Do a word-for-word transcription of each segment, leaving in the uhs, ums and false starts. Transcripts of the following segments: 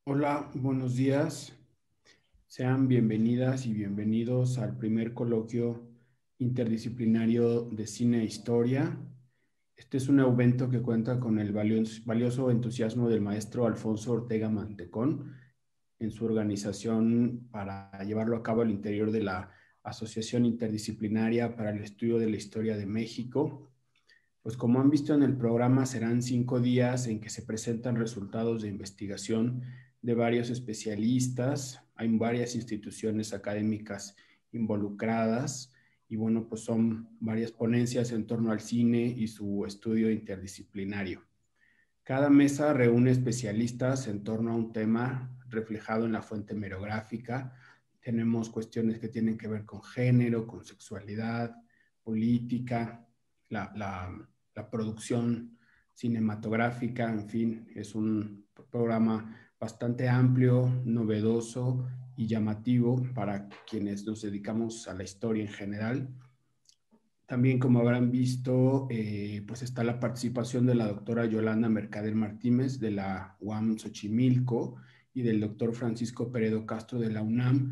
Hola, buenos días. Sean bienvenidas y bienvenidos al primer coloquio interdisciplinario de cine e historia. Este es un evento que cuenta con el valioso, valioso entusiasmo del maestro Alfonso Ortega Mantecón en su organización para llevarlo a cabo al interior de la Asociación Interdisciplinaria para el Estudio de la Historia de México. Pues como han visto en el programa, serán cinco días en que se presentan resultados de investigación de varios especialistas. Hay varias instituciones académicas involucradas y bueno, pues son varias ponencias en torno al cine y su estudio interdisciplinario. Cada mesa reúne especialistas en torno a un tema reflejado en la fuente merográfica. Tenemos cuestiones que tienen que ver con género, con sexualidad, política, la, la, la producción cinematográfica, en fin, es un programa bastante amplio, novedoso y llamativo para quienes nos dedicamos a la historia en general. También, como habrán visto, eh, pues está la participación de la doctora Yolanda Mercader Martínez de la U A M Xochimilco y del doctor Francisco Peredo Castro de la UNAM,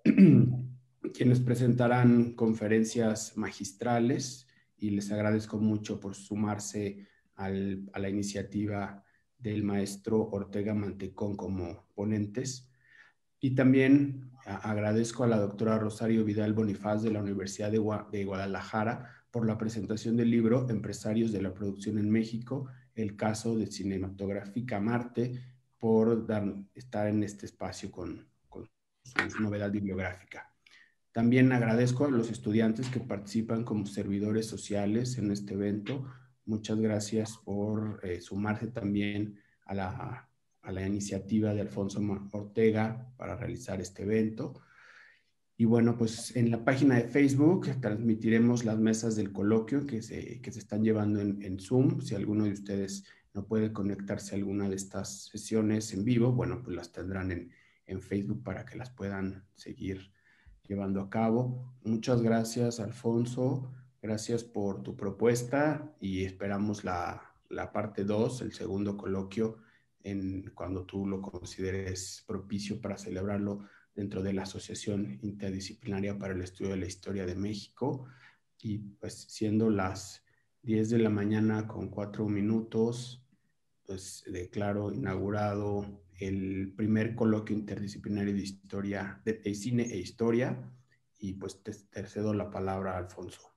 quienes presentarán conferencias magistrales y les agradezco mucho por sumarse al, a la iniciativa del maestro Ortega Mantecón como ponentes. Y también agradezco a la doctora Rosario Vidal Bonifaz de la Universidad de, Gua de Guadalajara por la presentación del libro Empresarios de la Producción en México, el caso de Cinematográfica Marte, por dar, estar en este espacio con, con su novedad bibliográfica. También agradezco a los estudiantes que participan como servidores sociales en este evento. Muchas gracias por eh, sumarse también a la a la iniciativa de Alfonso Ortega para realizar este evento. Y bueno, pues en la página de Facebook transmitiremos las mesas del coloquio que se, que se están llevando en, en Zoom. Si alguno de ustedes no puede conectarse a alguna de estas sesiones en vivo, bueno, pues las tendrán en, en Facebook para que las puedan seguir llevando a cabo. Muchas gracias, Alfonso. Gracias por tu propuesta y esperamos la, la parte dos, el segundo coloquio, en, cuando tú lo consideres propicio para celebrarlo dentro de la Asociación Interdisciplinaria para el Estudio de la Historia de México. Y pues siendo las diez de la mañana con cuatro minutos, pues declaro inaugurado el primer coloquio interdisciplinario de historia, de, de cine e historia, y pues te, te cedo la palabra a Alfonso.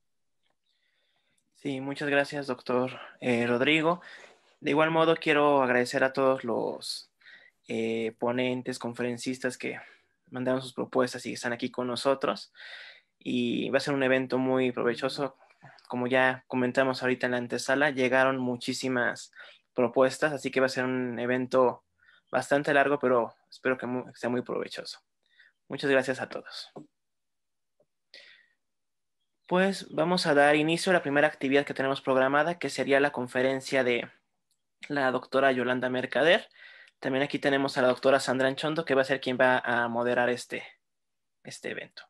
Sí, muchas gracias, doctor eh, Rodrigo. De igual modo, quiero agradecer a todos los eh, ponentes, conferencistas que mandaron sus propuestas y están aquí con nosotros. Y va a ser un evento muy provechoso. Como ya comentamos ahorita en la antesala, llegaron muchísimas propuestas, así que va a ser un evento bastante largo, pero espero que muy, sea muy provechoso. Muchas gracias a todos. Pues vamos a dar inicio a la primera actividad que tenemos programada, que sería la conferencia de la doctora Yolanda Mercader. También aquí tenemos a la doctora Sandra Anchondo, que va a ser quien va a moderar este, este evento.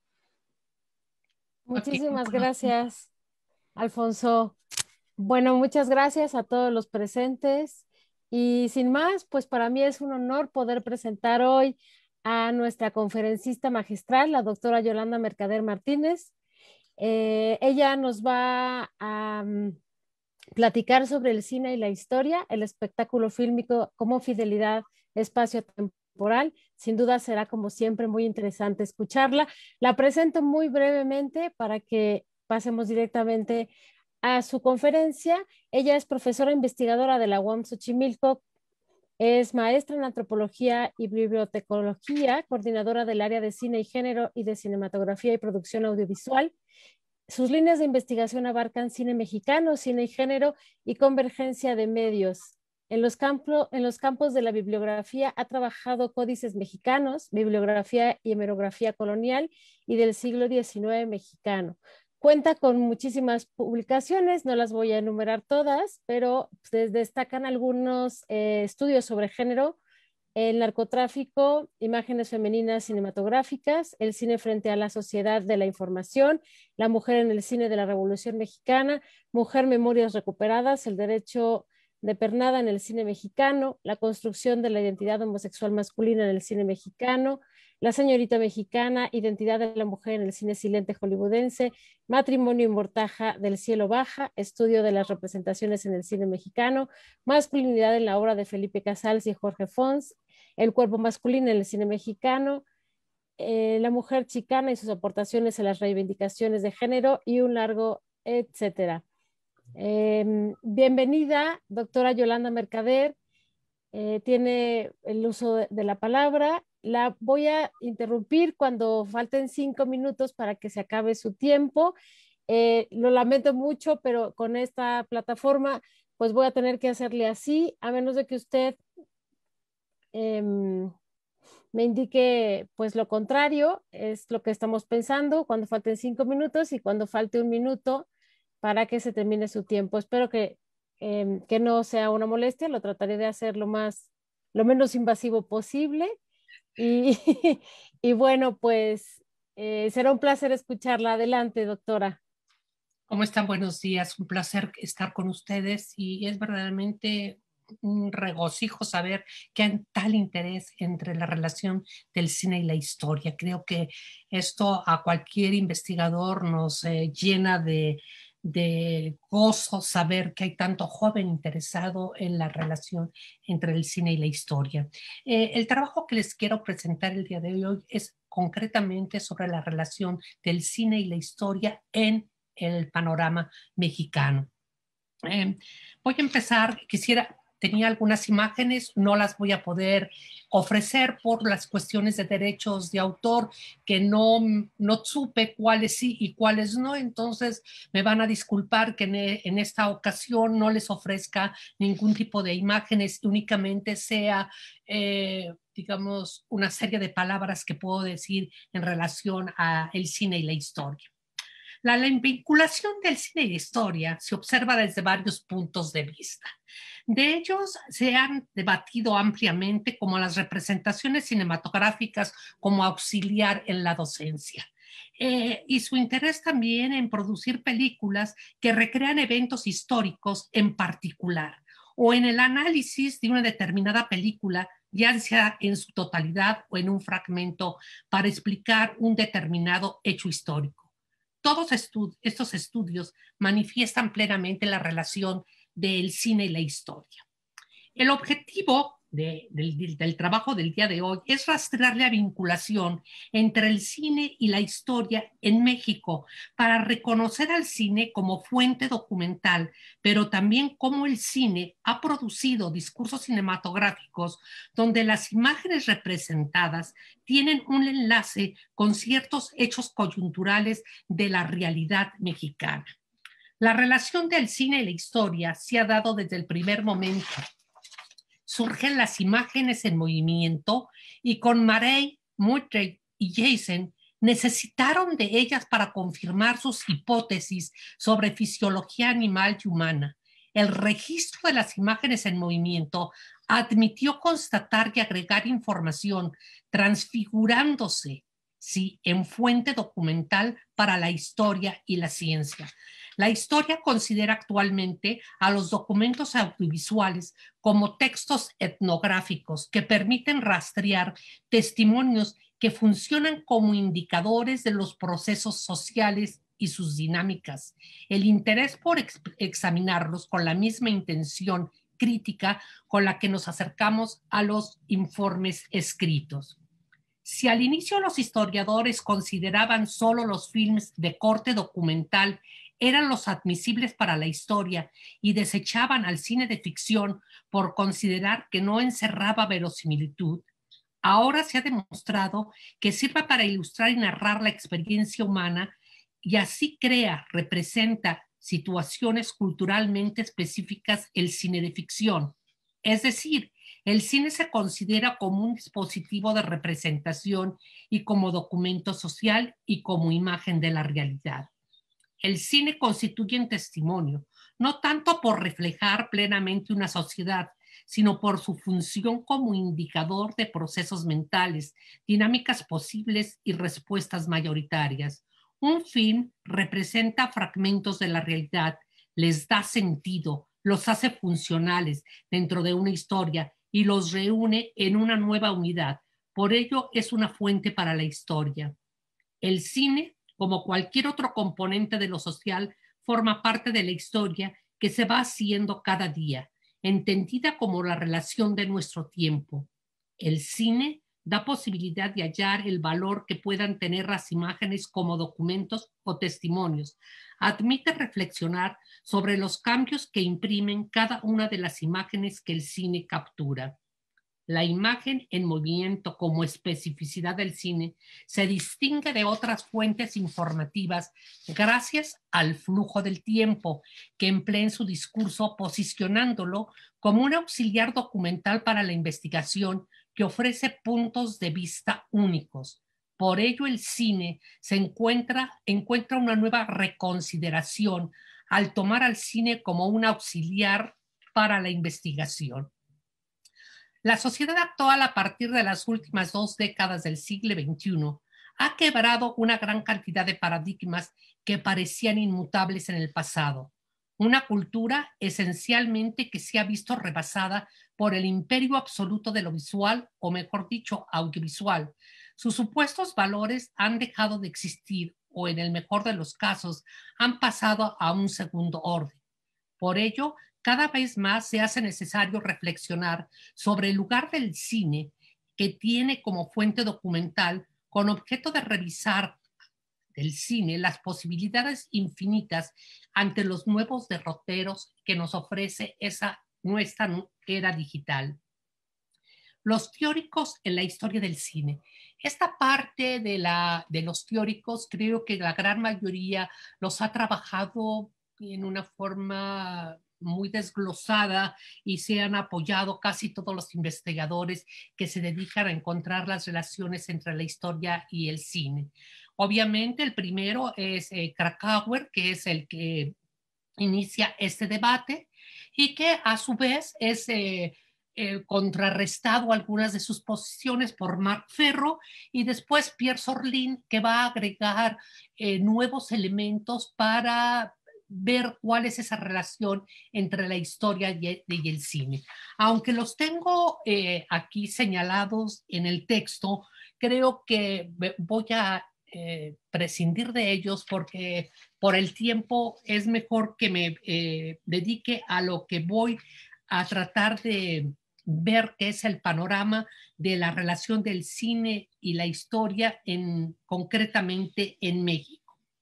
Muchísimas gracias, Alfonso. Bueno, muchas gracias a todos los presentes. Y sin más, pues para mí es un honor poder presentar hoy a nuestra conferencista magistral, la doctora Yolanda Mercader Martínez. Eh, ella nos va a um, platicar sobre el cine y la historia, el espectáculo fílmico como fidelidad espacio-temporal. Sin duda será, como siempre, muy interesante escucharla. La presento muy brevemente para que pasemos directamente a su conferencia. Ella es profesora investigadora de la U A M Xochimilco, es maestra en antropología y bibliotecología, coordinadora del área de cine y género y de cinematografía y producción audiovisual. Sus líneas de investigación abarcan cine mexicano, cine y género y convergencia de medios. En los, campo, en los campos de la bibliografía ha trabajado códices mexicanos, bibliografía y hemerografía colonial y del siglo diecinueve mexicano. Cuenta con muchísimas publicaciones, no las voy a enumerar todas, pero pues, destacan algunos eh, estudios sobre género, el narcotráfico, imágenes femeninas cinematográficas, el cine frente a la sociedad de la información, la mujer en el cine de la Revolución Mexicana, mujer, memorias recuperadas, el derecho de Pernada en el cine mexicano, La construcción de la identidad homosexual masculina en el cine mexicano, La señorita mexicana, Identidad de la mujer en el cine silente hollywoodense, Matrimonio y mortaja del cielo baja, Estudio de las representaciones en el cine mexicano, Masculinidad en la obra de Felipe Casals y Jorge Fons, El cuerpo masculino en el cine mexicano, eh, La mujer chicana y sus aportaciones a las reivindicaciones de género y un largo etcétera. Eh, bienvenida, doctora Yolanda Mercader. Eh, tiene el uso de, de la palabra. La voy a interrumpir cuando falten cinco minutos para que se acabe su tiempo. Eh, lo lamento mucho, pero con esta plataforma pues voy a tener que hacerle así, a menos de que usted eh, me indique pues lo contrario, es lo que estamos pensando cuando falten cinco minutos y cuando falte un minuto para que se termine su tiempo. Espero que, eh, que no sea una molestia, lo trataré de hacer lo, más, lo menos invasivo posible. Y, y bueno, pues eh, será un placer escucharla. Adelante, doctora. ¿Cómo están? Buenos días. Un placer estar con ustedes y es verdaderamente un regocijo saber que hay tal interés entre la relación del cine y la historia. Creo que esto a cualquier investigador nos eh, llena de de gozo saber que hay tanto joven interesado en la relación entre el cine y la historia. Eh, el trabajo que les quiero presentar el día de hoy es concretamente sobre la relación del cine y la historia en el panorama mexicano. Eh, voy a empezar, quisiera... Tenía algunas imágenes, no las voy a poder ofrecer por las cuestiones de derechos de autor, que no, no supe cuáles sí y cuáles no, entonces me van a disculpar que en, en esta ocasión no les ofrezca ningún tipo de imágenes, únicamente sea, eh, digamos, una serie de palabras que puedo decir en relación al cine y la historia. La, la vinculación del cine y la historia se observa desde varios puntos de vista. De ellos se han debatido ampliamente como las representaciones cinematográficas como auxiliar en la docencia. Eh, y su interés también en producir películas que recrean eventos históricos en particular, o en el análisis de una determinada película, ya sea en su totalidad o en un fragmento, para explicar un determinado hecho histórico. Todos estud- estos estudios manifiestan plenamente la relación del cine y la historia. El objetivo de, del, del trabajo del día de hoy es rastrear la vinculación entre el cine y la historia en México para reconocer al cine como fuente documental, pero también cómo el cine ha producido discursos cinematográficos donde las imágenes representadas tienen un enlace con ciertos hechos coyunturales de la realidad mexicana. La relación del cine y la historia se ha dado desde el primer momento. Surgen las imágenes en movimiento y con Marey, Murtry y Jason necesitaron de ellas para confirmar sus hipótesis sobre fisiología animal y humana. El registro de las imágenes en movimiento admitió constatar y agregar información, transfigurándose, sí, en fuente documental para la historia y la ciencia. La historia considera actualmente a los documentos audiovisuales como textos etnográficos que permiten rastrear testimonios que funcionan como indicadores de los procesos sociales y sus dinámicas. El interés por ex- examinarlos con la misma intención crítica con la que nos acercamos a los informes escritos. Si al inicio los historiadores consideraban solo los filmes de corte documental eran los admisibles para la historia y desechaban al cine de ficción por considerar que no encerraba verosimilitud, ahora se ha demostrado que sirve para ilustrar y narrar la experiencia humana y así crea, representa situaciones culturalmente específicas el cine de ficción. Es decir, el cine se considera como un dispositivo de representación y como documento social y como imagen de la realidad. El cine constituye un testimonio, no tanto por reflejar plenamente una sociedad, sino por su función como indicador de procesos mentales, dinámicas posibles y respuestas mayoritarias. Un film representa fragmentos de la realidad, les da sentido, los hace funcionales dentro de una historia y los reúne en una nueva unidad. Por ello es una fuente para la historia. El cine, como cualquier otro componente de lo social, forma parte de la historia que se va haciendo cada día, entendida como la relación de nuestro tiempo. El cine da posibilidad de hallar el valor que puedan tener las imágenes como documentos o testimonios. Admite reflexionar sobre los cambios que imprimen cada una de las imágenes que el cine captura. La imagen en movimiento como especificidad del cine se distingue de otras fuentes informativas gracias al flujo del tiempo que emplea en su discurso, posicionándolo como un auxiliar documental para la investigación que ofrece puntos de vista únicos. Por ello el cine se encuentra, encuentra una nueva reconsideración al tomar al cine como un auxiliar para la investigación. La sociedad actual, a partir de las últimas dos décadas del siglo veintiuno, ha quebrado una gran cantidad de paradigmas que parecían inmutables en el pasado. Una cultura esencialmente que se ha visto rebasada por el imperio absoluto de lo visual, o mejor dicho, audiovisual. Sus supuestos valores han dejado de existir o, en el mejor de los casos, han pasado a un segundo orden. Por ello, cada vez más se hace necesario reflexionar sobre el lugar del cine que tiene como fuente documental con objeto de revisar del cine las posibilidades infinitas ante los nuevos derroteros que nos ofrece esa nuestra era digital. Los teóricos en la historia del cine. Esta parte de, la, de los teóricos creo que la gran mayoría los ha trabajado en una forma muy desglosada y se han apoyado casi todos los investigadores que se dedican a encontrar las relaciones entre la historia y el cine. Obviamente el primero es eh, Krakauer, que es el que inicia este debate y que a su vez es eh, eh, contrarrestado algunas de sus posiciones por Marc Ferro, y después Pierre Sorlin, que va a agregar eh, nuevos elementos para ver cuál es esa relación entre la historia y el cine. Aunque los tengo eh, aquí señalados en el texto, creo que voy a eh, prescindir de ellos porque por el tiempo es mejor que me eh, dedique a lo que voy a tratar de ver, que es el panorama de la relación del cine y la historia en, concretamente en México.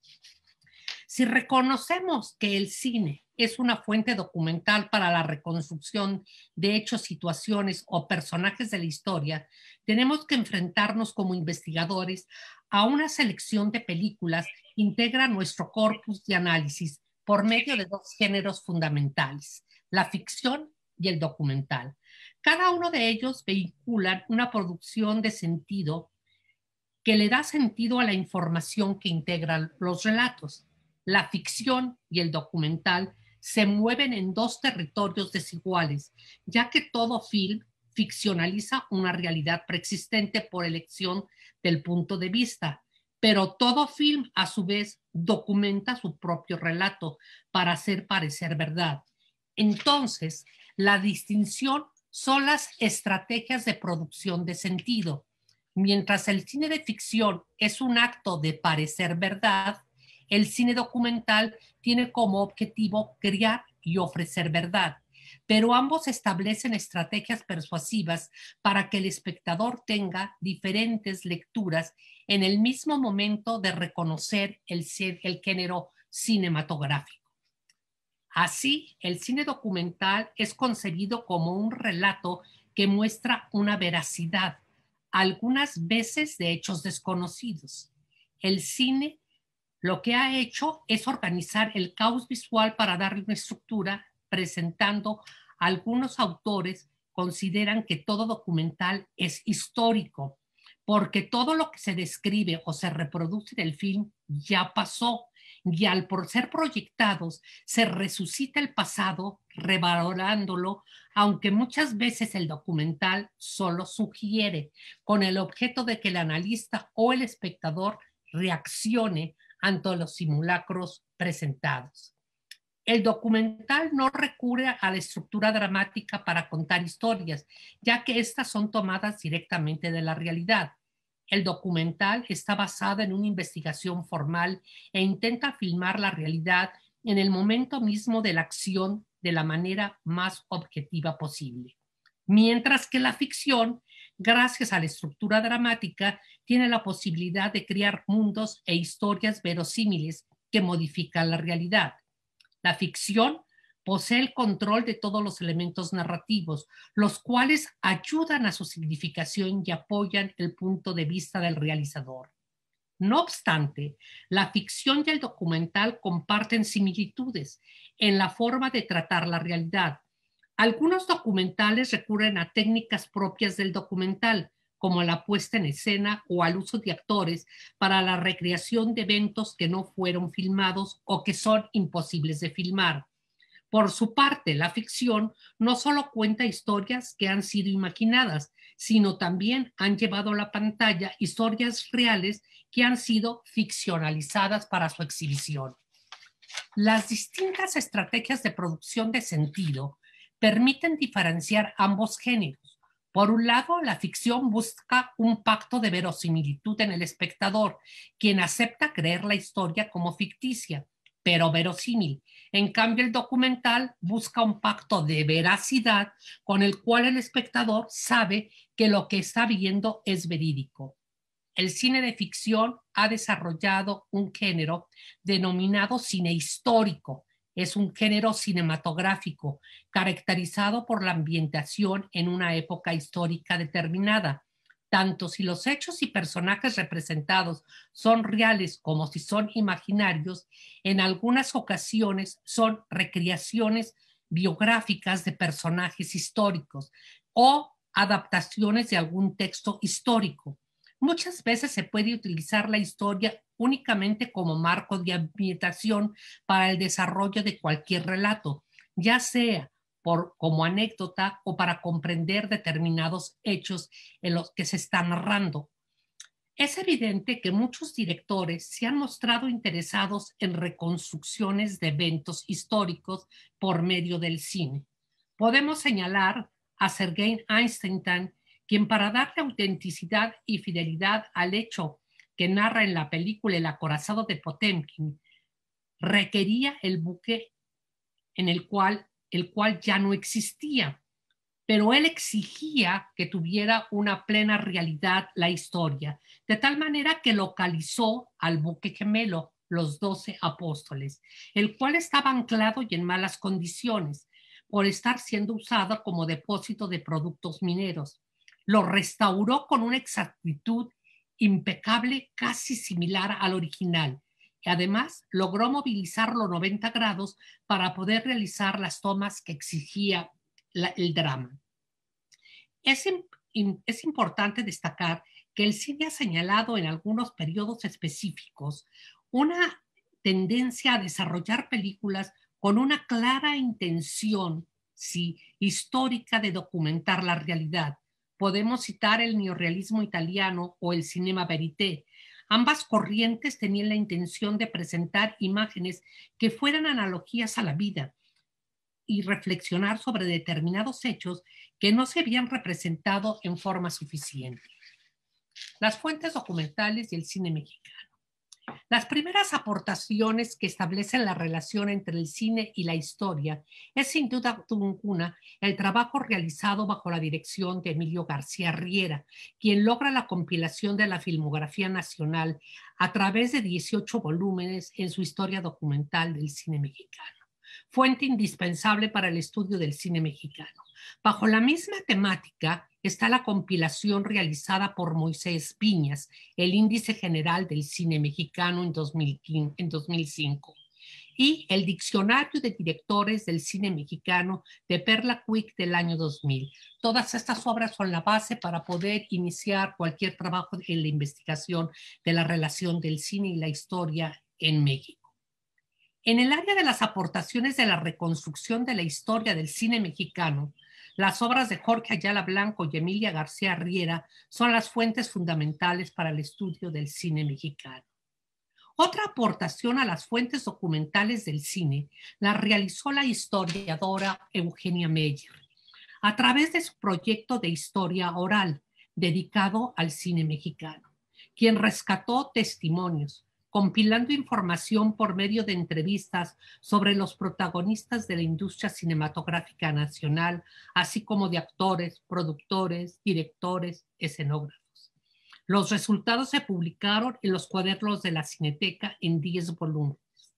Si reconocemos que el cine es una fuente documental para la reconstrucción de hechos, situaciones o personajes de la historia, tenemos que enfrentarnos como investigadores a una selección de películas que integra nuestro corpus de análisis por medio de dos géneros fundamentales, la ficción y el documental. Cada uno de ellos vehicula una producción de sentido que le da sentido a la información que integran los relatos. La ficción y el documental se mueven en dos territorios desiguales, ya que todo film ficcionaliza una realidad preexistente por elección del punto de vista, pero todo film a su vez documenta su propio relato para hacer parecer verdad. Entonces, la distinción son las estrategias de producción de sentido. Mientras el cine de ficción es un acto de parecer verdad, el cine documental tiene como objetivo crear y ofrecer verdad, pero ambos establecen estrategias persuasivas para que el espectador tenga diferentes lecturas en el mismo momento de reconocer el, el género cinematográfico. Así, el cine documental es concebido como un relato que muestra una veracidad, algunas veces de hechos desconocidos. El cine lo que ha hecho es organizar el caos visual para darle una estructura, presentando algunos autores consideran que todo documental es histórico, porque todo lo que se describe o se reproduce en el film ya pasó, y al por ser proyectados se resucita el pasado revalorándolo, aunque muchas veces el documental solo sugiere, con el objeto de que el analista o el espectador reaccione ante los simulacros presentados. El documental no recurre a la estructura dramática para contar historias, ya que estas son tomadas directamente de la realidad. El documental está basado en una investigación formal e intenta filmar la realidad en el momento mismo de la acción de la manera más objetiva posible. Mientras que la ficción, gracias a la estructura dramática, tiene la posibilidad de crear mundos e historias verosímiles que modifican la realidad. La ficción posee el control de todos los elementos narrativos, los cuales ayudan a su significación y apoyan el punto de vista del realizador. No obstante, la ficción y el documental comparten similitudes en la forma de tratar la realidad. Algunos documentales recurren a técnicas propias del documental, como la puesta en escena o al uso de actores para la recreación de eventos que no fueron filmados o que son imposibles de filmar. Por su parte, la ficción no solo cuenta historias que han sido imaginadas, sino también han llevado a la pantalla historias reales que han sido ficcionalizadas para su exhibición. Las distintas estrategias de producción de sentido permiten diferenciar ambos géneros. Por un lado, la ficción busca un pacto de verosimilitud en el espectador, quien acepta creer la historia como ficticia, pero verosímil. En cambio, el documental busca un pacto de veracidad con el cual el espectador sabe que lo que está viendo es verídico. El cine de ficción ha desarrollado un género denominado cine histórico. Es un género cinematográfico caracterizado por la ambientación en una época histórica determinada. Tanto si los hechos y personajes representados son reales como si son imaginarios, en algunas ocasiones son recreaciones biográficas de personajes históricos o adaptaciones de algún texto histórico. Muchas veces se puede utilizar la historia únicamente como marco de ambientación para el desarrollo de cualquier relato, ya sea por, como anécdota o para comprender determinados hechos en los que se está narrando. Es evidente que muchos directores se han mostrado interesados en reconstrucciones de eventos históricos por medio del cine. Podemos señalar a Sergei Eisenstein, quien para darle autenticidad y fidelidad al hecho que narra en la película El acorazado de Potemkin, requería el buque en el cual, el cual ya no existía, pero él exigía que tuviera una plena realidad la historia, de tal manera que localizó al buque gemelo, los doce apóstoles, el cual estaba anclado y en malas condiciones por estar siendo usado como depósito de productos mineros. Lo restauró con una exactitud impecable, casi similar al original. Y además logró movilizar los noventa grados para poder realizar las tomas que exigía la, el drama. Es, es importante destacar que el cine ha señalado en algunos periodos específicos una tendencia a desarrollar películas con una clara intención, sí, histórica de documentar la realidad. Podemos citar el neorrealismo italiano o el cinema verité. Ambas corrientes tenían la intención de presentar imágenes que fueran analogías a la vida y reflexionar sobre determinados hechos que no se habían representado en forma suficiente. Las fuentes documentales y el cine mexicano. Las primeras aportaciones que establecen la relación entre el cine y la historia es sin duda alguna el trabajo realizado bajo la dirección de Emilio García Riera, quien logra la compilación de la filmografía nacional a través de dieciocho volúmenes en su historia documental del cine mexicano, fuente indispensable para el estudio del cine mexicano. Bajo la misma temática está la compilación realizada por Moisés Piñas, el Índice General del Cine Mexicano en, dos mil cinco, y el Diccionario de Directores del Cine Mexicano de Perla Quick del año dos mil. Todas estas obras son la base para poder iniciar cualquier trabajo en la investigación de la relación del cine y la historia en México. En el área de las aportaciones de la reconstrucción de la historia del cine mexicano, las obras de Jorge Ayala Blanco y Emilia García Riera son las fuentes fundamentales para el estudio del cine mexicano. Otra aportación a las fuentes documentales del cine la realizó la historiadora Eugenia Meyer a través de su proyecto de historia oral dedicado al cine mexicano, quien rescató testimonios, compilando información por medio de entrevistas sobre los protagonistas de la industria cinematográfica nacional, así como de actores, productores, directores, escenógrafos. Los resultados se publicaron en los cuadernos de la Cineteca en diez volúmenes,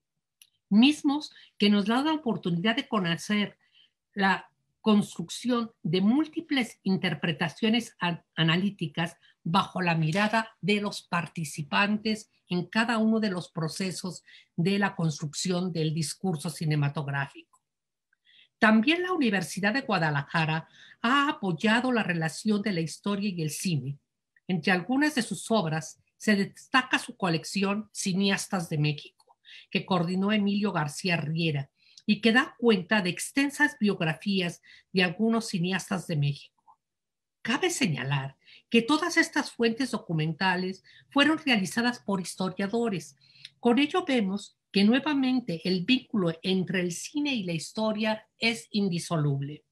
mismos que nos dan la oportunidad de conocer la construcción de múltiples interpretaciones analíticas bajo la mirada de los participantes en cada uno de los procesos de la construcción del discurso cinematográfico. También la Universidad de Guadalajara ha apoyado la relación de la historia y el cine. Entre algunas de sus obras se destaca su colección Cineastas de México, que coordinó Emilio García Riera y que da cuenta de extensas biografías de algunos cineastas de México. Cabe señalar que todas estas fuentes documentales fueron realizadas por historiadores. Con ello vemos que nuevamente el vínculo entre el cine y la historia es indisoluble.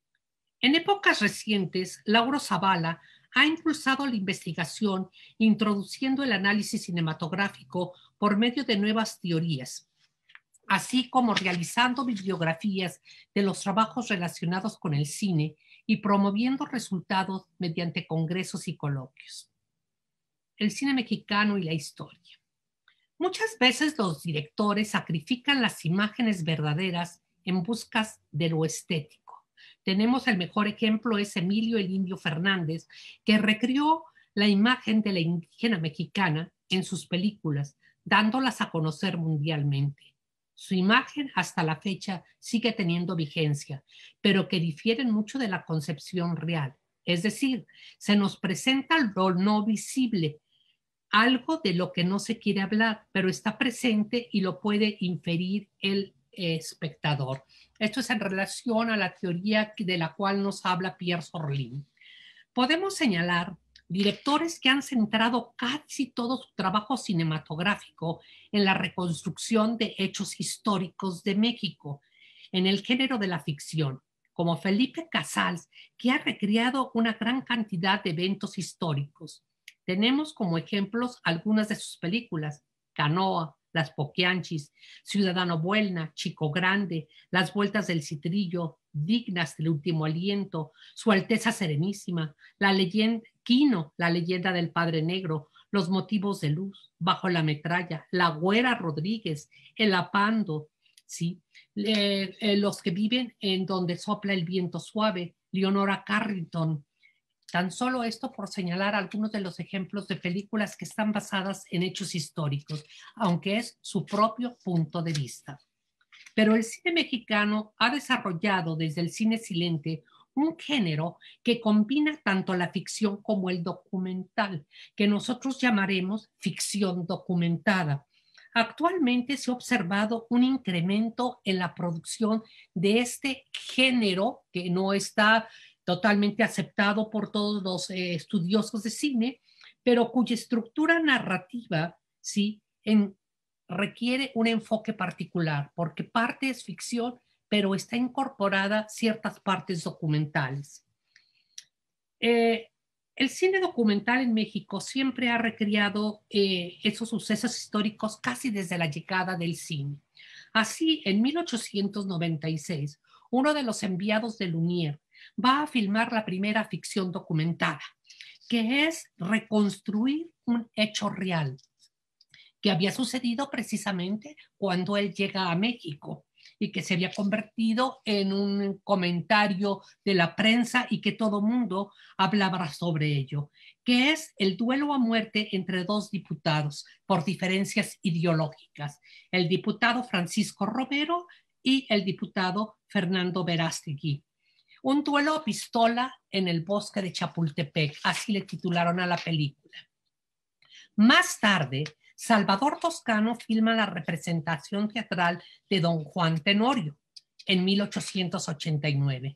En épocas recientes, Lauro Zavala ha impulsado la investigación introduciendo el análisis cinematográfico por medio de nuevas teorías, así como realizando bibliografías de los trabajos relacionados con el cine y promoviendo resultados mediante congresos y coloquios. El cine mexicano y la historia. Muchas veces los directores sacrifican las imágenes verdaderas en busca de lo estético. Tenemos el mejor ejemplo, es Emilio el Indio Fernández, que recreó la imagen de la indígena mexicana en sus películas, dándolas a conocer mundialmente. Su imagen hasta la fecha sigue teniendo vigencia, pero que difieren mucho de la concepción real. Es decir, se nos presenta lo no visible, algo de lo que no se quiere hablar, pero está presente y lo puede inferir el espectador. Esto es en relación a la teoría de la cual nos habla Pierre Sorlin. Podemos señalar directores que han centrado casi todo su trabajo cinematográfico en la reconstrucción de hechos históricos de México, en el género de la ficción, como Felipe Casals, que ha recreado una gran cantidad de eventos históricos. Tenemos como ejemplos algunas de sus películas: Canoa, Las Poquianchis, Ciudadano Buelna, Chico Grande, Las Vueltas del Citrillo, Dignas del Último Aliento, Su Alteza Serenísima, La Leyenda, Quino, La Leyenda del Padre Negro, Los Motivos de Luz, Bajo la Metralla, La Güera Rodríguez, El Apando, ¿sí? Eh, eh, los que viven en donde sopla el viento suave, Leonora Carrington. Tan solo esto por señalar algunos de los ejemplos de películas que están basadas en hechos históricos, aunque es su propio punto de vista. Pero el cine mexicano ha desarrollado desde el cine silente un género que combina tanto la ficción como el documental, que nosotros llamaremos ficción documentada. Actualmente se ha observado un incremento en la producción de este género que no está totalmente aceptado por todos los eh, estudiosos de cine, pero cuya estructura narrativa, ¿sí?, en, requiere un enfoque particular, porque parte es ficción, pero está incorporada ciertas partes documentales. Eh, el cine documental en México siempre ha recreado eh, esos sucesos históricos casi desde la llegada del cine. Así, en mil ochocientos noventa y seis, uno de los enviados de Lumière va a filmar la primera ficción documentada, que es reconstruir un hecho real que había sucedido precisamente cuando él llega a México y que se había convertido en un comentario de la prensa y que todo mundo hablaba sobre ello, que es el duelo a muerte entre dos diputados por diferencias ideológicas, el diputado Francisco Romero y el diputado Fernando Verástegui. Un duelo a pistola en el bosque de Chapultepec, así le titularon a la película. Más tarde, Salvador Toscano filma la representación teatral de Don Juan Tenorio en mil ochocientos ochenta y nueve.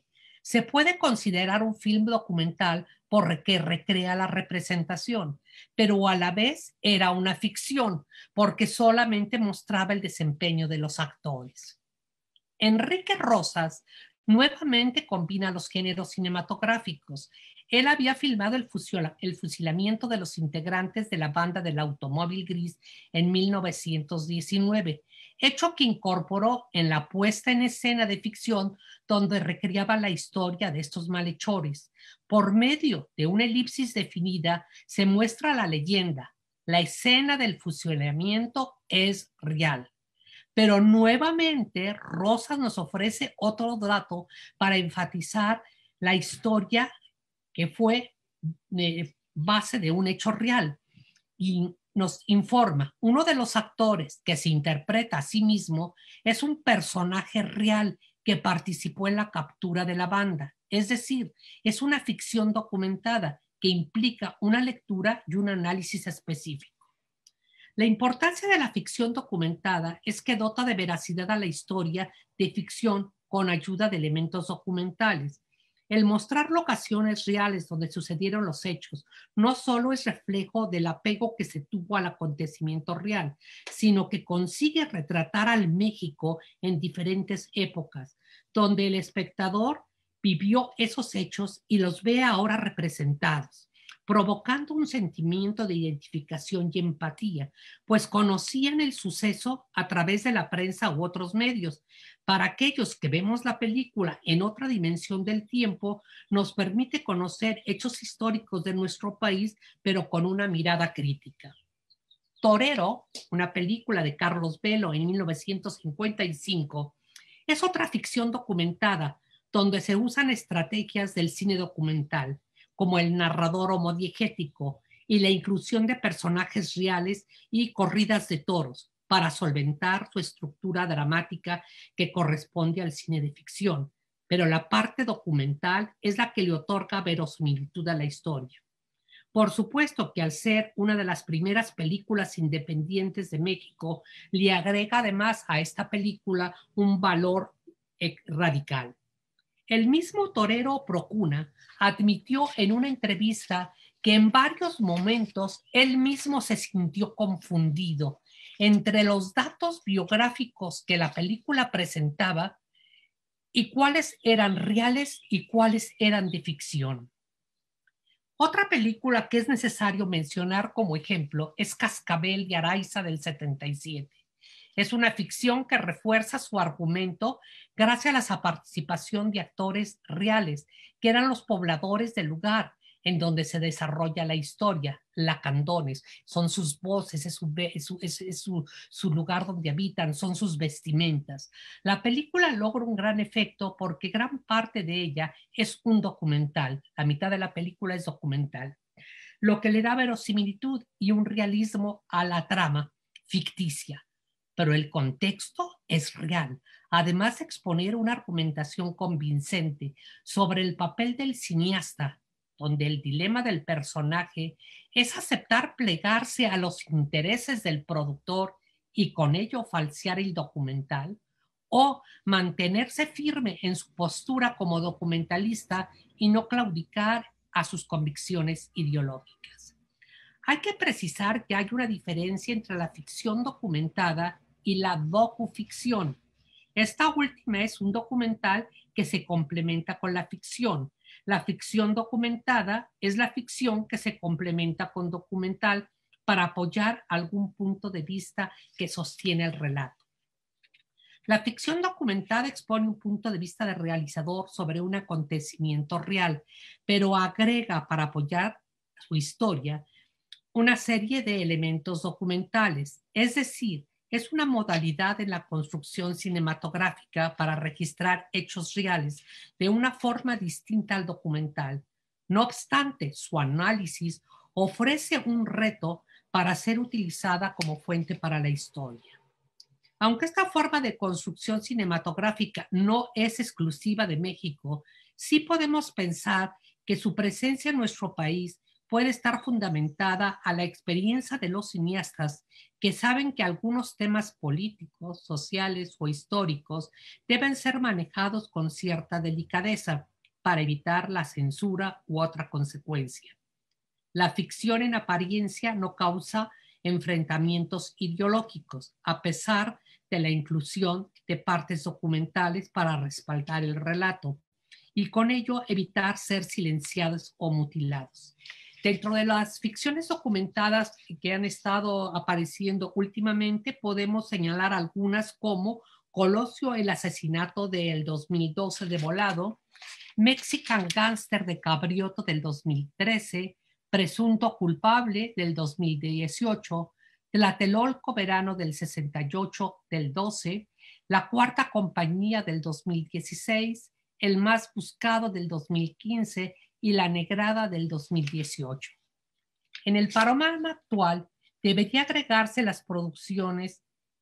Se puede considerar un film documental porque recrea la representación, pero a la vez era una ficción porque solamente mostraba el desempeño de los actores. Enrique Rosas nuevamente combina los géneros cinematográficos. Él había filmado el, el fusilamiento de los integrantes de la banda del Automóvil Gris en mil novecientos diecinueve, hecho que incorporó en la puesta en escena de ficción donde recreaba la historia de estos malhechores. Por medio de una elipsis definida se muestra la leyenda. La escena del fusilamiento es real. Pero nuevamente Rosas nos ofrece otro dato para enfatizar la historia que fue de base de un hecho real. Y nos informa, uno de los actores que se interpreta a sí mismo es un personaje real que participó en la captura de la banda. Es decir, es una ficción documentada que implica una lectura y un análisis específico. La importancia de la ficción documentada es que dota de veracidad a la historia de ficción con ayuda de elementos documentales. El mostrar locaciones reales donde sucedieron los hechos no solo es reflejo del apego que se tuvo al acontecimiento real, sino que consigue retratar al México en diferentes épocas, donde el espectador vivió esos hechos y los ve ahora representados, provocando un sentimiento de identificación y empatía, pues conocían el suceso a través de la prensa u otros medios. Para aquellos que vemos la película en otra dimensión del tiempo, nos permite conocer hechos históricos de nuestro país, pero con una mirada crítica. Torero, una película de Carlos Velo en mil novecientos cincuenta y cinco, es otra ficción documentada donde se usan estrategias del cine documental, como el narrador homodiegético y la inclusión de personajes reales y corridas de toros para solventar su estructura dramática que corresponde al cine de ficción. Pero la parte documental es la que le otorga verosimilitud a la historia. Por supuesto que al ser una de las primeras películas independientes de México, le agrega además a esta película un valor radical. El mismo Torero Procuna admitió en una entrevista que en varios momentos él mismo se sintió confundido entre los datos biográficos que la película presentaba y cuáles eran reales y cuáles eran de ficción. Otra película que es necesario mencionar como ejemplo es Cascabel de Araiza del setenta y siete. Es una ficción que refuerza su argumento gracias a la participación de actores reales, que eran los pobladores del lugar en donde se desarrolla la historia, lacandones, son sus voces, es, su, es, su, es, es su, su lugar donde habitan, son sus vestimentas. La película logra un gran efecto porque gran parte de ella es un documental, la mitad de la película es documental, lo que le da verosimilitud y un realismo a la trama ficticia. Pero el contexto es real, además de exponer una argumentación convincente sobre el papel del cineasta, donde el dilema del personaje es aceptar plegarse a los intereses del productor y con ello falsear el documental, o mantenerse firme en su postura como documentalista y no claudicar a sus convicciones ideológicas. Hay que precisar que hay una diferencia entre la ficción documentada y la docuficción. Esta última es un documental que se complementa con la ficción. La ficción documentada es la ficción que se complementa con documental para apoyar algún punto de vista que sostiene el relato. La ficción documentada expone un punto de vista del realizador sobre un acontecimiento real, pero agrega para apoyar su historia una serie de elementos documentales, es decir, es una modalidad en la construcción cinematográfica para registrar hechos reales de una forma distinta al documental. No obstante, su análisis ofrece un reto para ser utilizada como fuente para la historia. Aunque esta forma de construcción cinematográfica no es exclusiva de México, sí podemos pensar que su presencia en nuestro país puede estar fundamentada a la experiencia de los cineastas que saben que algunos temas políticos, sociales o históricos deben ser manejados con cierta delicadeza para evitar la censura u otra consecuencia. La ficción en apariencia no causa enfrentamientos ideológicos, a pesar de la inclusión de partes documentales para respaldar el relato, y con ello evitar ser silenciados o mutilados. Dentro de las ficciones documentadas que han estado apareciendo últimamente, podemos señalar algunas como Colosio, el asesinato del dos mil doce de Volado, Mexican Gangster de Cabrioto del dos mil trece, Presunto culpable del dos mil dieciocho, Tlatelolco verano del sesenta y ocho del doce, La cuarta compañía del dos mil dieciséis, El más buscado del dos mil quince y La negrada del dos mil dieciocho. En el panorama actual debería agregarse las producciones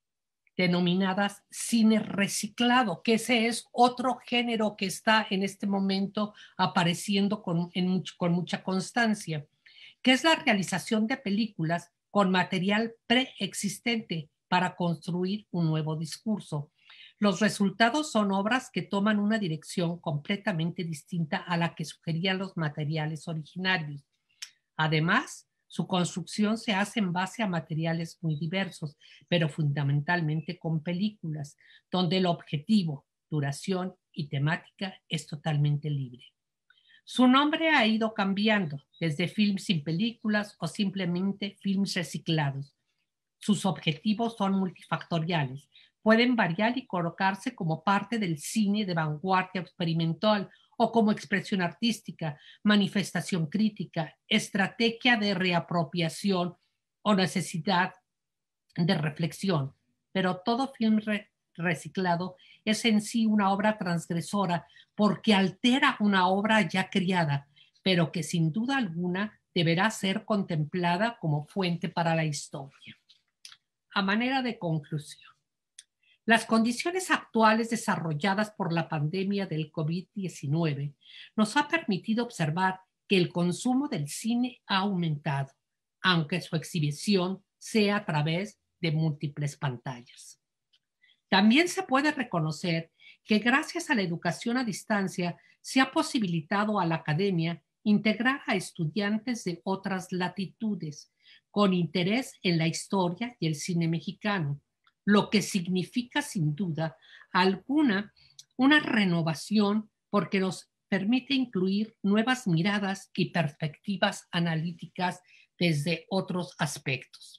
denominadas cine reciclado, que ese es otro género que está en este momento apareciendo con, en, con mucha constancia, que es la realización de películas con material preexistente para construir un nuevo discurso. Los resultados son obras que toman una dirección completamente distinta a la que sugerían los materiales originarios. Además, su construcción se hace en base a materiales muy diversos, pero fundamentalmente con películas, donde el objetivo, duración y temática es totalmente libre. Su nombre ha ido cambiando, desde films sin películas o simplemente films reciclados. Sus objetivos son multifactoriales. Pueden variar y colocarse como parte del cine de vanguardia experimental o como expresión artística, manifestación crítica, estrategia de reapropiación o necesidad de reflexión. Pero todo film re reciclado es en sí una obra transgresora porque altera una obra ya creada, pero que sin duda alguna deberá ser contemplada como fuente para la historia. A manera de conclusión, las condiciones actuales desarrolladas por la pandemia del COVID diecinueve nos ha permitido observar que el consumo del cine ha aumentado, aunque su exhibición sea a través de múltiples pantallas. También se puede reconocer que gracias a la educación a distancia se ha posibilitado a la academia integrar a estudiantes de otras latitudes con interés en la historia y el cine mexicano, lo que significa sin duda alguna una renovación porque nos permite incluir nuevas miradas y perspectivas analíticas desde otros aspectos.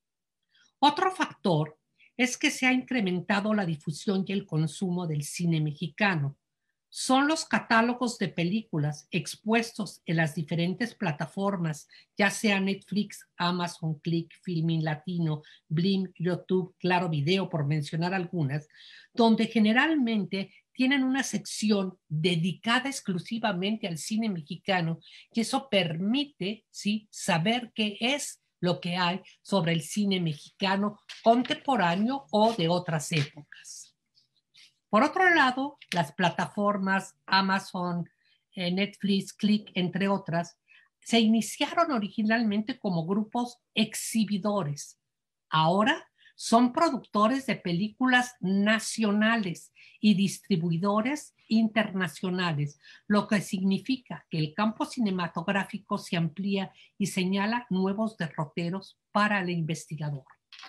Otro factor es que se ha incrementado la difusión y el consumo del cine mexicano. Son los catálogos de películas expuestos en las diferentes plataformas, ya sea Netflix, Amazon, Click, Filmin Latino, Blim, YouTube, Claro Video, por mencionar algunas, donde generalmente tienen una sección dedicada exclusivamente al cine mexicano y eso permite, ¿sí?, saber qué es lo que hay sobre el cine mexicano contemporáneo o de otras épocas. Por otro lado, las plataformas Amazon, eh, Netflix, Click, entre otras, se iniciaron originalmente como grupos exhibidores. Ahora son productores de películas nacionales y distribuidores internacionales, lo que significa que el campo cinematográfico se amplía y señala nuevos derroteros para el investigador.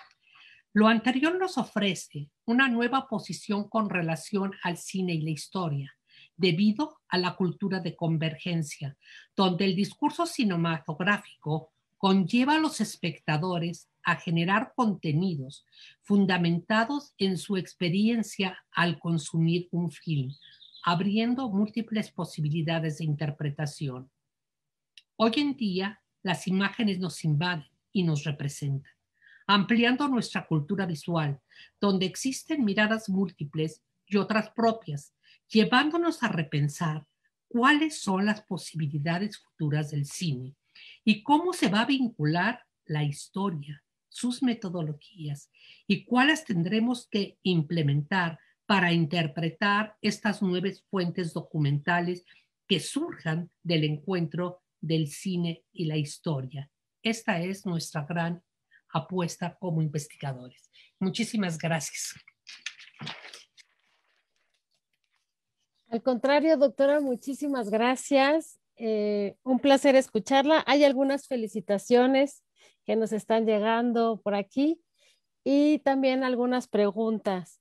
Lo anterior nos ofrece una nueva posición con relación al cine y la historia, debido a la cultura de convergencia, donde el discurso cinematográfico conlleva a los espectadores a generar contenidos fundamentados en su experiencia al consumir un film, abriendo múltiples posibilidades de interpretación. Hoy en día, las imágenes nos invaden y nos representan, ampliando nuestra cultura visual, donde existen miradas múltiples y otras propias, llevándonos a repensar cuáles son las posibilidades futuras del cine y cómo se va a vincular la historia, sus metodologías y cuáles tendremos que implementar para interpretar estas nuevas fuentes documentales que surjan del encuentro del cine y la historia. Esta es nuestra gran apuesta como investigadores. Muchísimas gracias. Al contrario, doctora, muchísimas gracias. Eh, un placer escucharla. Hay algunas felicitaciones que nos están llegando por aquí y también algunas preguntas.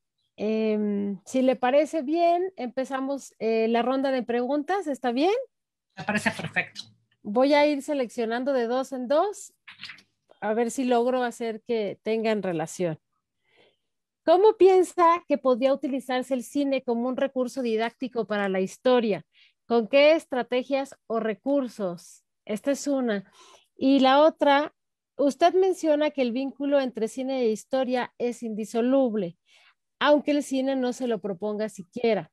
Em, si le parece bien, empezamos eh, la ronda de preguntas. ¿Está bien? Me parece perfecto. Voy a ir seleccionando de dos en dos, a ver si logro hacer que tengan relación. ¿Cómo piensa que podría utilizarse el cine como un recurso didáctico para la historia? ¿Con qué estrategias o recursos? Esta es una. Y la otra, usted menciona que el vínculo entre cine e historia es indisoluble, aunque el cine no se lo proponga siquiera.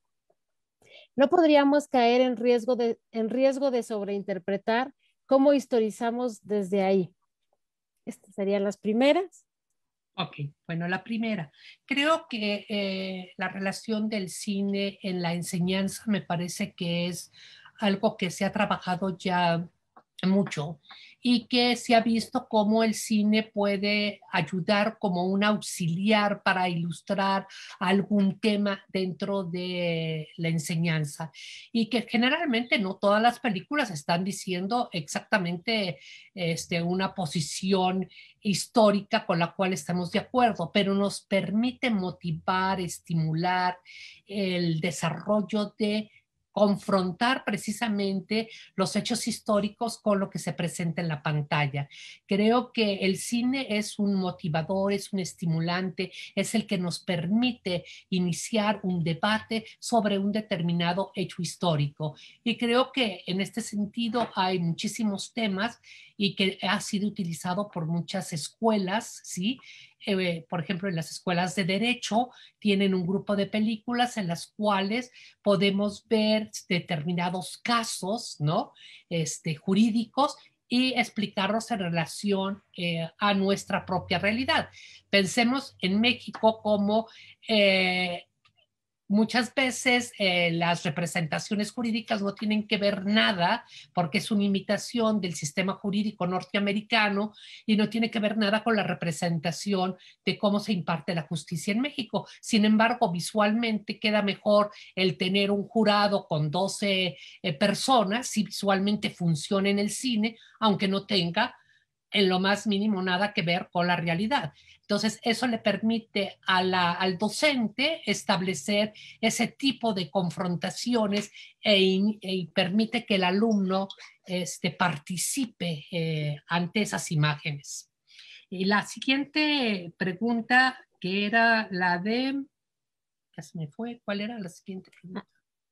¿No podríamos caer en riesgo de, en riesgo de sobreinterpretar cómo historizamos desde ahí? Estas serían las primeras. Ok, bueno, la primera. Creo que eh, la relación del cine en la enseñanza me parece que es algo que se ha trabajado ya mucho y que se ha visto cómo el cine puede ayudar como un auxiliar para ilustrar algún tema dentro de la enseñanza y que generalmente no todas las películas están diciendo exactamente este, una posición histórica con la cual estamos de acuerdo, pero nos permite motivar, estimular el desarrollo de confrontar precisamente los hechos históricos con lo que se presenta en la pantalla. Creo que el cine es un motivador, es un estimulante, es el que nos permite iniciar un debate sobre un determinado hecho histórico. Y creo que en este sentido hay muchísimos temas y que ha sido utilizado por muchas escuelas, ¿sí? Eh, por ejemplo, en las escuelas de derecho tienen un grupo de películas en las cuales podemos ver determinados casos, ¿no? Este, jurídicos y explicarlos en relación eh, a nuestra propia realidad. Pensemos en México como eh, muchas veces eh, las representaciones jurídicas no tienen que ver nada porque es una imitación del sistema jurídico norteamericano y no tiene que ver nada con la representación de cómo se imparte la justicia en México. Sin embargo, visualmente queda mejor el tener un jurado con doce eh, personas si visualmente funciona en el cine, aunque no tenga en lo más mínimo nada que ver con la realidad. Entonces, eso le permite a la, al docente establecer ese tipo de confrontaciones e, y permite que el alumno este, participe eh, ante esas imágenes. Y la siguiente pregunta, que era la de... Ya se me fue. ¿Cuál era la siguiente pregunta?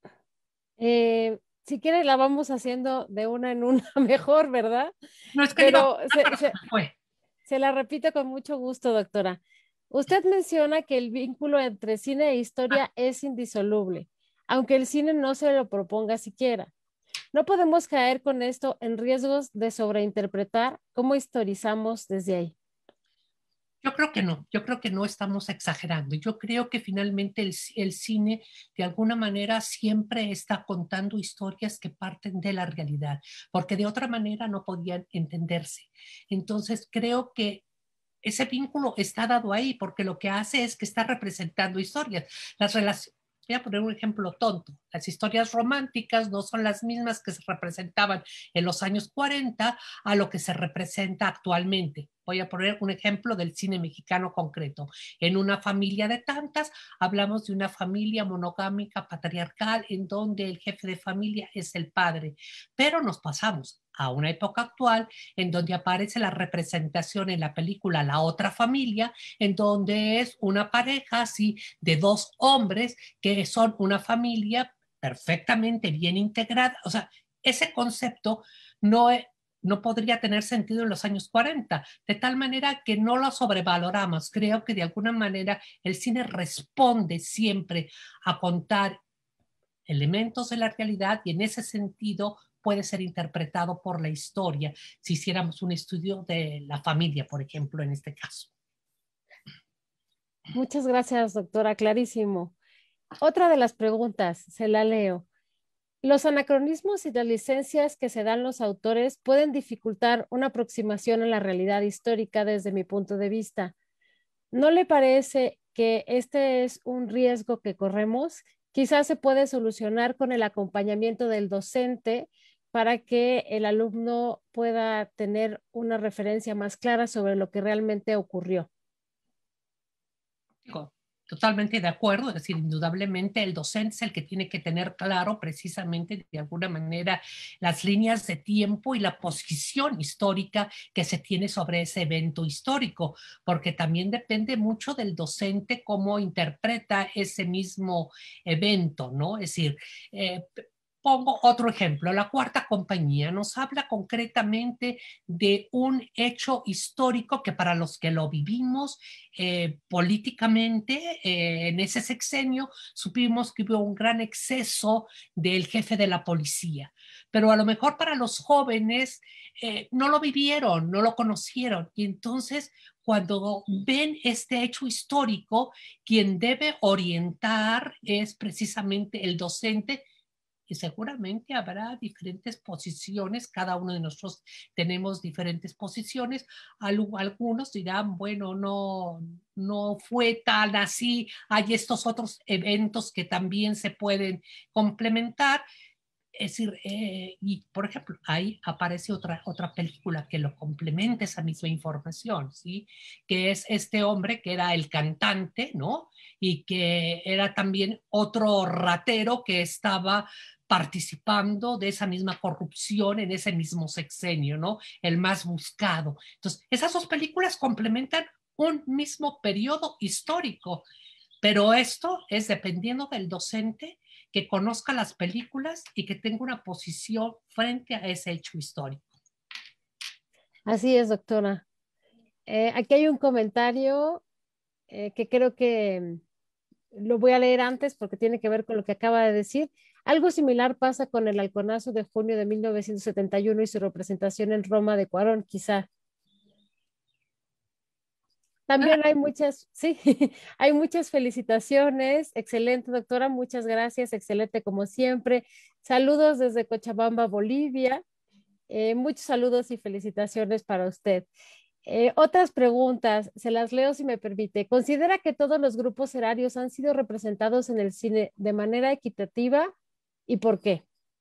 Eh, si quiere la vamos haciendo de una en una mejor, ¿verdad? No, es que Pero digo, se, pero se, se me fue. se la repito con mucho gusto, doctora. Usted menciona que el vínculo entre cine e historia Ah. es indisoluble, aunque el cine no se lo proponga siquiera. No podemos caer con esto en riesgos de sobreinterpretar cómo historizamos desde ahí. Yo creo que no, yo creo que no estamos exagerando. Yo creo que finalmente el, el cine de alguna manera siempre está contando historias que parten de la realidad, porque de otra manera no podían entenderse. Entonces creo que ese vínculo está dado ahí porque lo que hace es que está representando historias. Las relaciones, voy a poner un ejemplo tonto. Las historias románticas no son las mismas que se representaban en los años cuarenta a lo que se representa actualmente. Voy a poner un ejemplo del cine mexicano concreto. En Una familia de tantas, hablamos de una familia monogámica patriarcal en donde el jefe de familia es el padre. Pero nos pasamos a una época actual en donde aparece la representación en la película La Otra Familia, en donde es una pareja así de dos hombres que son una familia perfectamente bien integrada. O sea, ese concepto no es, no podría tener sentido en los años cuarenta, de tal manera que no lo sobrevaloramos. Creo que de alguna manera el cine responde siempre a contar elementos de la realidad y en ese sentido puede ser interpretado por la historia si hiciéramos un estudio de la familia, por ejemplo, en este caso. Muchas gracias, doctora, clarísimo. Otra de las preguntas, se la leo. Los anacronismos y las licencias que se dan los autores pueden dificultar una aproximación a la realidad histórica desde mi punto de vista. ¿No le parece que este es un riesgo que corremos? quizás se puede solucionar con el acompañamiento del docente para que el alumno pueda tener una referencia más clara sobre lo que realmente ocurrió. Totalmente de acuerdo, es decir, indudablemente el docente es el que tiene que tener claro precisamente de alguna manera las líneas de tiempo y la posición histórica que se tiene sobre ese evento histórico, porque también depende mucho del docente cómo interpreta ese mismo evento, ¿no? Es decir, eh, pongo otro ejemplo. La Cuarta Compañía nos habla concretamente de un hecho histórico que para los que lo vivimos eh, políticamente eh, en ese sexenio supimos que hubo un gran exceso del jefe de la policía. Pero a lo mejor para los jóvenes eh, no lo vivieron, no lo conocieron. Y entonces cuando ven este hecho histórico, quien debe orientar es precisamente el docente, y seguramente habrá diferentes posiciones, cada uno de nosotros tenemos diferentes posiciones, algunos dirán, bueno, no, no fue tan así, hay estos otros eventos que también se pueden complementar. Es decir, eh, y por ejemplo, ahí aparece otra, otra película que lo complementa esa misma información, ¿sí? Que es este hombre que era el cantante, ¿no? Y que era también otro ratero que estaba participando de esa misma corrupción en ese mismo sexenio, ¿no? El más buscado. Entonces, esas dos películas complementan un mismo periodo histórico, pero esto es dependiendo del docente que conozca las películas y que tenga una posición frente a ese hecho histórico. Así es, doctora. Eh, aquí hay un comentario eh, que creo que lo voy a leer antes porque tiene que ver con lo que acaba de decir. Algo similar pasa con el halconazo de junio de mil novecientos setenta y uno y su representación en Roma de Cuarón, quizá. También hay muchas, sí, hay muchas felicitaciones. Excelente, doctora, muchas gracias. Excelente como siempre. Saludos desde Cochabamba, Bolivia. Eh, muchos saludos y felicitaciones para usted. Eh, otras preguntas, se las leo si me permite. ¿Considera que todos los grupos erarios han sido representados en el cine de manera equitativa y por qué?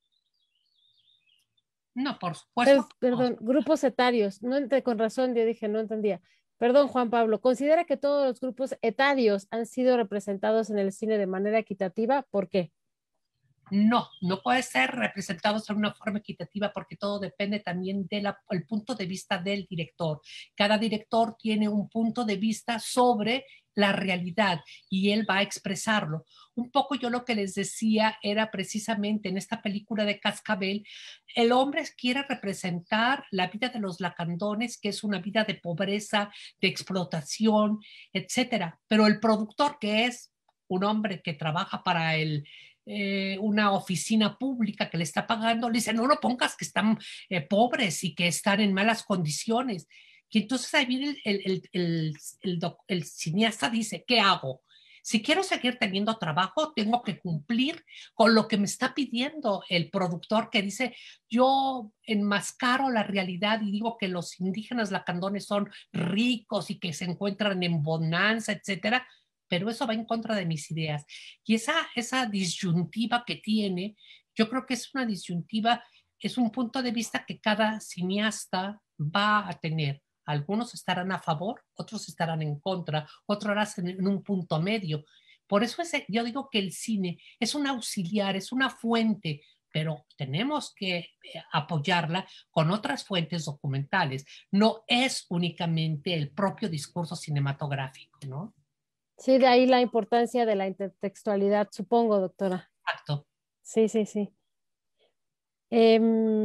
No, por supuesto. Per perdón, grupos etarios. No entré con razón, yo dije, no entendía. Perdón, Juan Pablo. ¿Considera que todos los grupos etarios han sido representados en el cine de manera equitativa? ¿Por qué? No, no puede ser representados de una forma equitativa porque todo depende también del punto de vista del director. Cada director tiene un punto de vista sobre la realidad y él va a expresarlo. Un poco yo lo que les decía era precisamente en esta película de Cascabel, el hombre quiere representar la vida de los lacandones, que es una vida de pobreza, de explotación, etcétera. Pero el productor, que es un hombre que trabaja para el Eh, una oficina pública que le está pagando, le dice, no lo pongas que están eh, pobres y que están en malas condiciones. Y entonces ahí viene el, el, el, el, doc, el cineasta dice, ¿qué hago? Si quiero seguir teniendo trabajo, tengo que cumplir con lo que me está pidiendo el productor que dice, yo enmascaro la realidad y digo que los indígenas lacandones son ricos y que se encuentran en bonanza, etcétera, pero eso va en contra de mis ideas. Y esa, esa disyuntiva que tiene, yo creo que es una disyuntiva, es un punto de vista que cada cineasta va a tener. Algunos estarán a favor, otros estarán en contra, otros estarán en un punto medio. Por eso es, yo digo que el cine es un auxiliar, es una fuente, pero tenemos que apoyarla con otras fuentes documentales. No es únicamente el propio discurso cinematográfico, ¿no? Sí, de ahí la importancia de la intertextualidad, supongo, doctora. Exacto. Sí, sí, sí. Eh,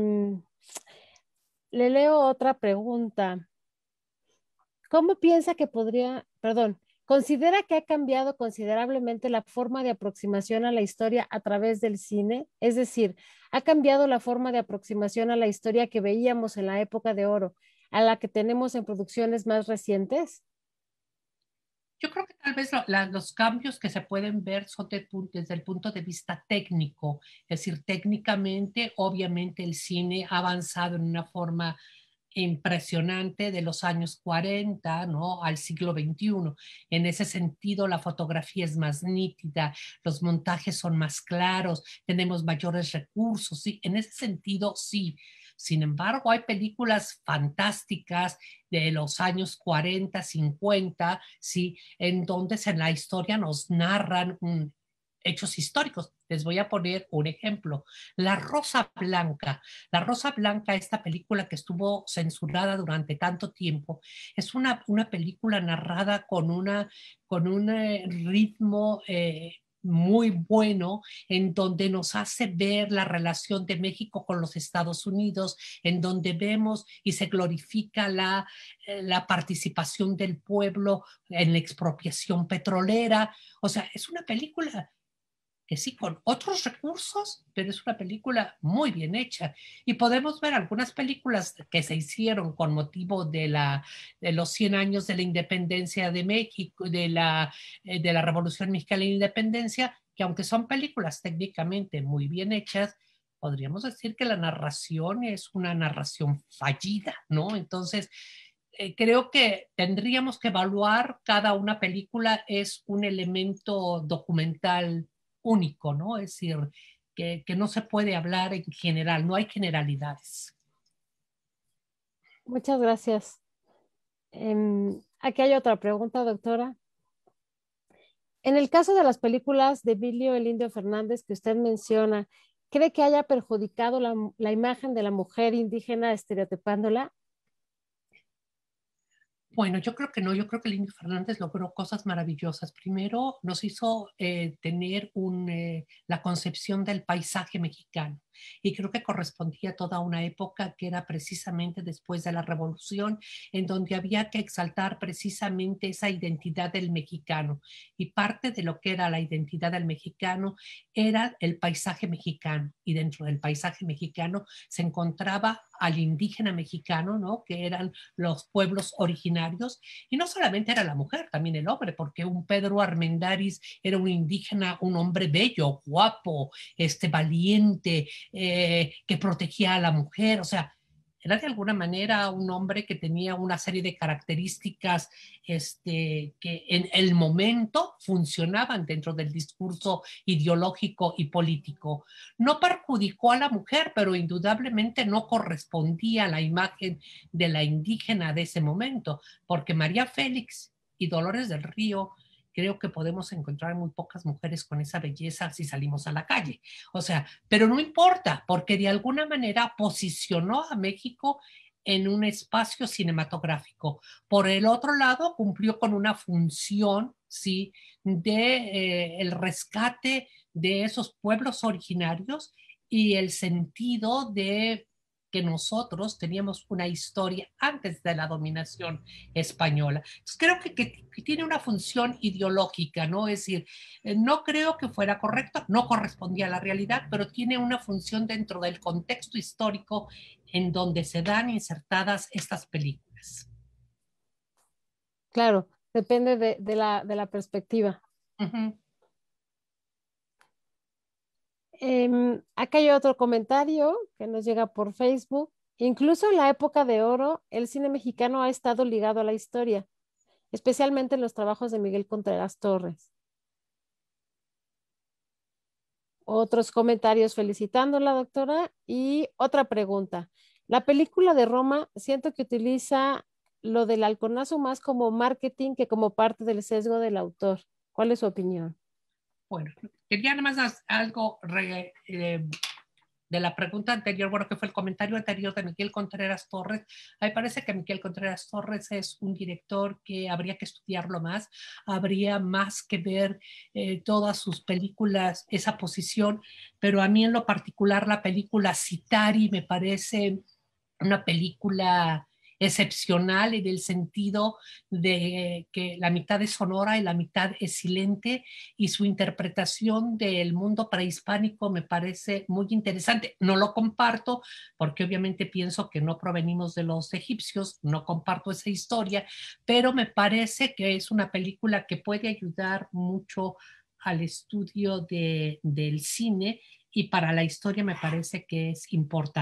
le leo otra pregunta. ¿Cómo piensa que podría, perdón, considera que ha cambiado considerablemente la forma de aproximación a la historia a través del cine? Es decir, ¿ha cambiado la forma de aproximación a la historia que veíamos en la época de oro a la que tenemos en producciones más recientes? Yo creo que tal vez lo, la, los cambios que se pueden ver son de, desde el punto de vista técnico, es decir, técnicamente, obviamente el cine ha avanzado en una forma impresionante de los años cuarenta, ¿no?, al siglo veintiuno. En ese sentido, la fotografía es más nítida, los montajes son más claros, tenemos mayores recursos, sí, en ese sentido, sí. Sin embargo, hay películas fantásticas de los años cuarenta, cincuenta, sí, en donde en la historia nos narran un, hechos históricos. Les voy a poner un ejemplo. La Rosa Blanca. La Rosa Blanca, esta película que estuvo censurada durante tanto tiempo, es una, una película narrada con, una, con un eh, ritmo eh, muy bueno, en donde nos hace ver la relación de México con los Estados Unidos, en donde vemos y se glorifica la, eh, la participación del pueblo en la expropiación petrolera. O sea, es una película que sí, con otros recursos, pero es una película muy bien hecha. Y podemos ver algunas películas que se hicieron con motivo de, la, de los cien años de la independencia de México, de la, eh, de la Revolución Mexicana de la Independencia, que aunque son películas técnicamente muy bien hechas, podríamos decir que la narración es una narración fallida, ¿no? Entonces, eh, creo que tendríamos que evaluar cada una película es un elemento documental único, ¿no? Es decir, que, que no se puede hablar en general, no hay generalidades. Muchas gracias. Um, aquí hay otra pregunta, doctora. En el caso de las películas de Emilio el Indio Fernández que usted menciona, ¿cree que haya perjudicado la, la imagen de la mujer indígena estereotipándola? Bueno, yo creo que no, yo creo que el Indio Fernández logró cosas maravillosas. Primero, nos hizo eh, tener un, eh, la concepción del paisaje mexicano, y creo que correspondía a toda una época que era precisamente después de la Revolución, en donde había que exaltar precisamente esa identidad del mexicano, y parte de lo que era la identidad del mexicano era el paisaje mexicano, y dentro del paisaje mexicano se encontraba al indígena mexicano, ¿no?, que eran los pueblos originarios, y no solamente era la mujer, también el hombre, porque un Pedro Armendáriz era un indígena, un hombre bello, guapo, este, valiente, eh, que protegía a la mujer, o sea, era de alguna manera un hombre que tenía una serie de características este, que en el momento funcionaban dentro del discurso ideológico y político. No perjudicó a la mujer, pero indudablemente no correspondía a la imagen de la indígena de ese momento, porque María Félix y Dolores del Río, creo que podemos encontrar muy pocas mujeres con esa belleza si salimos a la calle. O sea, pero no importa, porque de alguna manera posicionó a México en un espacio cinematográfico. Por el otro lado, cumplió con una función, ¿sí?, de eh, el rescate de esos pueblos originarios y el sentido de que nosotros teníamos una historia antes de la dominación española. Entonces, creo que, que, que tiene una función ideológica, ¿no? Es decir, eh, no creo que fuera correcto, no correspondía a la realidad, pero tiene una función dentro del contexto histórico en donde se dan insertadas estas películas. Claro, depende de, de, la, de la perspectiva. Uh-huh. Eh, acá hay otro comentario que nos llega por Facebook. Incluso en la época de oro, el cine mexicano ha estado ligado a la historia, especialmente en los trabajos de Miguel Contreras Torres. Otros comentarios felicitando a la doctora. Y otra pregunta. La película de Roma, siento que utiliza lo del halconazo más como marketing que como parte del sesgo del autor. ¿Cuál es su opinión? Bueno, quería nada más algo re, eh, de la pregunta anterior, bueno, que fue el comentario anterior de Miguel Contreras Torres. A mí me parece que Miguel Contreras Torres es un director que habría que estudiarlo más, habría más que ver eh, todas sus películas, esa posición, pero a mí en lo particular la película Citari me parece una película excepcional en el sentido de que la mitad es sonora y la mitad es silente, y su interpretación del mundo prehispánico me parece muy interesante. No lo comparto porque obviamente pienso que no provenimos de los egipcios, no comparto esa historia, pero me parece que es una película que puede ayudar mucho al estudio de, del cine, y para la historia me parece que es importante.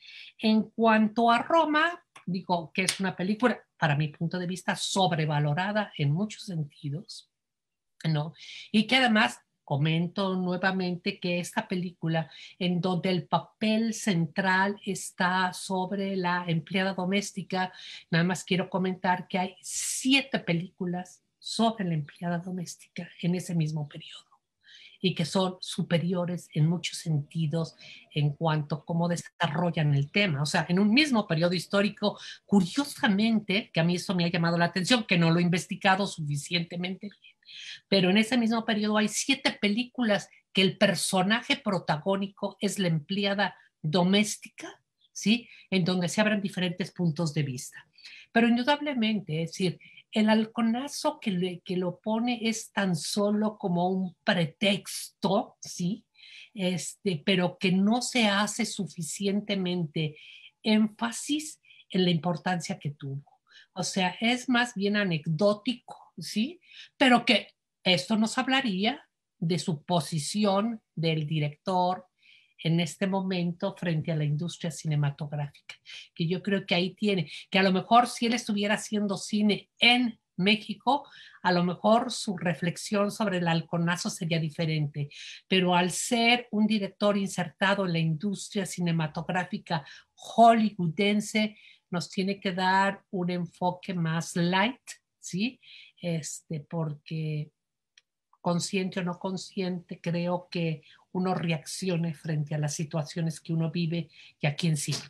En cuanto a Roma, digo que es una película, para mi punto de vista, sobrevalorada en muchos sentidos, ¿no? Y que además comento nuevamente que esta película, en donde el papel central está sobre la empleada doméstica, nada más quiero comentar que hay siete películas sobre la empleada doméstica en ese mismo periodo y que son superiores en muchos sentidos en cuanto a cómo desarrollan el tema. O sea, en un mismo periodo histórico, curiosamente, que a mí eso me ha llamado la atención, que no lo he investigado suficientemente bien, pero en ese mismo periodo hay siete películas que el personaje protagónico es la empleada doméstica, ¿sí? En donde se abren diferentes puntos de vista. Pero indudablemente, es decir, el halconazo que, le, que lo pone es tan solo como un pretexto, ¿sí? Este, pero que no se hace suficientemente énfasis en la importancia que tuvo. O sea, es más bien anecdótico, ¿sí? Pero que esto nos hablaría de su posición del director en este momento frente a la industria cinematográfica, que yo creo que ahí tiene, que a lo mejor si él estuviera haciendo cine en México, a lo mejor su reflexión sobre el halconazo sería diferente, pero al ser un director insertado en la industria cinematográfica hollywoodense, nos tiene que dar un enfoque más light, ¿sí? Este, porque consciente o no consciente, creo que uno reaccione frente a las situaciones que uno vive y a quién sirve.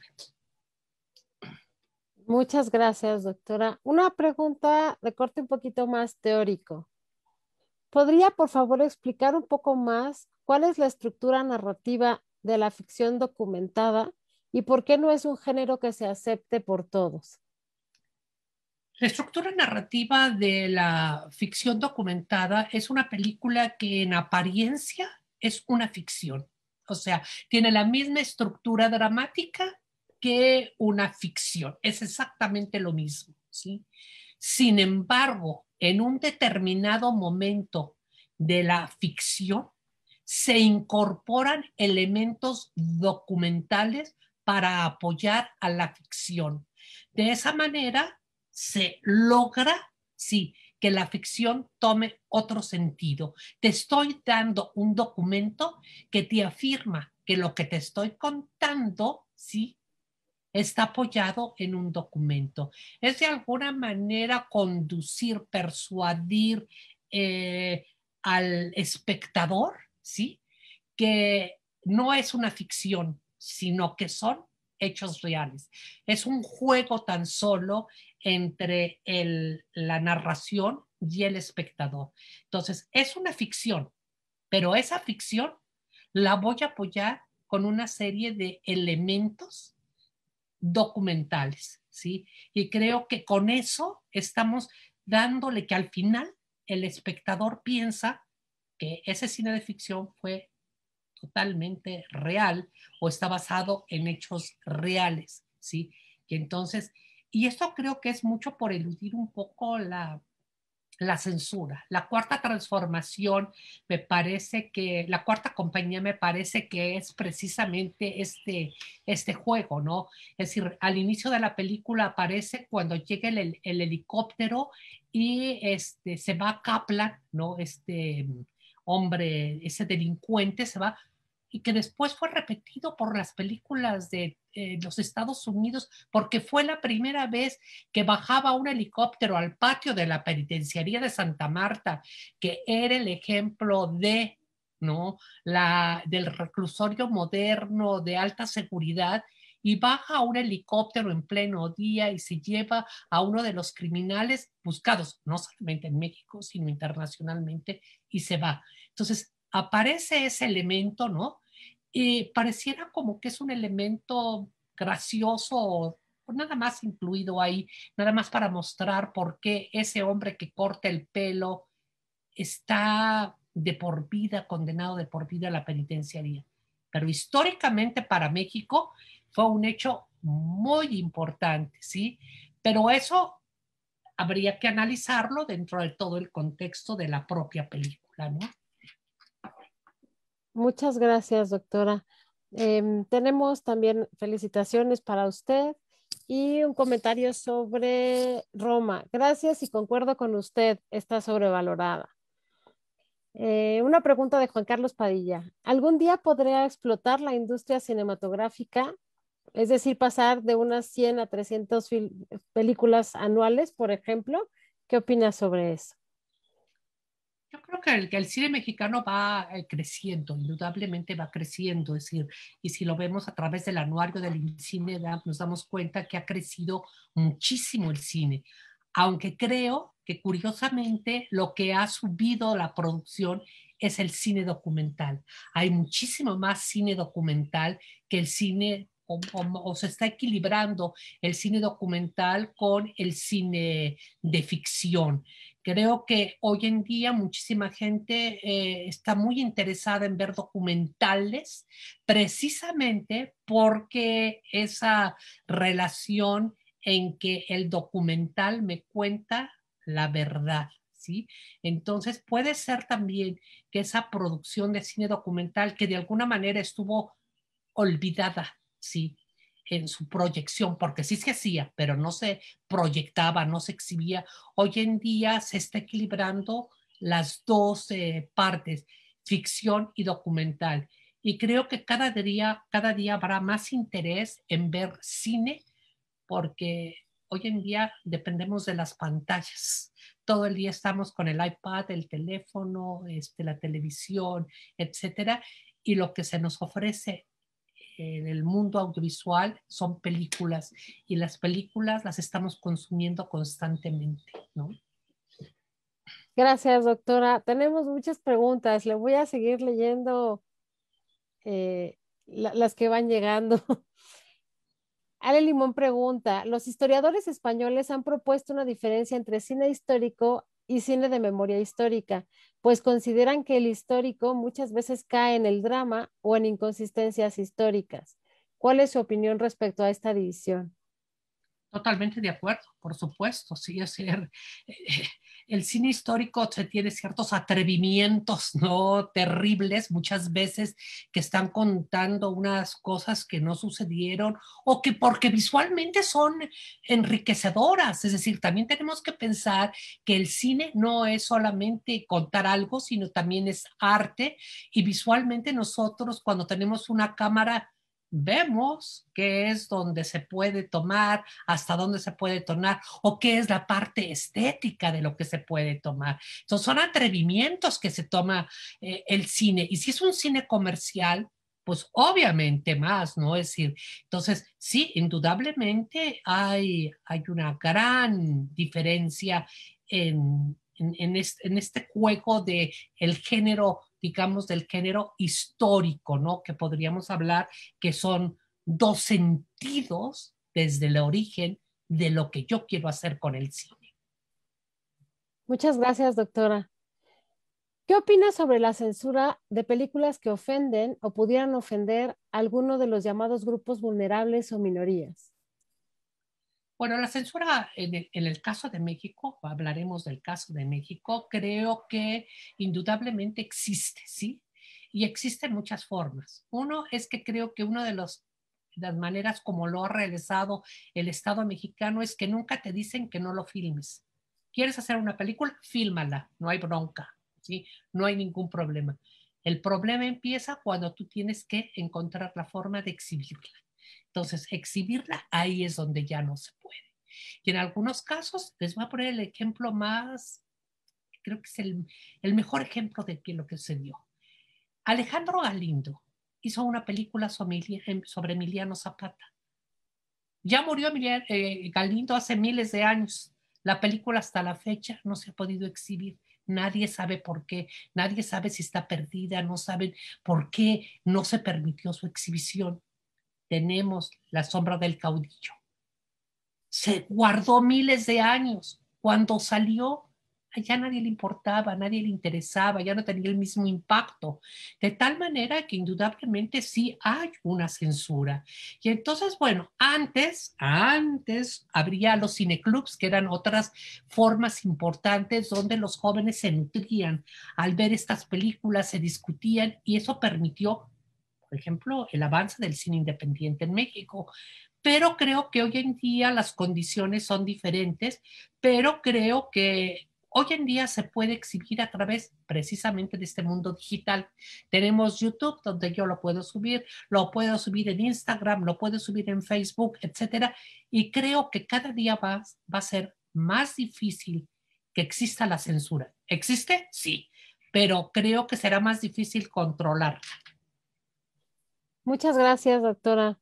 Muchas gracias, doctora. Una pregunta de corte un poquito más teórico. ¿Podría, por favor, explicar un poco más cuál es la estructura narrativa de la ficción documentada y por qué no es un género que se acepte por todos? La estructura narrativa de la ficción documentada es una película que en apariencia es una ficción. O sea, tiene la misma estructura dramática que una ficción. Es exactamente lo mismo, ¿sí? Sin embargo, en un determinado momento de la ficción se incorporan elementos documentales para apoyar a la ficción. De esa manera se logra, sí, que la ficción tome otro sentido. Te estoy dando un documento que te afirma que lo que te estoy contando, sí, está apoyado en un documento. Es de alguna manera conducir, persuadir eh, al espectador, ¿sí? Que no es una ficción, sino que son hechos reales. Es un juego tan solo entre el, la narración y el espectador. Entonces, es una ficción, pero esa ficción la voy a apoyar con una serie de elementos documentales, ¿sí? Y creo que con eso estamos dándole que al final el espectador piensa que ese cine de ficción fue totalmente real o está basado en hechos reales, ¿sí? Y entonces, y esto creo que es mucho por eludir un poco la, la censura. La cuarta transformación me parece que, la cuarta compañía me parece que es precisamente este, este juego, ¿no? Es decir, al inicio de la película aparece cuando llega el, el helicóptero y este, se va a Kaplan, ¿no? Este hombre, ese delincuente se va, y que después fue repetido por las películas de eh, los Estados Unidos, porque fue la primera vez que bajaba un helicóptero al patio de la penitenciaría de Santa Marta, que era el ejemplo de, ¿no? La, del reclusorio moderno de alta seguridad, y baja un helicóptero en pleno día y se lleva a uno de los criminales buscados, no solamente en México, sino internacionalmente, y se va. Entonces, aparece ese elemento, ¿no? Y pareciera como que es un elemento gracioso, nada más incluido ahí, nada más para mostrar por qué ese hombre que corta el pelo está de por vida, condenado de por vida a la penitenciaría. Pero históricamente para México fue un hecho muy importante, ¿sí? Pero eso habría que analizarlo dentro de todo el contexto de la propia película, ¿no? Muchas gracias, doctora. Em, tenemos también felicitaciones para usted y un comentario sobre Roma. Gracias y concuerdo con usted, está sobrevalorada. Eh, una pregunta de Juan Carlos Padilla. ¿Algún día podría explotar la industria cinematográfica? Es decir, pasar de unas cien a trescientas fil- películas anuales, por ejemplo. ¿Qué opinas sobre eso? Yo creo que el, que el cine mexicano va eh, creciendo, indudablemente va creciendo, es decir, y si lo vemos a través del anuario del cine, da- nos damos cuenta que ha crecido muchísimo el cine, aunque creo que curiosamente lo que ha subido la producción es el cine documental. Hay muchísimo más cine documental que el cine, o, o- o se está equilibrando el cine documental con el cine de ficción. Creo que hoy en día muchísima gente eh, está muy interesada en ver documentales precisamente porque esa relación en que el documental me cuenta la verdad, ¿sí? Entonces puede ser también que esa producción de cine documental que de alguna manera estuvo olvidada, ¿sí? En su proyección, porque sí se hacía, pero no se proyectaba, no se exhibía. Hoy en día se está equilibrando las dos eh, partes, ficción y documental. Y creo que cada día, cada día habrá más interés en ver cine, porque hoy en día dependemos de las pantallas. Todo el día estamos con el iPad, el teléfono, este, la televisión, etcétera. Y lo que se nos ofrece en el mundo audiovisual son películas y las películas las estamos consumiendo constantemente, ¿no? Gracias, doctora. Tenemos muchas preguntas. Le voy a seguir leyendo eh, la- las que van llegando. Ale Limón pregunta, ¿los historiadores españoles han propuesto una diferencia entre cine histórico y cine de memoria histórica? Pues consideran que el histórico muchas veces cae en el drama o en inconsistencias históricas. ¿Cuál es su opinión respecto a esta división? Totalmente de acuerdo, por supuesto, sí, es decir, eh, el cine histórico se tiene ciertos atrevimientos, ¿no? Terribles muchas veces que están contando unas cosas que no sucedieron o que porque visualmente son enriquecedoras, es decir, también tenemos que pensar que el cine no es solamente contar algo, sino también es arte y visualmente nosotros cuando tenemos una cámara vemos qué es donde se puede tomar, hasta dónde se puede tomar o qué es la parte estética de lo que se puede tomar. Entonces son atrevimientos que se toma eh, el cine y si es un cine comercial, pues obviamente más, ¿no? Es decir, entonces sí, indudablemente hay, hay una gran diferencia en, en, en, este, en este juego de el género, digamos, del género histórico, ¿no? Que podríamos hablar que son dos sentidos desde el origen de lo que yo quiero hacer con el cine. Muchas gracias, doctora. ¿Qué opina sobre la censura de películas que ofenden o pudieran ofender a alguno de los llamados grupos vulnerables o minorías? Bueno, la censura en el, en el caso de México, hablaremos del caso de México, creo que indudablemente existe, ¿sí? Y existen muchas formas. Uno es que creo que una de los, las maneras como lo ha realizado el Estado mexicano es que nunca te dicen que no lo filmes. ¿Quieres hacer una película? Fílmala, no hay bronca, ¿sí? No hay ningún problema. El problema empieza cuando tú tienes que encontrar la forma de exhibirla. Entonces, exhibirla ahí es donde ya no se puede. Y en algunos casos, les voy a poner el ejemplo más, creo que es el, el mejor ejemplo de que lo que se dio. Alejandro Galindo hizo una película sobre Emiliano Zapata. Ya murió Emiliano, eh, Galindo hace miles de años. La película hasta la fecha no se ha podido exhibir. Nadie sabe por qué, nadie sabe si está perdida, no saben por qué no se permitió su exhibición. Tenemos La sombra del caudillo. Se guardó miles de años. Cuando salió, ya a nadie le importaba, a nadie le interesaba, ya no tenía el mismo impacto. De tal manera que indudablemente sí hay una censura. Y entonces, bueno, antes, antes habría los cineclubs, que eran otras formas importantes donde los jóvenes se nutrían. Al ver estas películas, se discutían y eso permitió por ejemplo, el avance del cine independiente en México. Pero creo que hoy en día las condiciones son diferentes, pero creo que hoy en día se puede exhibir a través precisamente de este mundo digital. Tenemos YouTube, donde yo lo puedo subir, lo puedo subir en Instagram, lo puedo subir en Facebook, etcétera. Y creo que cada día va, va a ser más difícil que exista la censura. ¿Existe? Sí, pero creo que será más difícil controlar. Muchas gracias, doctora.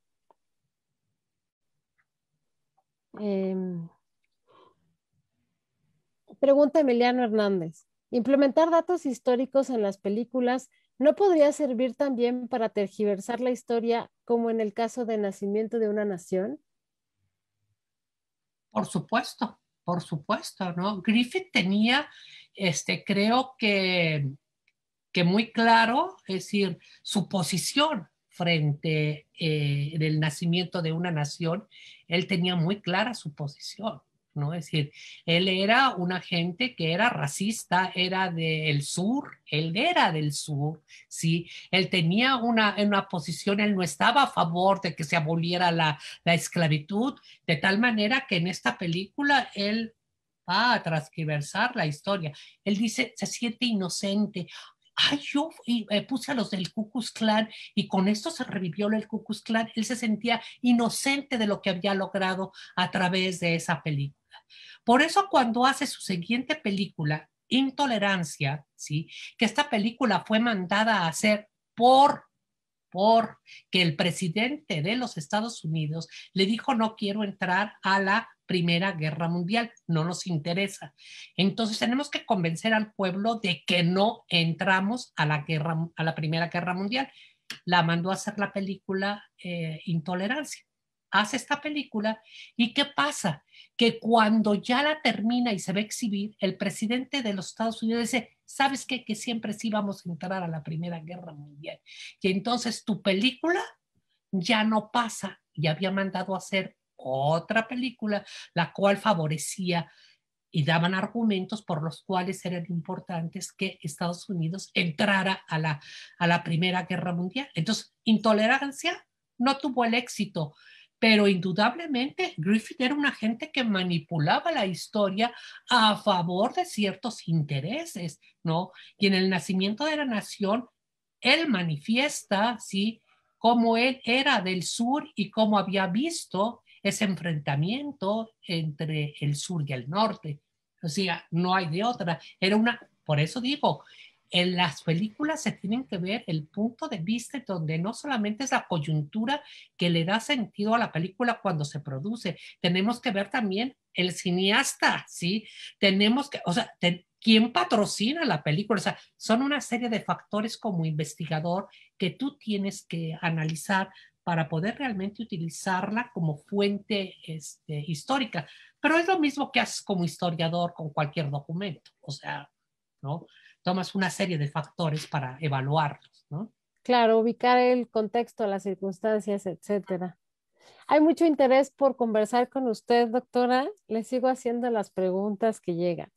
Eh, pregunta Emiliano Hernández. ¿Implementar datos históricos en las películas no podría servir también para tergiversar la historia, como en el caso de Nacimiento de una Nación? Por supuesto, por supuesto, ¿no? Griffith tenía, este, creo que, que muy claro, es decir, su posición frente eh, del nacimiento de una nación. Él tenía muy clara su posición, ¿no? Es decir, él era una gente que era racista, era del sur, él era del sur, ¿sí? Él tenía una, una posición, él no estaba a favor de que se aboliera la, la esclavitud, de tal manera que en esta película él va a transgiversar la historia. Él dice, se siente inocente. Ay, yo y, eh, puse a los del Ku Klux Klan y con esto se revivió el Ku Klux Klan. Él se sentía inocente de lo que había logrado a través de esa película. Por eso cuando hace su siguiente película, Intolerancia, ¿sí? Que esta película fue mandada a hacer por porque el presidente de los Estados Unidos le dijo no quiero entrar a la Primera Guerra Mundial, no nos interesa. Entonces tenemos que convencer al pueblo de que no entramos a la, guerra, a la Primera Guerra Mundial. La mandó a hacer la película eh, Intolerancia. Hace esta película y ¿qué pasa? Que cuando ya la termina y se va a exhibir, el presidente de los Estados Unidos dice, ¿sabes qué? Que siempre sí vamos a entrar a la Primera Guerra Mundial. Y entonces tu película ya no pasa y había mandado a hacer otra película, la cual favorecía y daban argumentos por los cuales eran importantes que Estados Unidos entrara a la, a la Primera Guerra Mundial. Entonces, Intolerancia no tuvo el éxito, pero indudablemente Griffith era una gente que manipulaba la historia a favor de ciertos intereses, ¿no? Y en el Nacimiento de la Nación, él manifiesta, ¿sí?, cómo él era del sur y cómo había visto ese enfrentamiento entre el sur y el norte. O sea, no hay de otra. Era una, por eso digo, en las películas se tienen que ver el punto de vista donde no solamente es la coyuntura que le da sentido a la película cuando se produce, tenemos que ver también el cineasta, ¿sí? Tenemos que, o sea, te, ¿quién patrocina la película? O sea, son una serie de factores como investigador que tú tienes que analizar para poder realmente utilizarla como fuente este, histórica. Pero es lo mismo que haces como historiador con cualquier documento, o sea, ¿no? Tomas una serie de factores para evaluarlos, ¿no? Claro, ubicar el contexto, las circunstancias, etcétera. Hay mucho interés por conversar con usted, doctora. Le sigo haciendo las preguntas que llegan.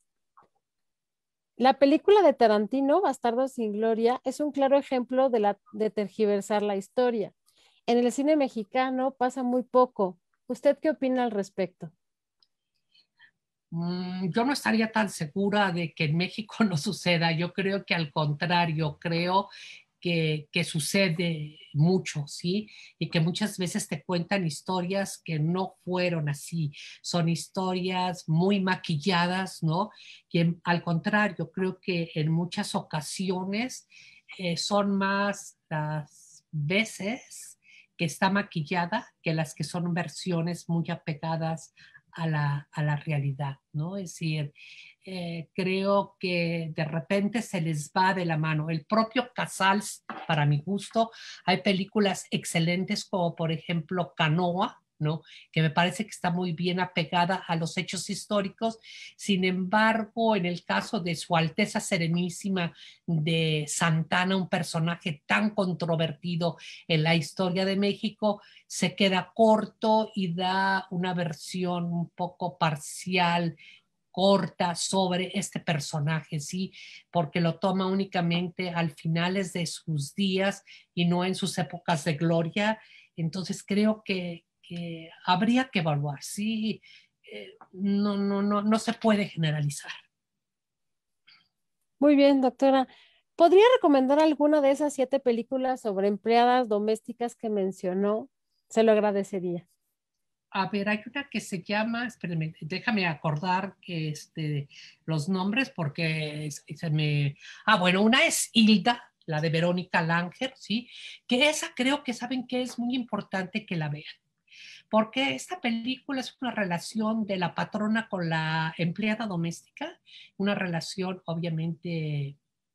La película de Tarantino, Bastardos sin Gloria, es un claro ejemplo de, la, de tergiversar la historia. En el cine mexicano pasa muy poco. ¿Usted qué opina al respecto? Yo no estaría tan segura de que en México no suceda. Yo creo que al contrario, creo que, que sucede mucho, ¿sí? Y que muchas veces te cuentan historias que no fueron así. Son historias muy maquilladas, ¿no? Y en, al contrario, creo que en muchas ocasiones eh, son más las veces que está maquillada que las que son versiones muy apegadas a la, a la realidad, ¿no? Es decir, eh, creo que de repente se les va de la mano. El propio Casals, para mi gusto, hay películas excelentes como por ejemplo Canoa, ¿no? Que me parece que está muy bien apegada a los hechos históricos. Sin embargo, en el caso de Su Alteza Serenísima de Santana, un personaje tan controvertido en la historia de México, se queda corto y da una versión un poco parcial corta sobre este personaje, ¿sí? Porque lo toma únicamente al finales de sus días y no en sus épocas de gloria. Entonces creo que, que habría que evaluar, ¿sí? Eh, no, no, no, no se puede generalizar. Muy bien, doctora. ¿Podría recomendar alguna de esas siete películas sobre empleadas domésticas que mencionó? Se lo agradecería. A ver, hay una que se llama, espérenme, déjame acordar que este, los nombres porque se me... Ah, bueno, una es Hilda, la de Verónica Langer, ¿sí? Que esa creo que saben que es muy importante que la vean. Porque esta película es una relación de la patrona con la empleada doméstica, una relación obviamente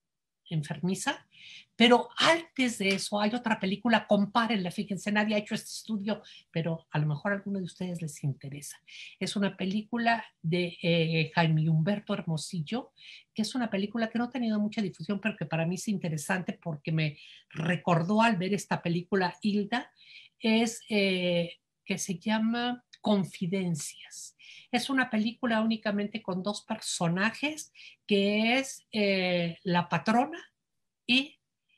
enfermiza, pero antes de eso hay otra película, compárenla, fíjense, nadie ha hecho este estudio, pero a lo mejor a alguno de ustedes les interesa. Es una película de eh, Jaime Humberto Hermosillo, que es una película que no ha tenido mucha difusión, pero que para mí es interesante porque me recordó al ver esta película Hilda, es eh, que se llama Confidencias. Es una película únicamente con dos personajes, que es eh, la patrona y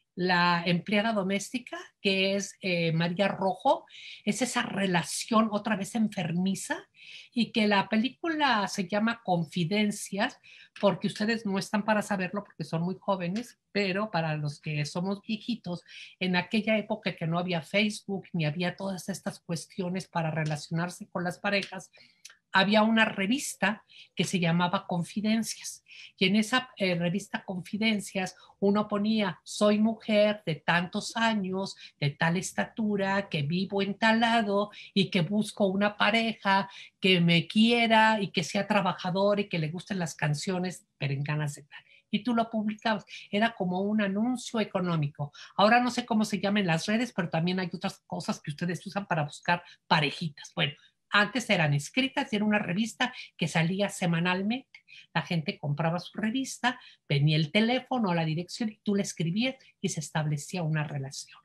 la empleada doméstica, que es eh, María Rojo. Es esa relación otra vez enfermiza, y que la película se llama Confidencias, porque ustedes no están para saberlo porque son muy jóvenes, pero para los que somos viejitos, en aquella época que no había Facebook ni había todas estas cuestiones para relacionarse con las parejas, había una revista que se llamaba Confidencias, y en esa eh, revista Confidencias uno ponía: soy mujer de tantos años, de tal estatura, que vivo en tal lado y que busco una pareja que me quiera y que sea trabajador y que le gusten las canciones perenganas de tal. Y tú lo publicabas. Era como un anuncio económico. Ahora no sé cómo se llaman las redes, pero también hay otras cosas que ustedes usan para buscar parejitas. Bueno, antes eran escritas y era una revista que salía semanalmente. La gente compraba su revista, venía el teléfono, la dirección, y tú le escribías y se establecía una relación.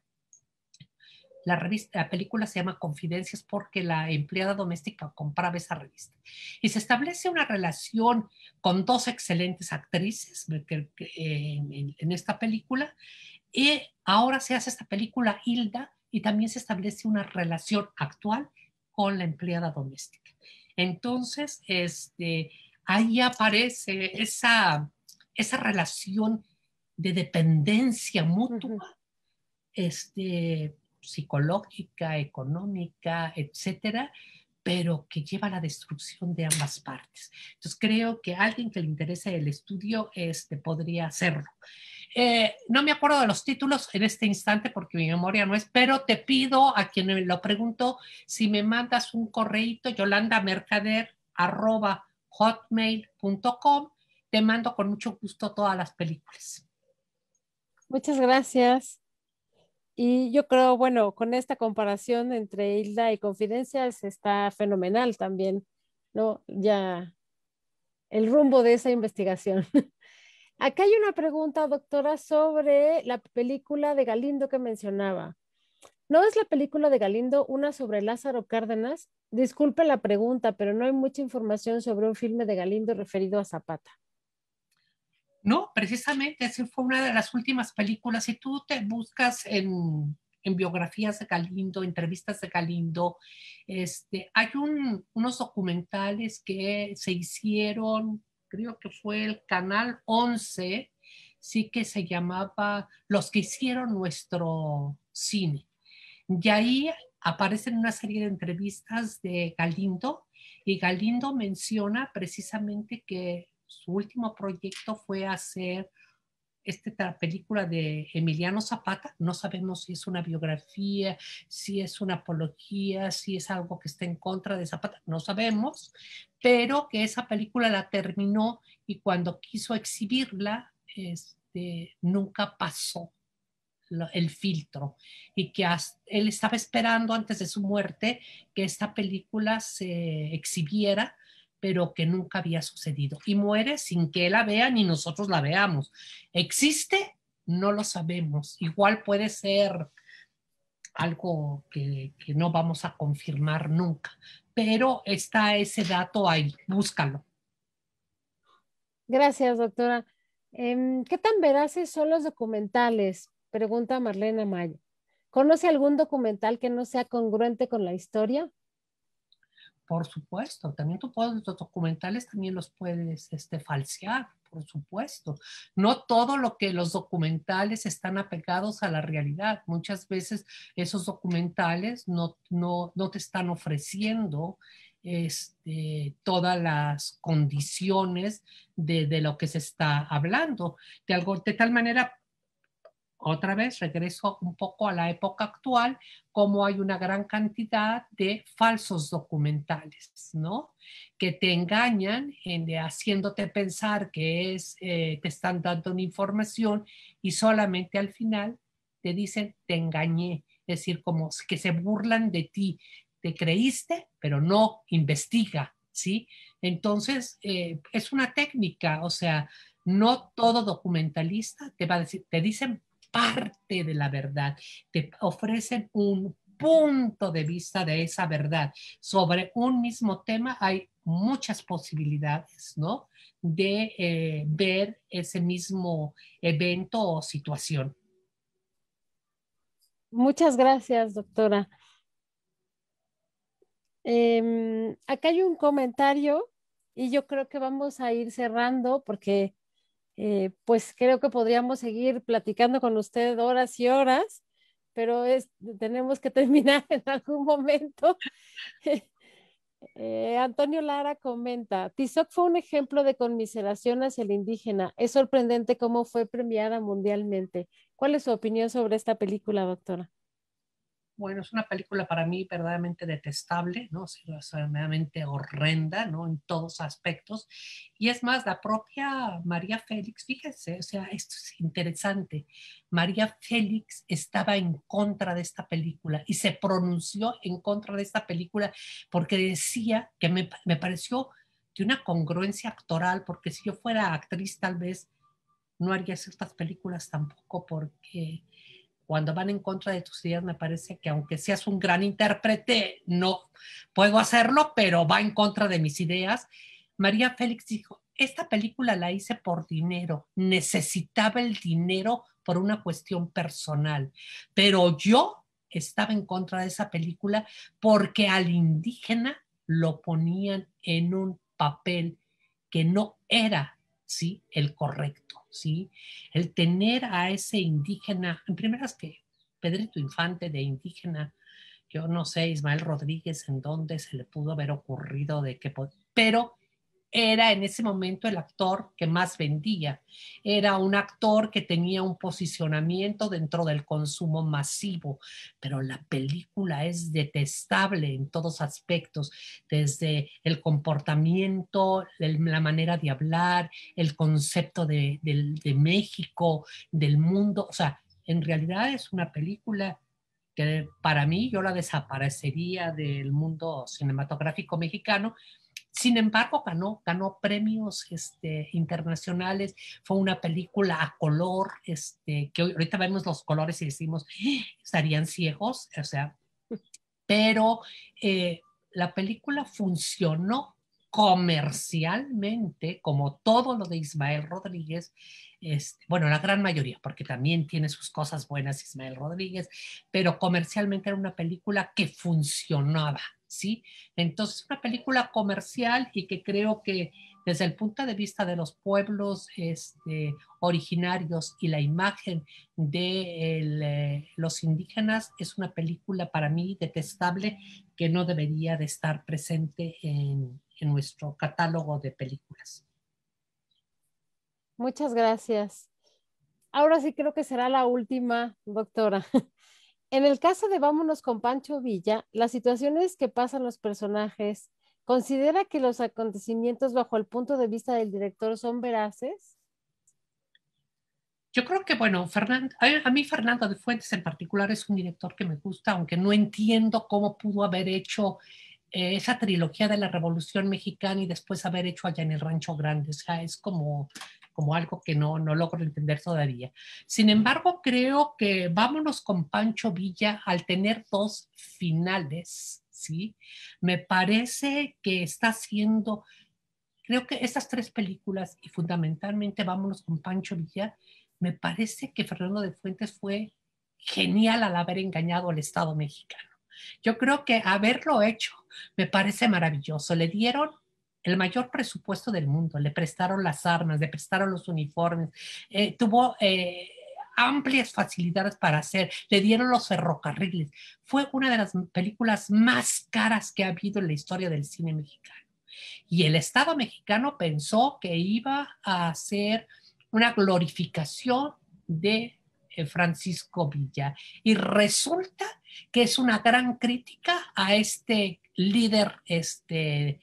La, revista, la película se llama Confidencias porque la empleada doméstica compraba esa revista. Y se establece una relación con dos excelentes actrices que, que, en, en esta película. Y ahora se hace esta película Hilda y también se establece una relación actual con la empleada doméstica. Entonces, este, ahí aparece esa, esa relación de dependencia mutua, uh-huh. este, psicológica, económica, etcétera, pero que lleva a la destrucción de ambas partes. Entonces, creo que a alguien que le interese el estudio este, podría hacerlo. Eh, no me acuerdo de los títulos en este instante porque mi memoria no es, pero te pido a quien me lo preguntó si me mandas un correíto, yolandamercader arroba hotmail punto com, te mando con mucho gusto todas las películas. Muchas gracias. Y yo creo, bueno, con esta comparación entre Hilda y Confidencias está fenomenal también, ¿no? Ya el rumbo de esa investigación. Acá hay una pregunta, doctora, sobre la película de Galindo que mencionaba. ¿No es la película de Galindo una sobre Lázaro Cárdenas? Disculpe la pregunta, pero no hay mucha información sobre un filme de Galindo referido a Zapata. No, precisamente, esa fue una de las últimas películas. Si tú te buscas en, en biografías de Galindo, entrevistas de Galindo, este, hay un, unos documentales que se hicieron, creo que fue el Canal once, sí, que se llamaba Los que hicieron nuestro cine. Y ahí aparecen una serie de entrevistas de Galindo, y Galindo menciona precisamente que su último proyecto fue hacer esta película de Emiliano Zapata. No sabemos si es una biografía, si es una apología, si es algo que está en contra de Zapata, no sabemos, pero que esa película la terminó y cuando quiso exhibirla, este, nunca pasó el filtro, y que hasta, él estaba esperando antes de su muerte que esta película se exhibiera, pero que nunca había sucedido, y muere sin que él la vea ni nosotros la veamos. ¿Existe? No lo sabemos. Igual puede ser algo que, que no vamos a confirmar nunca, pero está ese dato ahí, búscalo. Gracias, doctora. Em, ¿qué tan veraces son los documentales? Pregunta Marlene Maya. ¿Conoce algún documental que no sea congruente con la historia? Por supuesto, también tú puedes, los documentales también los puedes este, falsear, por supuesto. No todo lo que los documentales están apegados a la realidad. Muchas veces esos documentales no, no, no te están ofreciendo este, todas las condiciones de, de lo que se está hablando. De, algo, de tal manera, otra vez regreso un poco a la época actual, como hay una gran cantidad de falsos documentales, ¿no? Que te engañan en, de, haciéndote pensar que es, eh, te están dando una información y solamente al final te dicen, te engañé. Es decir, como que se burlan de ti. Te creíste, pero no investiga, ¿sí? Entonces, eh, es una técnica, o sea, no todo documentalista te va a decir, te dicen parte de la verdad, te ofrecen un punto de vista de esa verdad. Sobre un mismo tema hay muchas posibilidades, ¿no? De eh, ver ese mismo evento o situación. Muchas gracias, doctora. Em, acá hay un comentario y yo creo que vamos a ir cerrando porque eh, pues creo que podríamos seguir platicando con usted horas y horas, pero es, tenemos que terminar en algún momento. Eh, Antonio Lara comenta, Tizoc fue un ejemplo de conmiseración hacia el indígena. Es sorprendente cómo fue premiada mundialmente. ¿Cuál es su opinión sobre esta película, doctora? Bueno, es una película para mí verdaderamente detestable, ¿no? Es verdaderamente horrenda, ¿no? En todos aspectos. Y es más, la propia María Félix, fíjense, o sea, esto es interesante. María Félix estaba en contra de esta película y se pronunció en contra de esta película porque decía que me, me pareció de una congruencia actoral, porque si yo fuera actriz tal vez no haría ciertas películas tampoco porque cuando van en contra de tus ideas, me parece que aunque seas un gran intérprete, no puedo hacerlo, pero va en contra de mis ideas. María Félix dijo, esta película la hice por dinero, necesitaba el dinero por una cuestión personal, pero yo estaba en contra de esa película porque al indígena lo ponían en un papel que no era, ¿sí?, el correcto, ¿sí? El tener a ese indígena, en primeras que Pedrito Infante de indígena, yo no sé, Ismael Rodríguez, en dónde se le pudo haber ocurrido de que, pero era en ese momento el actor que más vendía. Era un actor que tenía un posicionamiento dentro del consumo masivo, pero la película es detestable en todos aspectos, desde el comportamiento, la manera de hablar, el concepto de, de, de México, del mundo. O sea, en realidad es una película que para mí yo la desaparecería del mundo cinematográfico mexicano. Sin embargo, ganó, ganó premios este, internacionales. Fue una película a color, este, que hoy, ahorita vemos los colores y decimos, estarían ciegos, o sea, pero eh, la película funcionó comercialmente, como todo lo de Ismael Rodríguez, este, bueno, la gran mayoría, porque también tiene sus cosas buenas Ismael Rodríguez, pero comercialmente era una película que funcionaba, ¿sí? Entonces, una película comercial y que creo que desde el punto de vista de los pueblos este, originarios y la imagen de el, eh, los indígenas, es una película para mí detestable que no debería de estar presente en, en nuestro catálogo de películas. Muchas gracias. Ahora sí creo que será la última, doctora. En el caso de Vámonos con Pancho Villa, las situaciones que pasan los personajes, ¿considera que los acontecimientos bajo el punto de vista del director son veraces? Yo creo que, bueno, Fernando, a, a mí Fernando de Fuentes en particular es un director que me gusta, aunque no entiendo cómo pudo haber hecho eh, esa trilogía de la Revolución Mexicana y después haber hecho allá en el Rancho Grande. O sea, es como, como algo que no, no logro entender todavía. Sin embargo, creo que Vámonos con Pancho Villa, al tener dos finales, ¿sí? Me parece que está haciendo Creo que estas tres películas, y fundamentalmente Vámonos con Pancho Villa, me parece que Fernando de Fuentes fue genial al haber engañado al Estado mexicano. Yo creo que haberlo hecho me parece maravilloso. Le dieron el mayor presupuesto del mundo, le prestaron las armas, le prestaron los uniformes, eh, tuvo eh, amplias facilidades para hacer, le dieron los ferrocarriles. Fue una de las películas más caras que ha habido en la historia del cine mexicano. Y el Estado mexicano pensó que iba a hacer una glorificación de Francisco Villa. Y resulta que es una gran crítica a este líder este,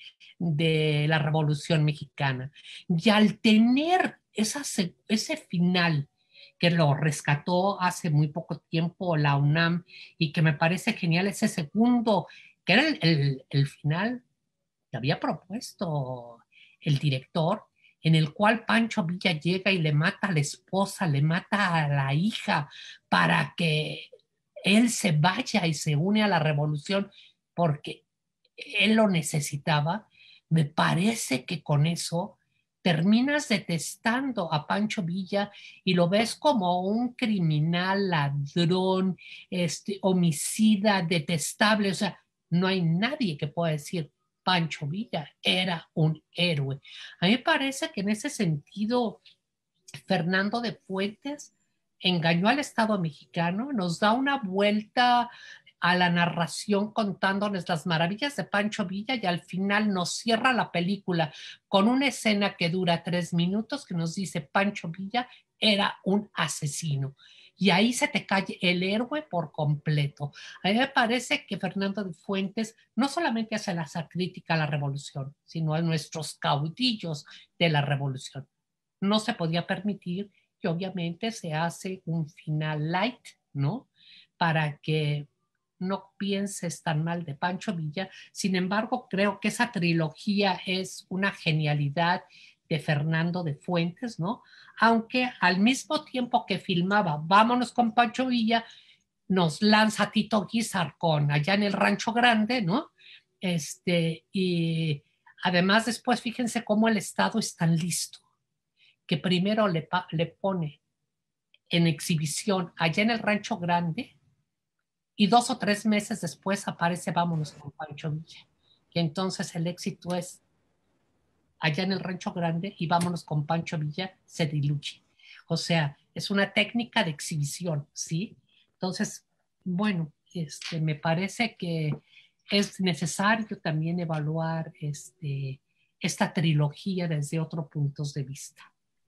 de la Revolución Mexicana. Y al tener esa, ese final que lo rescató hace muy poco tiempo la UNAM y que me parece genial, ese segundo, que era el, el, el final que había propuesto el director, en el cual Pancho Villa llega y le mata a la esposa, le mata a la hija para que él se vaya y se une a la revolución porque él lo necesitaba. Me parece que con eso terminas detestando a Pancho Villa y lo ves como un criminal, ladrón, este, homicida, detestable. O sea, no hay nadie que pueda decir Pancho Villa era un héroe. A mí me parece que en ese sentido Fernando de Fuentes engañó al Estado mexicano, nos da una vuelta a la narración contándonos las maravillas de Pancho Villa y al final nos cierra la película con una escena que dura tres minutos que nos dice Pancho Villa era un asesino. Y ahí se te cae el héroe por completo. A mí me parece que Fernando de Fuentes no solamente hace la crítica a la revolución, sino a nuestros caudillos de la revolución. No se podía permitir y obviamente se hace un final light, ¿no? Para que no pienses tan mal de Pancho Villa. Sin embargo, creo que esa trilogía es una genialidad de Fernando de Fuentes, ¿no? Aunque al mismo tiempo que filmaba Vámonos con Pancho Villa, nos lanza Tito Guízar con Allá en el Rancho Grande, ¿no? Este, y además después fíjense cómo el Estado es tan listo, que primero le, le pone en exhibición Allá en el Rancho Grande y dos o tres meses después aparece Vámonos con Pancho Villa. Y entonces el éxito es Allá en el Rancho Grande y Vámonos con Pancho Villa se diluye. O sea, es una técnica de exhibición, ¿sí? Entonces, bueno, este, me parece que es necesario también evaluar este, esta trilogía desde otros puntos de vista.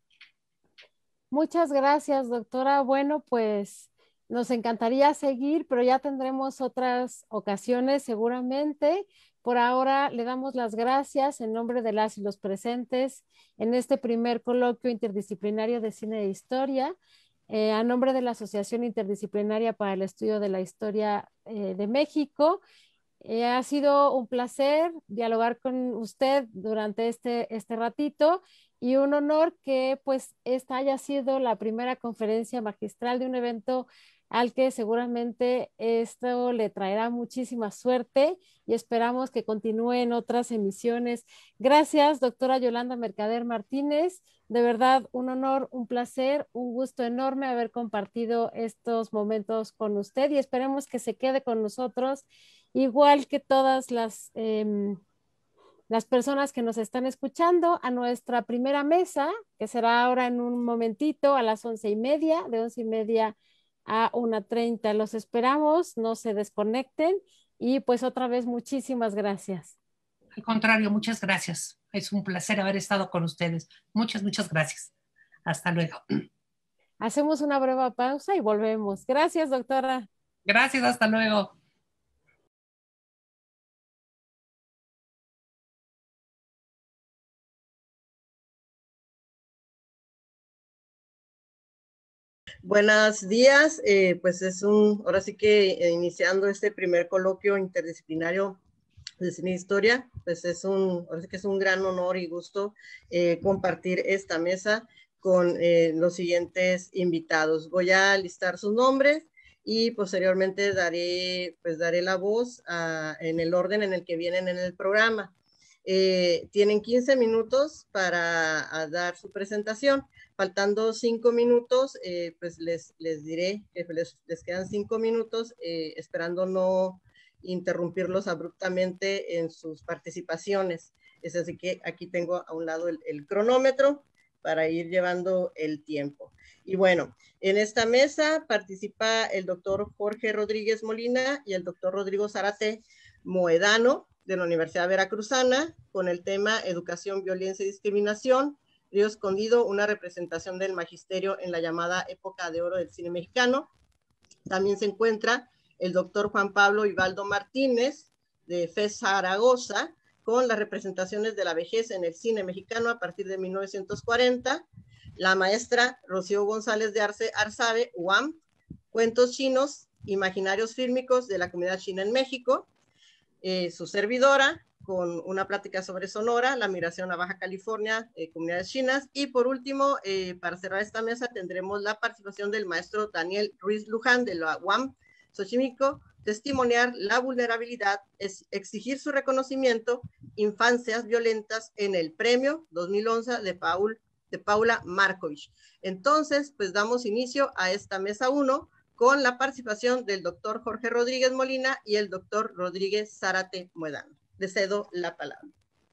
Muchas gracias, doctora. Bueno, pues nos encantaría seguir, pero ya tendremos otras ocasiones seguramente. Por ahora le damos las gracias en nombre de las y los presentes en este primer coloquio interdisciplinario de cine e historia, eh, a nombre de la Asociación Interdisciplinaria para el Estudio de la Historia eh, de México. Eh, ha sido un placer dialogar con usted durante este, este ratito y un honor que pues esta haya sido la primera conferencia magistral de un evento al que seguramente esto le traerá muchísima suerte y esperamos que continúe en otras emisiones. Gracias, doctora Yolanda Mercader Martínez. De verdad, un honor, un placer, un gusto enorme haber compartido estos momentos con usted y esperemos que se quede con nosotros, igual que todas las, eh, las personas que nos están escuchando, a nuestra primera mesa, que será ahora en un momentito a las once y media, de once y media a una treinta. Los esperamos, no se desconecten y pues otra vez muchísimas gracias. Al contrario, muchas gracias. Es un placer haber estado con ustedes. Muchas, muchas gracias. Hasta luego. Hacemos una breve pausa y volvemos. Gracias, doctora. Gracias, hasta luego. Buenos días, eh, pues es un, ahora sí que eh, iniciando este primer coloquio interdisciplinario de cine e historia, pues es un, ahora sí que es un gran honor y gusto eh, compartir esta mesa con eh, los siguientes invitados. Voy a listar sus nombres y posteriormente daré, pues daré la voz a, en el orden en el que vienen en el programa. Eh, tienen quince minutos para dar su presentación. Faltando cinco minutos, eh, pues les, les diré que les, les quedan cinco minutos, eh, esperando no interrumpirlos abruptamente en sus participaciones. Es así que aquí tengo a un lado el, el cronómetro para ir llevando el tiempo. Y bueno, en esta mesa participa el doctor Jorge Rodríguez Molina y el doctor Rodrigo Zárate Moedano, de la Universidad Veracruzana, con el tema Educación, Violencia y Discriminación, Río Escondido, una representación del magisterio en la llamada época de oro del cine mexicano. También se encuentra el doctor Juan Pablo Ibaldo Martínez, de F E S Zaragoza, con las representaciones de la vejez en el cine mexicano a partir de mil novecientos cuarenta. La maestra Rocío González de Arce Arzabe, U A M, Cuentos chinos, imaginarios fílmicos de la comunidad china en México. Eh, su servidora, con una plática sobre Sonora, la migración a Baja California, eh, comunidades chinas. Y por último, eh, para cerrar esta mesa, tendremos la participación del maestro Daniel Ruiz Luján de la U A M Xochimilco, testimoniar la vulnerabilidad, es exigir su reconocimiento, infancias violentas en el premio dos mil once de, Paul, de Paula Markovich. Entonces, pues damos inicio a esta mesa uno, con la participación del doctor Jorge Rodríguez Molina y el doctor Rodríguez Zárate Moedano. Le cedo la palabra.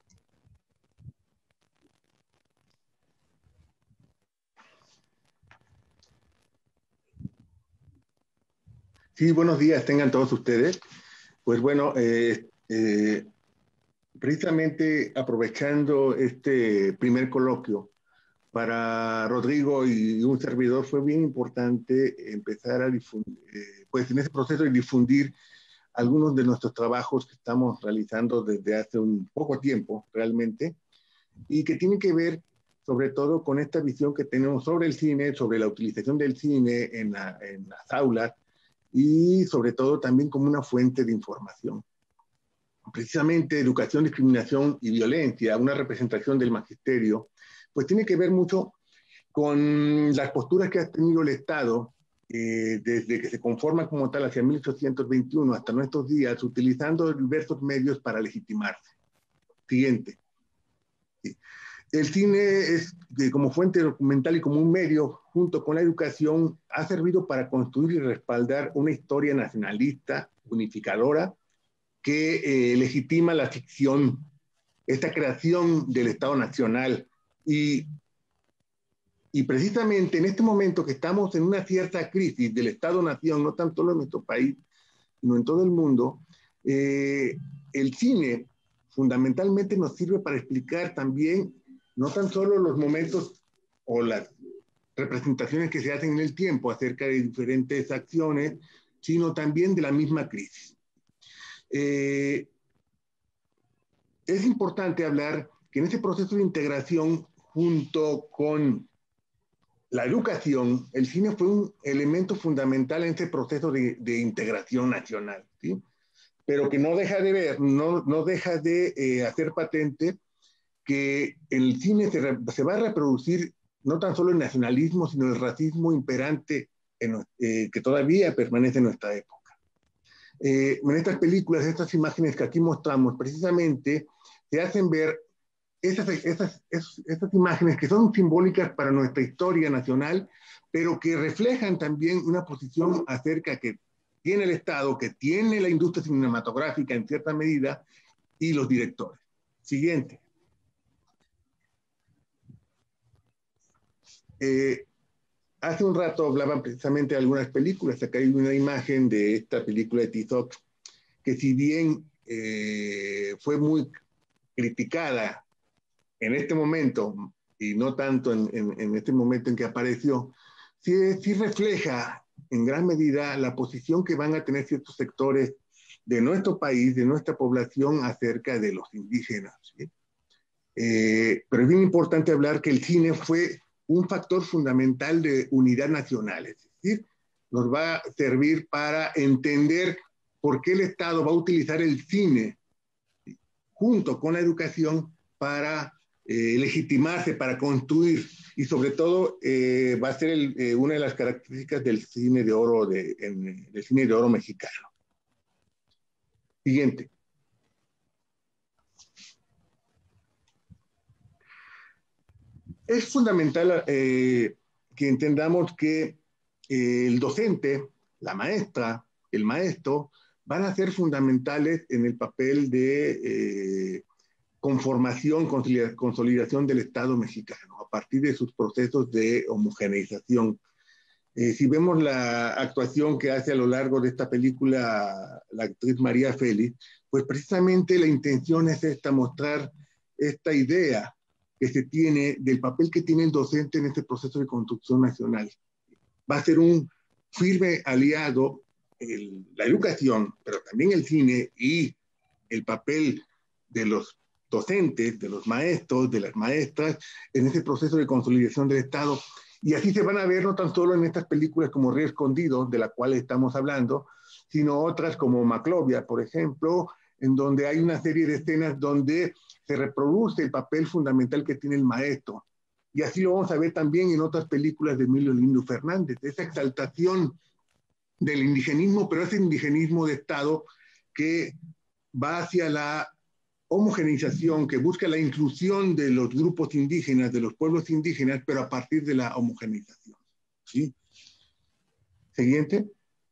Sí, buenos días, tengan todos ustedes. Pues bueno, eh, eh, precisamente aprovechando este primer coloquio, para Rodrigo y un servidor fue bien importante empezar a difundir, eh, pues en ese proceso de difundir algunos de nuestros trabajos que estamos realizando desde hace un poco tiempo realmente, y que tienen que ver sobre todo con esta visión que tenemos sobre el cine, sobre la utilización del cine en, la, en las aulas, y sobre todo también como una fuente de información. Precisamente educación, discriminación y violencia, una representación del magisterio, pues tiene que ver mucho con las posturas que ha tenido el Estado eh, desde que se conforma como tal hacia mil ochocientos veintiuno hasta nuestros días, utilizando diversos medios para legitimarse. Siguiente. Sí. El cine es, de, como fuente documental y como un medio, junto con la educación, ha servido para construir y respaldar una historia nacionalista, unificadora, que eh, legitima la ficción, esta creación del Estado Nacional. Y, y precisamente en este momento que estamos en una cierta crisis del Estado-Nación, no tan solo en nuestro país, sino en todo el mundo, eh, el cine fundamentalmente nos sirve para explicar también no tan solo los momentos o las representaciones que se hacen en el tiempo acerca de diferentes acciones, sino también de la misma crisis. Eh, es importante hablar que en ese proceso de integración, junto con la educación, el cine fue un elemento fundamental en ese proceso de, de integración nacional, ¿sí? Pero que no deja de ver, no, no deja de eh, hacer patente que en el cine se, re, se va a reproducir no tan solo el nacionalismo, sino el racismo imperante en, eh, que todavía permanece en nuestra época. Eh, en estas películas, estas imágenes que aquí mostramos, precisamente se hacen ver esas, esas, esas, esas imágenes que son simbólicas para nuestra historia nacional, pero que reflejan también una posición acerca que tiene el Estado, que tiene la industria cinematográfica en cierta medida, y los directores. Siguiente. Eh, hace un rato hablaban precisamente de algunas películas. Acá hay una imagen de esta película de Tizoc, que si bien eh, fue muy criticada en este momento, y no tanto en, en, en este momento en que apareció, sí, sí refleja en gran medida la posición que van a tener ciertos sectores de nuestro país, de nuestra población, acerca de los indígenas, ¿sí? Eh, pero es bien importante hablar que el cine fue un factor fundamental de unidad nacional, es decir, nos va a servir para entender por qué el Estado va a utilizar el cine junto con la educación para eh, legitimarse, para construir, y sobre todo eh, va a ser el, eh, una de las características del cine de oro, de, en, del cine de oro mexicano. Siguiente. es fundamental eh, que entendamos que eh, el docente, la maestra, el maestro, van a ser fundamentales en el papel de eh, conformación, consolidación del Estado mexicano, a partir de sus procesos de homogeneización. Eh, si vemos la actuación que hace a lo largo de esta película la actriz María Félix, pues precisamente la intención es esta, mostrar esta idea que se tiene del papel que tiene el docente en este proceso de construcción nacional. Va a ser un firme aliado el, la educación, pero también el cine y el papel de los docentes, de los maestros, de las maestras, en ese proceso de consolidación del Estado. Y así se van a ver no tan solo en estas películas como Río Escondido, de la cual estamos hablando, sino otras como Maclovia, por ejemplo, en donde hay una serie de escenas donde se reproduce el papel fundamental que tiene el maestro. Y así lo vamos a ver también en otras películas de Emilio Lindo Fernández, esa exaltación del indigenismo, pero ese indigenismo de Estado que va hacia la homogeneización, que busca la inclusión de los grupos indígenas, de los pueblos indígenas, pero a partir de la homogeneización. ¿Sí? Siguiente.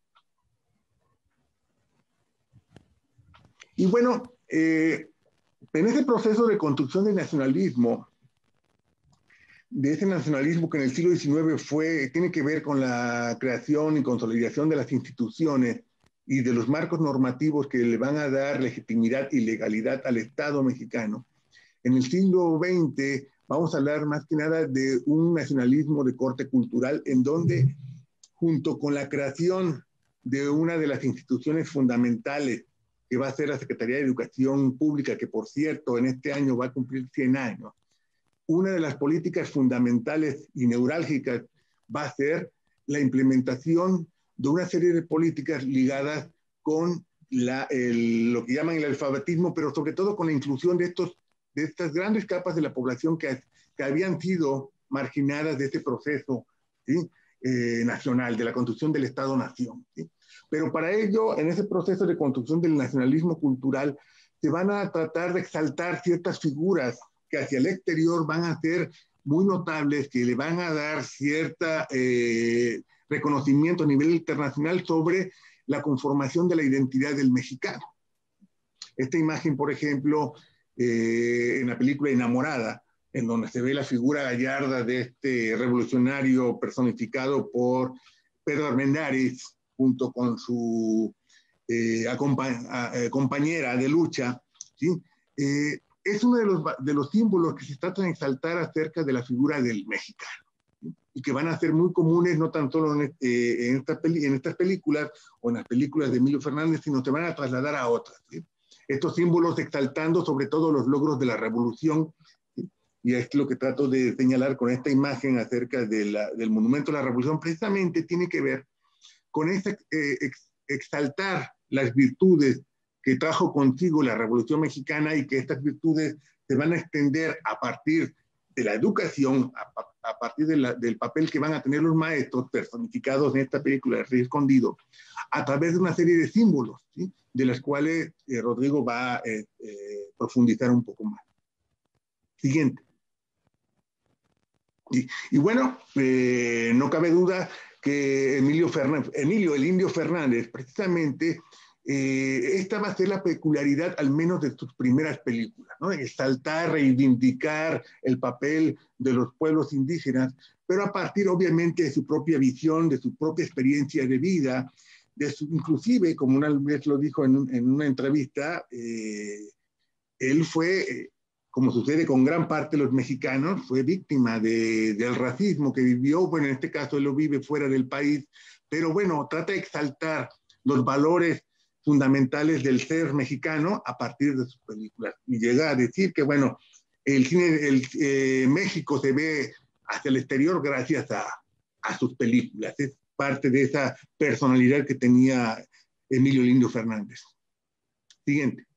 Y bueno, eh, en ese proceso de construcción del nacionalismo, de ese nacionalismo que en el siglo diecinueve fue, tiene que ver con la creación y consolidación de las instituciones y de los marcos normativos que le van a dar legitimidad y legalidad al Estado mexicano. En el siglo veinte vamos a hablar más que nada de un nacionalismo de corte cultural en donde, junto con la creación de una de las instituciones fundamentales que va a ser la Secretaría de Educación Pública, que por cierto en este año va a cumplir cien años, una de las políticas fundamentales y neurálgicas va a ser la implementación de una serie de políticas ligadas con la, el, lo que llaman el alfabetismo, pero sobre todo con la inclusión de, estos, de estas grandes capas de la población que, que habían sido marginadas de este proceso, ¿sí? eh, nacional, de la construcción del Estado-Nación. ¿Sí? Pero para ello, en ese proceso de construcción del nacionalismo cultural, se van a tratar de exaltar ciertas figuras que hacia el exterior van a ser muy notables, que le van a dar cierta eh, reconocimiento a nivel internacional sobre la conformación de la identidad del mexicano. Esta imagen, por ejemplo, eh, en la película Enamorada, en donde se ve la figura gallarda de este revolucionario personificado por Pedro Armendáriz, junto con su eh, a, a, compañera de lucha, ¿sí? Eh, es uno de los, de los símbolos que se tratan de exaltar acerca de la figura del mexicano, ¿sí? Y que van a ser muy comunes no tan solo en, eh, en, esta peli, en estas películas o en las películas de Emilio Fernández, sino se van a trasladar a otras, ¿sí? Estos símbolos exaltando sobre todo los logros de la revolución, ¿sí? Y es lo que trato de señalar con esta imagen acerca de la, del monumento a la revolución, precisamente tiene que ver con ese, eh, ex, exaltar las virtudes que trajo consigo la Revolución Mexicana y que estas virtudes se van a extender a partir de la educación, a, a partir de la, del papel que van a tener los maestros personificados en esta película de Río Escondido, a través de una serie de símbolos, ¿sí? De las cuales eh, Rodrigo va a eh, eh, profundizar un poco más. Siguiente. Y, y bueno, eh, no cabe duda que Emilio, Fernández, Emilio el Indio Fernández, precisamente, eh, esta va a ser la peculiaridad al menos de sus primeras películas, ¿no? Exaltar, reivindicar el papel de los pueblos indígenas, pero a partir obviamente de su propia visión, de su propia experiencia de vida, de su, inclusive, como una vez lo dijo en, en una entrevista, eh, él fue, eh, como sucede con gran parte de los mexicanos, fue víctima de, del racismo que vivió. Bueno, en este caso él lo vive fuera del país, pero bueno, trata de exaltar los valores fundamentales del ser mexicano a partir de sus películas. Y llega a decir que, bueno, el cine, el, eh, México se ve hacia el exterior gracias a, a sus películas. Es parte de esa personalidad que tenía Emilio Lindo Fernández. Siguiente.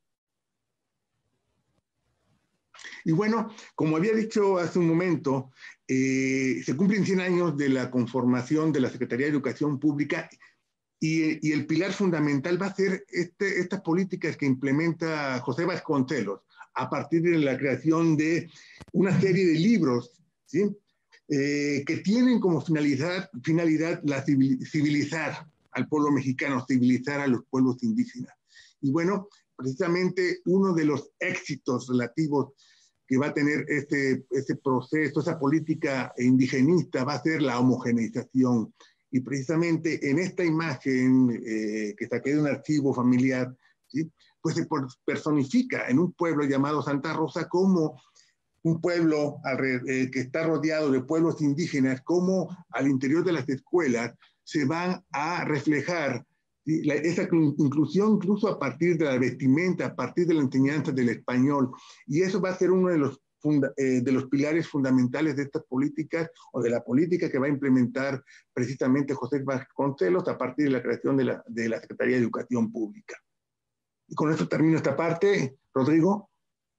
Y bueno, como había dicho hace un momento, eh, se cumplen cien años de la conformación de la Secretaría de Educación Pública y, y el pilar fundamental va a ser este, estas políticas que implementa José Vasconcelos a partir de la creación de una serie de libros ¿sí? Eh, que tienen como finalidad, finalidad la civil, civilizar al pueblo mexicano, civilizar a los pueblos indígenas. Y bueno, precisamente uno de los éxitos relativos que va a tener este, este proceso, esa política indigenista, va a ser la homogeneización. Y precisamente en esta imagen eh, que saqué de un archivo familiar, ¿sí? Pues se personifica en un pueblo llamado Santa Rosa como un pueblo eh, que está rodeado de pueblos indígenas, como al interior de las escuelas se van a reflejar, ¿sí? La, esa inclusión incluso a partir de la vestimenta, a partir de la enseñanza del español. Y eso va a ser uno de los, funda, eh, de los pilares fundamentales de estas políticas o de la política que va a implementar precisamente José Vasconcelos a partir de la creación de la, de la Secretaría de Educación Pública. Y con esto termino esta parte. Rodrigo.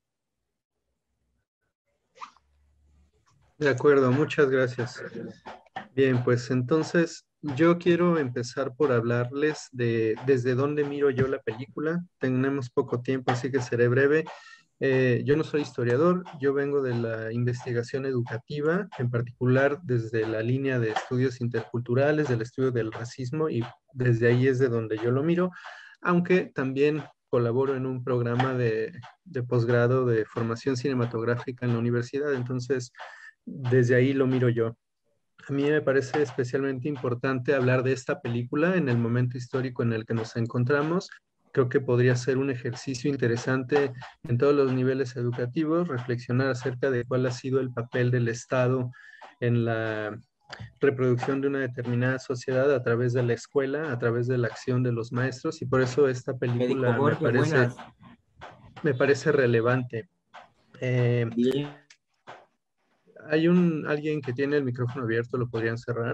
De acuerdo, muchas gracias. Bien, pues entonces yo quiero empezar por hablarles de desde dónde miro yo la película. Tenemos poco tiempo, así que seré breve. Eh, yo no soy historiador, yo vengo de la investigación educativa, en particular desde la línea de estudios interculturales, del estudio del racismo, y desde ahí es de donde yo lo miro, aunque también colaboro en un programa de, de posgrado de formación cinematográfica en la universidad, entonces desde ahí lo miro yo. A mí me parece especialmente importante hablar de esta película en el momento histórico en el que nos encontramos. Creo que podría ser un ejercicio interesante en todos los niveles educativos, reflexionar acerca de cuál ha sido el papel del Estado en la reproducción de una determinada sociedad a través de la escuela, a través de la acción de los maestros, y por eso esta película me parece, me parece relevante. Eh, Hay un, alguien que tiene el micrófono abierto, ¿lo podrían cerrar?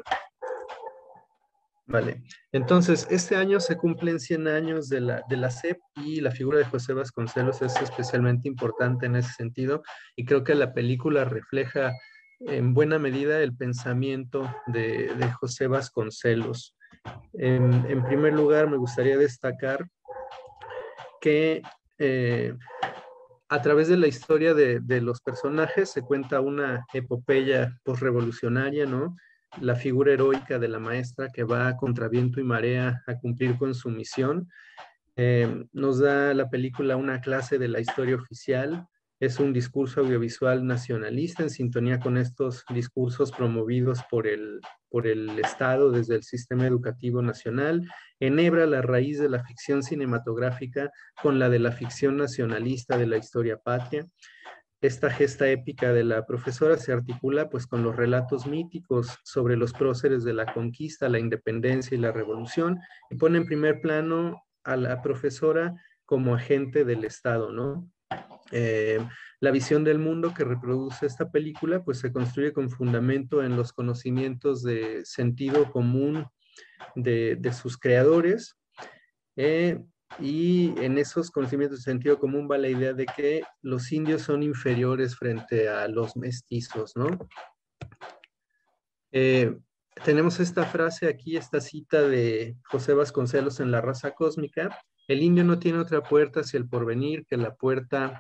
Vale. Entonces, este año se cumplen cien años de la, de la S E P y la figura de José Vasconcelos es especialmente importante en ese sentido y creo que la película refleja en buena medida el pensamiento de, de José Vasconcelos. En, en primer lugar, me gustaría destacar que eh, a través de la historia de, de los personajes se cuenta una epopeya posrevolucionaria, ¿no? La figura heroica de la maestra que va contra viento y marea a cumplir con su misión. Eh, nos da la película una clase de la historia oficial. Es un discurso audiovisual nacionalista en sintonía con estos discursos promovidos por el, por el Estado desde el sistema educativo nacional. Enhebra la raíz de la ficción cinematográfica con la de la ficción nacionalista de la historia patria. Esta gesta épica de la profesora se articula pues con los relatos míticos sobre los próceres de la conquista, la independencia y la revolución y pone en primer plano a la profesora como agente del Estado, ¿no? Eh, la visión del mundo que reproduce esta película pues se construye con fundamento en los conocimientos de sentido común de, de sus creadores eh, y en esos conocimientos de sentido común va la idea de que los indios son inferiores frente a los mestizos, ¿no? Eh, tenemos esta frase aquí, esta cita de José Vasconcelos en La raza cósmica: el indio no tiene otra puerta hacia el porvenir que la puerta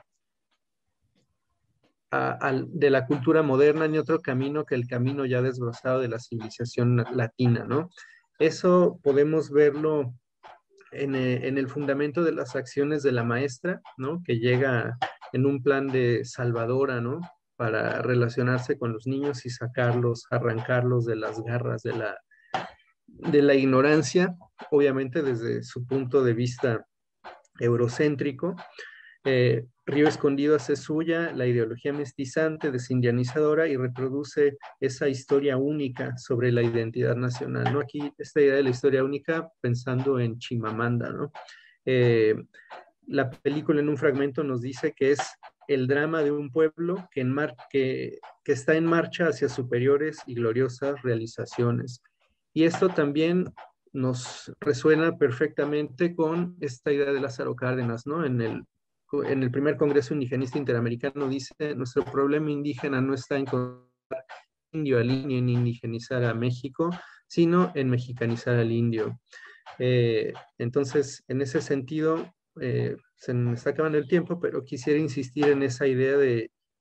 a, a, de la cultura moderna, ni otro camino que el camino ya desbrozado de la civilización latina, ¿no? Eso podemos verlo en, en el fundamento de las acciones de la maestra, ¿no? Que llega en un plan de salvadora, ¿no? Para relacionarse con los niños y sacarlos, arrancarlos de las garras de la, de la ignorancia, obviamente desde su punto de vista eurocéntrico. Eh, Río Escondido hace suya la ideología mestizante, desindianizadora y reproduce esa historia única sobre la identidad nacional, ¿no? Aquí esta idea de la historia única pensando en Chimamanda, ¿no? Eh, la película en un fragmento nos dice que es el drama de un pueblo que, en mar que, que está en marcha hacia superiores y gloriosas realizaciones. Y esto también nos resuena perfectamente con esta idea de Lázaro Cárdenas, ¿no? En el, en el primer Congreso Indigenista Interamericano dice: nuestro problema indígena no está en convertir indio al indio, en indigenizar a México, sino en mexicanizar al indio. Eh, entonces, en ese sentido, eh, se me está acabando el tiempo, pero quisiera insistir en esa idea de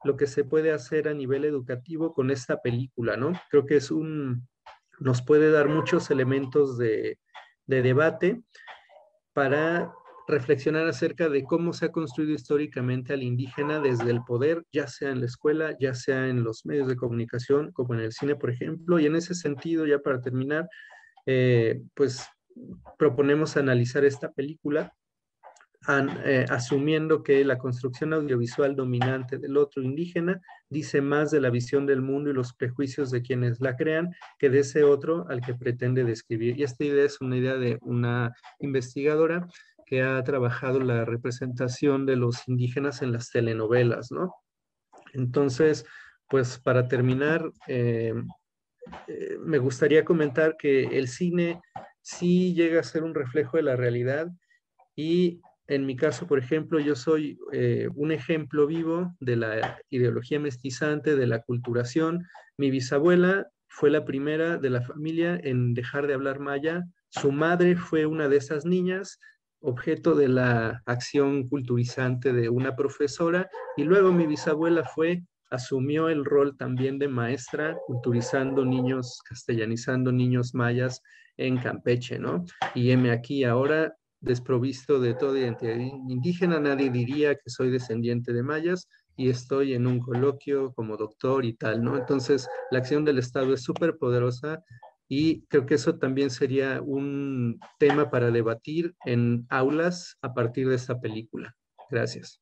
lo que se puede hacer a nivel educativo con esta película, ¿no? Creo que es un, nos puede dar muchos elementos de, de debate para reflexionar acerca de cómo se ha construido históricamente al indígena desde el poder, ya sea en la escuela, ya sea en los medios de comunicación, como en el cine, por ejemplo. Y en ese sentido, ya para terminar, eh, pues proponemos analizar esta película An, eh, asumiendo que la construcción audiovisual dominante del otro indígena dice más de la visión del mundo y los prejuicios de quienes la crean que de ese otro al que pretende describir. Y esta idea es una idea de una investigadora que ha trabajado la representación de los indígenas en las telenovelas, ¿no? Entonces, pues para terminar, eh, eh, me gustaría comentar que el cine sí llega a ser un reflejo de la realidad y en mi caso, por ejemplo, yo soy eh, un ejemplo vivo de la ideología mestizante, de la aculturación. Mi bisabuela fue la primera de la familia en dejar de hablar maya. Su madre fue una de esas niñas, objeto de la acción culturizante de una profesora. Y luego mi bisabuela fue, asumió el rol también de maestra, culturizando niños, castellanizando niños mayas en Campeche, ¿no? Y heme aquí ahora, desprovisto de toda identidad indígena, nadie diría que soy descendiente de mayas y estoy en un coloquio como doctor y tal, ¿no? Entonces, la acción del Estado es súper poderosa y creo que eso también sería un tema para debatir en aulas a partir de esta película. Gracias.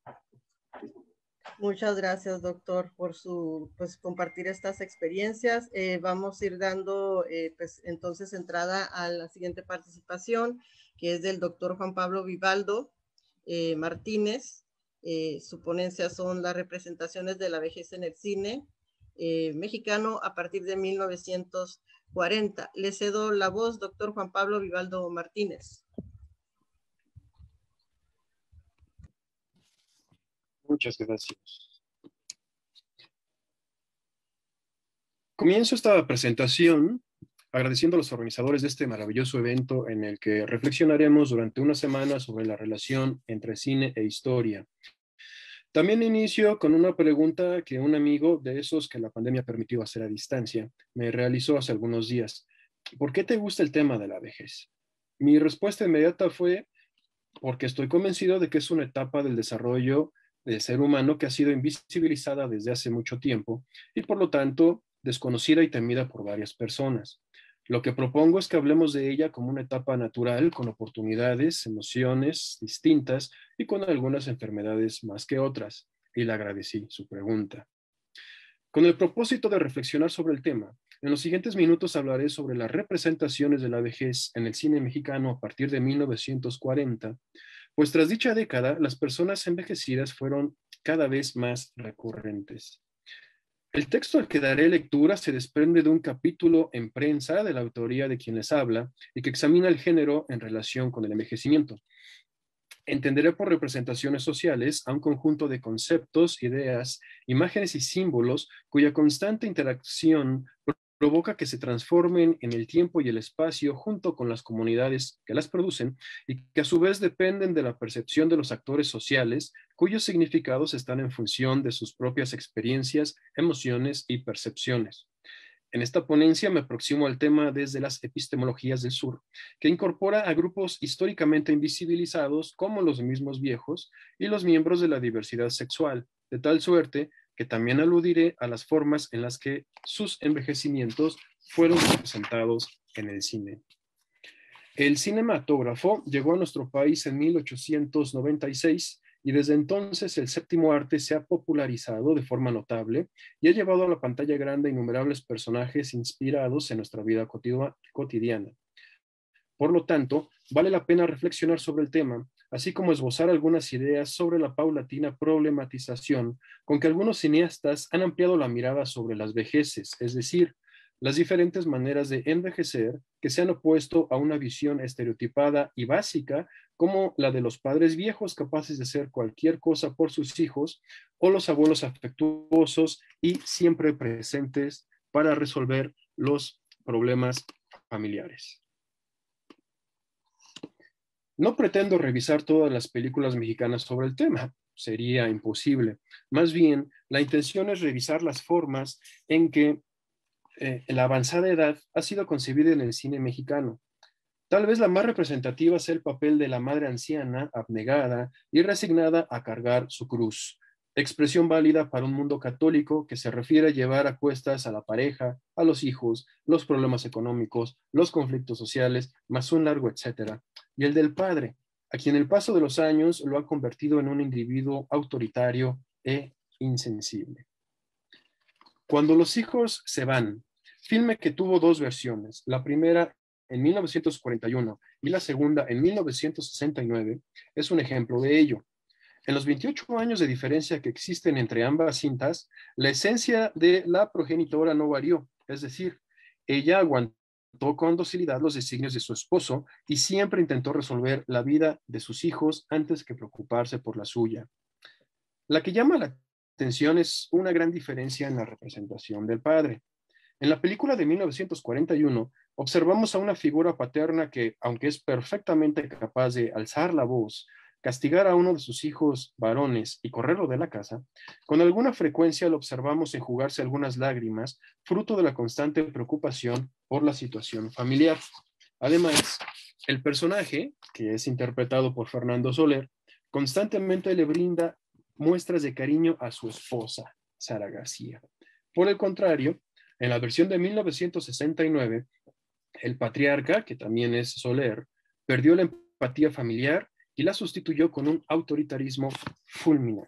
Muchas gracias, doctor, por su, pues, compartir estas experiencias. Eh, vamos a ir dando, eh, pues, entonces, entrada a la siguiente participación, que es del doctor Juan Pablo Vivaldo eh, Martínez. Eh, su ponencia son las representaciones de la vejez en el cine eh, mexicano a partir de mil novecientos cuarenta. Le cedo la voz, doctor Juan Pablo Vivaldo Martínez. Muchas gracias. Comienzo esta presentación agradeciendo a los organizadores de este maravilloso evento en el que reflexionaremos durante una semana sobre la relación entre cine e historia. También inicio con una pregunta que un amigo de esos que la pandemia permitió hacer a distancia me realizó hace algunos días. ¿Por qué te gusta el tema de la vejez? Mi respuesta inmediata fue porque estoy convencido de que es una etapa del desarrollo del ser humano que ha sido invisibilizada desde hace mucho tiempo y por lo tanto desconocida y temida por varias personas. Lo que propongo es que hablemos de ella como una etapa natural, con oportunidades, emociones distintas y con algunas enfermedades más que otras. Y le agradecí su pregunta. Con el propósito de reflexionar sobre el tema, en los siguientes minutos hablaré sobre las representaciones de la vejez en el cine mexicano a partir de mil novecientos cuarenta, pues tras dicha década, las personas envejecidas fueron cada vez más recurrentes. El texto al que daré lectura se desprende de un capítulo en prensa de la autoría de quien les habla y que examina el género en relación con el envejecimiento. Entenderé por representaciones sociales a un conjunto de conceptos, ideas, imágenes y símbolos cuya constante interacción provoca que se transformen en el tiempo y el espacio junto con las comunidades que las producen y que a su vez dependen de la percepción de los actores sociales cuyos significados están en función de sus propias experiencias, emociones y percepciones. En esta ponencia me aproximo al tema desde las epistemologías del sur, que incorpora a grupos históricamente invisibilizados como los mismos viejos y los miembros de la diversidad sexual, de tal suerte que también aludiré a las formas en las que sus envejecimientos fueron representados en el cine. El cinematógrafo llegó a nuestro país en mil ochocientos noventa y seis y desde entonces el séptimo arte se ha popularizado de forma notable y ha llevado a la pantalla grande innumerables personajes inspirados en nuestra vida cotidiana. Por lo tanto, vale la pena reflexionar sobre el tema, así como esbozar algunas ideas sobre la paulatina problematización con que algunos cineastas han ampliado la mirada sobre las vejeces, es decir, las diferentes maneras de envejecer que se han opuesto a una visión estereotipada y básica como la de los padres viejos capaces de hacer cualquier cosa por sus hijos o los abuelos afectuosos y siempre presentes para resolver los problemas familiares. No pretendo revisar todas las películas mexicanas sobre el tema, sería imposible. Más bien, la intención es revisar las formas en que eh, la avanzada edad ha sido concebida en el cine mexicano. Tal vez la más representativa sea el papel de la madre anciana, abnegada y resignada a cargar su cruz. Expresión válida para un mundo católico que se refiere a llevar a cuestas a la pareja, a los hijos, los problemas económicos, los conflictos sociales, más un largo etcétera. Y el del padre, a quien el paso de los años lo ha convertido en un individuo autoritario e insensible. Cuando los hijos se van, filme que tuvo dos versiones, la primera en mil novecientos cuarenta y uno y la segunda en mil novecientos sesenta y nueve, es un ejemplo de ello. En los veintiocho años de diferencia que existen entre ambas cintas, la esencia de la progenitora no varió, es decir, ella aguantó con docilidad los designios de su esposo y siempre intentó resolver la vida de sus hijos antes que preocuparse por la suya. La que llama la atención es una gran diferencia en la representación del padre. En la película de mil novecientos cuarenta y uno observamos a una figura paterna que, aunque es perfectamente capaz de alzar la voz, castigar a uno de sus hijos varones y correrlo de la casa, con alguna frecuencia lo observamos enjugarse algunas lágrimas, fruto de la constante preocupación por la situación familiar. Además, el personaje, que es interpretado por Fernando Soler, constantemente le brinda muestras de cariño a su esposa, Sara García. Por el contrario, en la versión de mil novecientos sesenta y nueve, el patriarca, que también es Soler, perdió la empatía familiar y la sustituyó con un autoritarismo fulminante.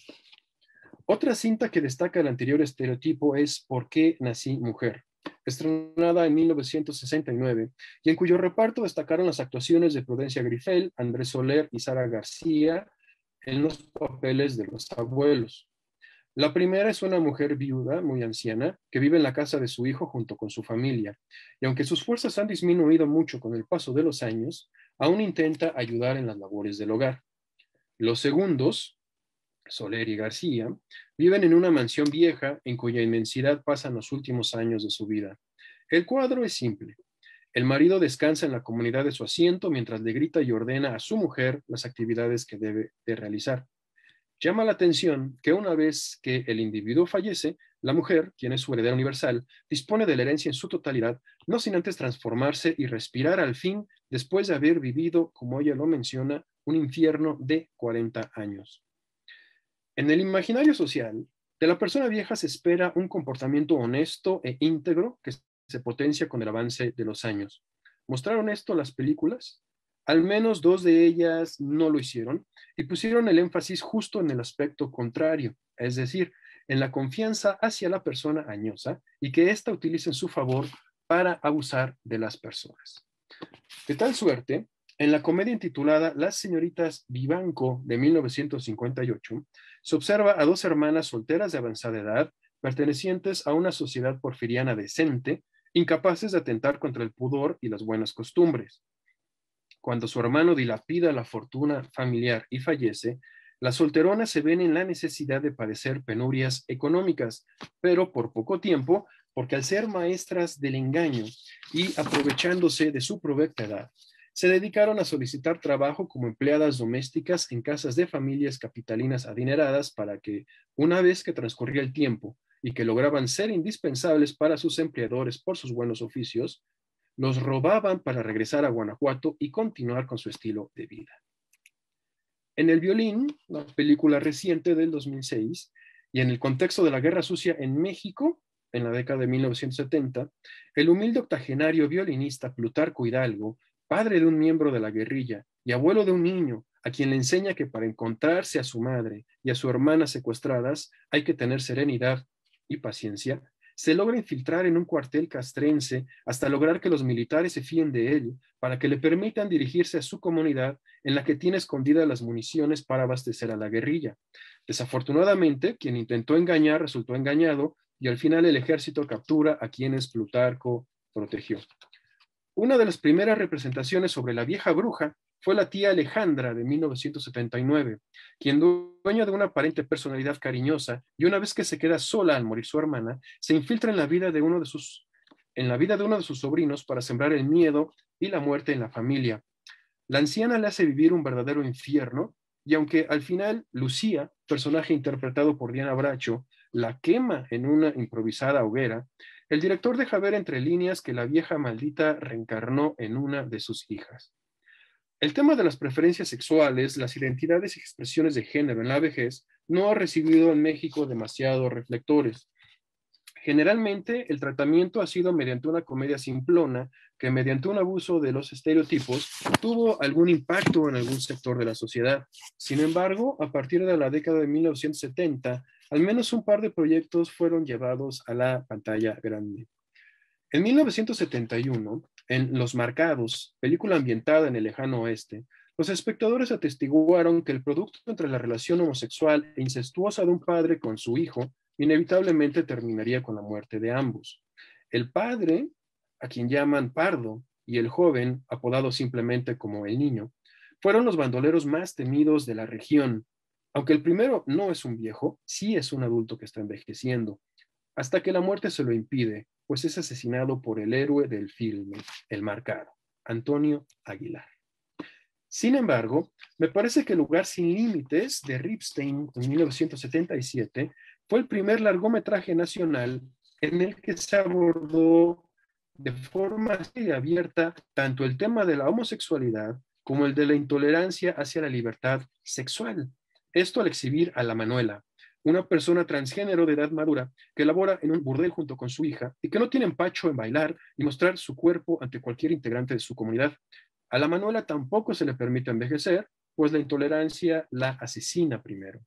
Otra cinta que destaca el anterior estereotipo es ¿Por qué nací mujer?, estrenada en mil novecientos sesenta y nueve, y en cuyo reparto destacaron las actuaciones de Prudencia Grifel, Andrés Soler y Sara García en los papeles de los abuelos. La primera es una mujer viuda, muy anciana, que vive en la casa de su hijo junto con su familia, y aunque sus fuerzas han disminuido mucho con el paso de los años, aún intenta ayudar en las labores del hogar. Los segundos, Soler y García, viven en una mansión vieja en cuya inmensidad pasan los últimos años de su vida. El cuadro es simple. El marido descansa en la comodidad de su asiento mientras le grita y ordena a su mujer las actividades que debe de realizar. Llama la atención que una vez que el individuo fallece, la mujer, quien es su heredera universal, dispone de la herencia en su totalidad, no sin antes transformarse y respirar al fin después de haber vivido, como ella lo menciona, un infierno de cuarenta años. En el imaginario social, de la persona vieja se espera un comportamiento honesto e íntegro que se potencia con el avance de los años. ¿Mostraron esto las películas? Al menos dos de ellas no lo hicieron y pusieron el énfasis justo en el aspecto contrario, es decir, en la confianza hacia la persona añosa y que ésta utilice en su favor para abusar de las personas. De tal suerte, en la comedia intitulada Las señoritas Vivanco de mil novecientos cincuenta y ocho, se observa a dos hermanas solteras de avanzada edad, pertenecientes a una sociedad porfiriana decente, incapaces de atentar contra el pudor y las buenas costumbres. Cuando su hermano dilapida la fortuna familiar y fallece, las solteronas se ven en la necesidad de padecer penurias económicas, pero por poco tiempo, porque al ser maestras del engaño y aprovechándose de su provecta edad, se dedicaron a solicitar trabajo como empleadas domésticas en casas de familias capitalinas adineradas para que, una vez que transcurría el tiempo y que lograban ser indispensables para sus empleadores por sus buenos oficios, los robaban para regresar a Guanajuato y continuar con su estilo de vida. En El violín, la película reciente del dos mil seis, y en el contexto de la Guerra Sucia en México, en la década de mil novecientos setenta, el humilde octogenario violinista Plutarco Hidalgo, padre de un miembro de la guerrilla y abuelo de un niño, a quien le enseña que para encontrarse a su madre y a su hermana secuestradas hay que tener serenidad y paciencia, se logra infiltrar en un cuartel castrense hasta lograr que los militares se fíen de él para que le permitan dirigirse a su comunidad en la que tiene escondidas las municiones para abastecer a la guerrilla. Desafortunadamente, quien intentó engañar resultó engañado y al final el ejército captura a quienes Plutarco protegió. Una de las primeras representaciones sobre la vieja bruja fue la tía Alejandra de mil novecientos setenta y nueve, quien, dueña de una aparente personalidad cariñosa y una vez que se queda sola al morir su hermana, se infiltra en la vida de uno de sus, en la vida de uno de sus sobrinos para sembrar el miedo y la muerte en la familia. La anciana le hace vivir un verdadero infierno y aunque al final Lucía, personaje interpretado por Diana Bracho, la quema en una improvisada hoguera, el director deja ver entre líneas que la vieja maldita reencarnó en una de sus hijas. El tema de las preferencias sexuales, las identidades y expresiones de género en la vejez no ha recibido en México demasiados reflectores. Generalmente, el tratamiento ha sido mediante una comedia simplona que, mediante un abuso de los estereotipos, tuvo algún impacto en algún sector de la sociedad. Sin embargo, a partir de la década de mil novecientos setenta, al menos un par de proyectos fueron llevados a la pantalla grande. En mil novecientos setenta y uno, en Los Marcados, película ambientada en el lejano oeste, los espectadores atestiguaron que el producto entre la relación homosexual e incestuosa de un padre con su hijo inevitablemente terminaría con la muerte de ambos. El padre, a quien llaman Pardo, y el joven, apodado simplemente como el niño, fueron los bandoleros más temidos de la región. Aunque el primero no es un viejo, sí es un adulto que está envejeciendo, hasta que la muerte se lo impide, pues es asesinado por el héroe del filme, El Marcado, Antonio Aguilar. Sin embargo, me parece que Lugar sin Límites, de Ripstein, en mil novecientos setenta y siete, fue el primer largometraje nacional en el que se abordó de forma así abierta tanto el tema de la homosexualidad como el de la intolerancia hacia la libertad sexual. Esto al exhibir a la Manuela, una persona transgénero de edad madura que labora en un burdel junto con su hija y que no tiene empacho en bailar y mostrar su cuerpo ante cualquier integrante de su comunidad. A la Manuela tampoco se le permite envejecer, pues la intolerancia la asesina primero.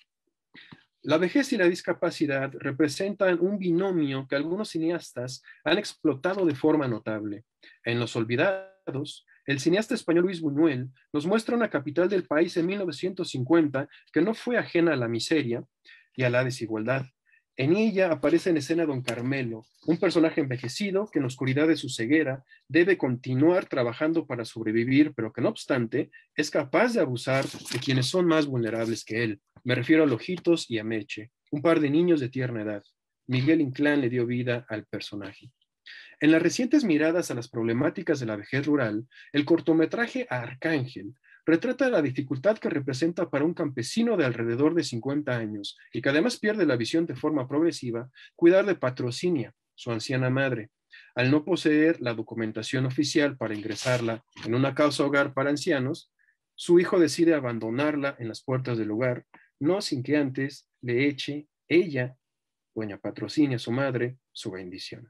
La vejez y la discapacidad representan un binomio que algunos cineastas han explotado de forma notable. En Los Olvidados, el cineasta español Luis Buñuel nos muestra una capital del país en mil novecientos cincuenta que no fue ajena a la miseria y a la desigualdad. En ella aparece en escena Don Carmelo, un personaje envejecido que en la oscuridad de su ceguera debe continuar trabajando para sobrevivir, pero que no obstante es capaz de abusar de quienes son más vulnerables que él. Me refiero a Lojitos y a Meche, un par de niños de tierna edad. Miguel Inclán le dio vida al personaje. En las recientes miradas a las problemáticas de la vejez rural, el cortometraje Arcángel retrata la dificultad que representa para un campesino de alrededor de cincuenta años y que además pierde la visión de forma progresiva, cuidar de Patrocinia, su anciana madre. Al no poseer la documentación oficial para ingresarla en una casa hogar para ancianos, su hijo decide abandonarla en las puertas del hogar, no sin que antes le eche ella, doña Patrocinia, su madre, su bendición.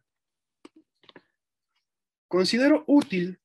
Considero útil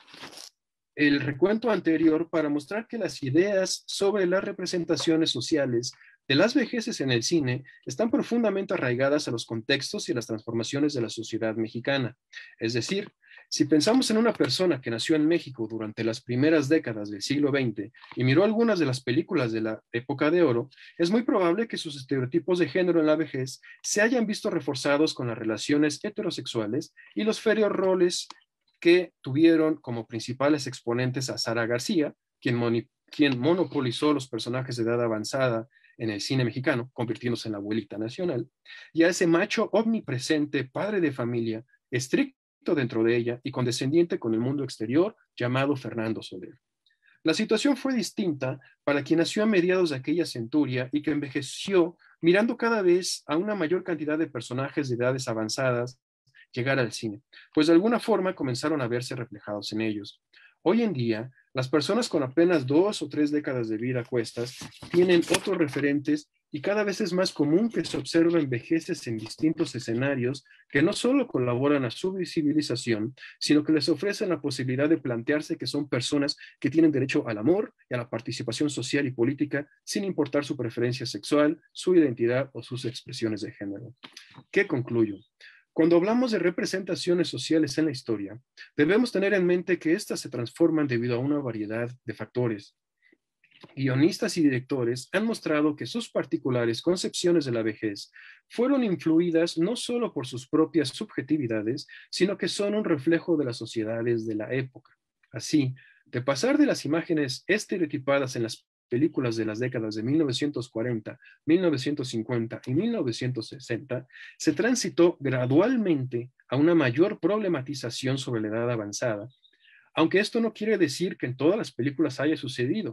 el recuento anterior para mostrar que las ideas sobre las representaciones sociales de las vejeces en el cine están profundamente arraigadas a los contextos y las transformaciones de la sociedad mexicana. Es decir, si pensamos en una persona que nació en México durante las primeras décadas del siglo veinte y miró algunas de las películas de la época de oro, es muy probable que sus estereotipos de género en la vejez se hayan visto reforzados con las relaciones heterosexuales y los ferios roles que tuvieron como principales exponentes a Sara García, quien, quien monopolizó los personajes de edad avanzada en el cine mexicano, convirtiéndose en la abuelita nacional, y a ese macho omnipresente, padre de familia, estricto dentro de ella y condescendiente con el mundo exterior, llamado Fernando Soler. La situación fue distinta para quien nació a mediados de aquella centuria y que envejeció mirando cada vez a una mayor cantidad de personajes de edades avanzadas llegar al cine, pues de alguna forma comenzaron a verse reflejados en ellos. Hoy en día, las personas con apenas dos o tres décadas de vida a cuestas tienen otros referentes y cada vez es más común que se observen vejeces en distintos escenarios que no solo colaboran a su visibilización, sino que les ofrecen la posibilidad de plantearse que son personas que tienen derecho al amor y a la participación social y política sin importar su preferencia sexual, su identidad o sus expresiones de género. ¿Qué concluyo? Cuando hablamos de representaciones sociales en la historia, debemos tener en mente que éstas se transforman debido a una variedad de factores. Guionistas y directores han mostrado que sus particulares concepciones de la vejez fueron influidas no solo por sus propias subjetividades, sino que son un reflejo de las sociedades de la época. Así, de pasar de las imágenes estereotipadas en las películas de las décadas de mil novecientos cuarenta, mil novecientos cincuenta y mil novecientos sesenta, se transitó gradualmente a una mayor problematización sobre la edad avanzada, aunque esto no quiere decir que en todas las películas haya sucedido.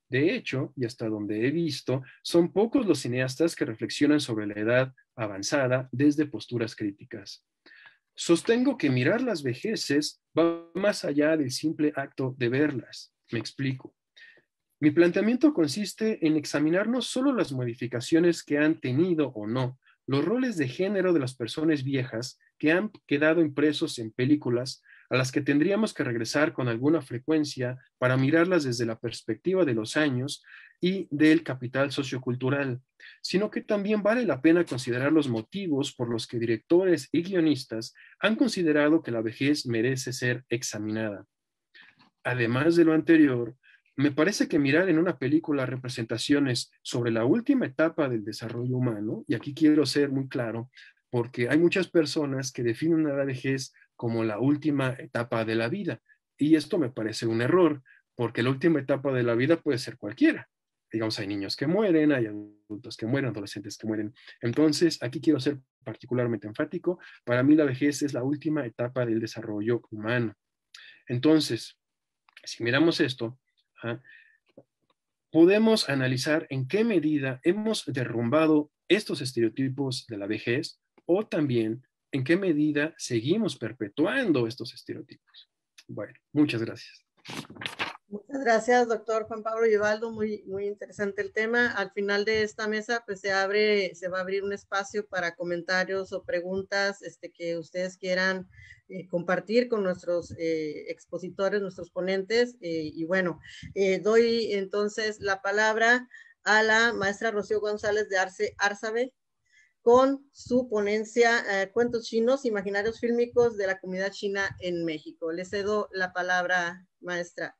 De hecho, y hasta donde he visto, son pocos los cineastas que reflexionan sobre la edad avanzada desde posturas críticas. Sostengo que mirar las vejeces va más allá del simple acto de verlas. Me explico. Mi planteamiento consiste en examinar no solo las modificaciones que han tenido o no los roles de género de las personas viejas que han quedado impresos en películas a las que tendríamos que regresar con alguna frecuencia para mirarlas desde la perspectiva de los años y del capital sociocultural, sino que también vale la pena considerar los motivos por los que directores y guionistas han considerado que la vejez merece ser examinada. Además de lo anterior, me parece que mirar en una película representaciones sobre la última etapa del desarrollo humano, y aquí quiero ser muy claro, porque hay muchas personas que definen a la vejez como la última etapa de la vida, y esto me parece un error, porque la última etapa de la vida puede ser cualquiera. Digamos, hay niños que mueren, hay adultos que mueren, adolescentes que mueren. Entonces, aquí quiero ser particularmente enfático. Para mí la vejez es la última etapa del desarrollo humano. Entonces, si miramos esto, ¿ah? podemos analizar en qué medida hemos derrumbado estos estereotipos de la vejez o también en qué medida seguimos perpetuando estos estereotipos. Bueno, muchas gracias. Muchas gracias, doctor Juan Pablo Llevaldo. Muy, muy interesante el tema. Al final de esta mesa, pues se abre, se va a abrir un espacio para comentarios o preguntas este, que ustedes quieran eh, compartir con nuestros eh, expositores, nuestros ponentes. Eh, y bueno, eh, doy entonces la palabra a la maestra Rocío González de Arce Arzabe con su ponencia eh, Cuentos chinos, imaginarios fílmicos de la comunidad china en México. Le cedo la palabra, maestra.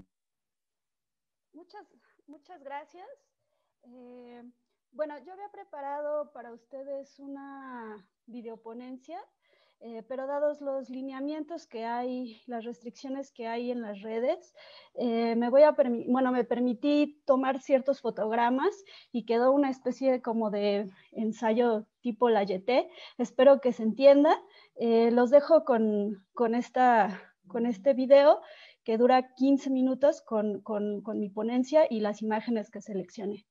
Muchas, muchas gracias. Eh, bueno, yo había preparado para ustedes una videoponencia, eh, pero dados los lineamientos que hay, las restricciones que hay en las redes, eh, me voy a bueno, me permití tomar ciertos fotogramas y quedó una especie de, como de ensayo tipo Layete. Espero que se entienda. Eh, los dejo con, con, esta, con este video que dura quince minutos con, con, con mi ponencia y las imágenes que seleccioné.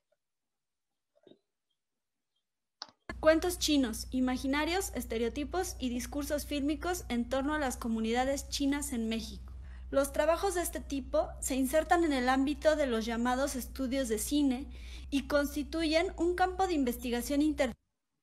Cuentos chinos, imaginarios, estereotipos y discursos fílmicos en torno a las comunidades chinas en México. Los trabajos de este tipo se insertan en el ámbito de los llamados estudios de cine y constituyen un campo de investigación interdisciplinario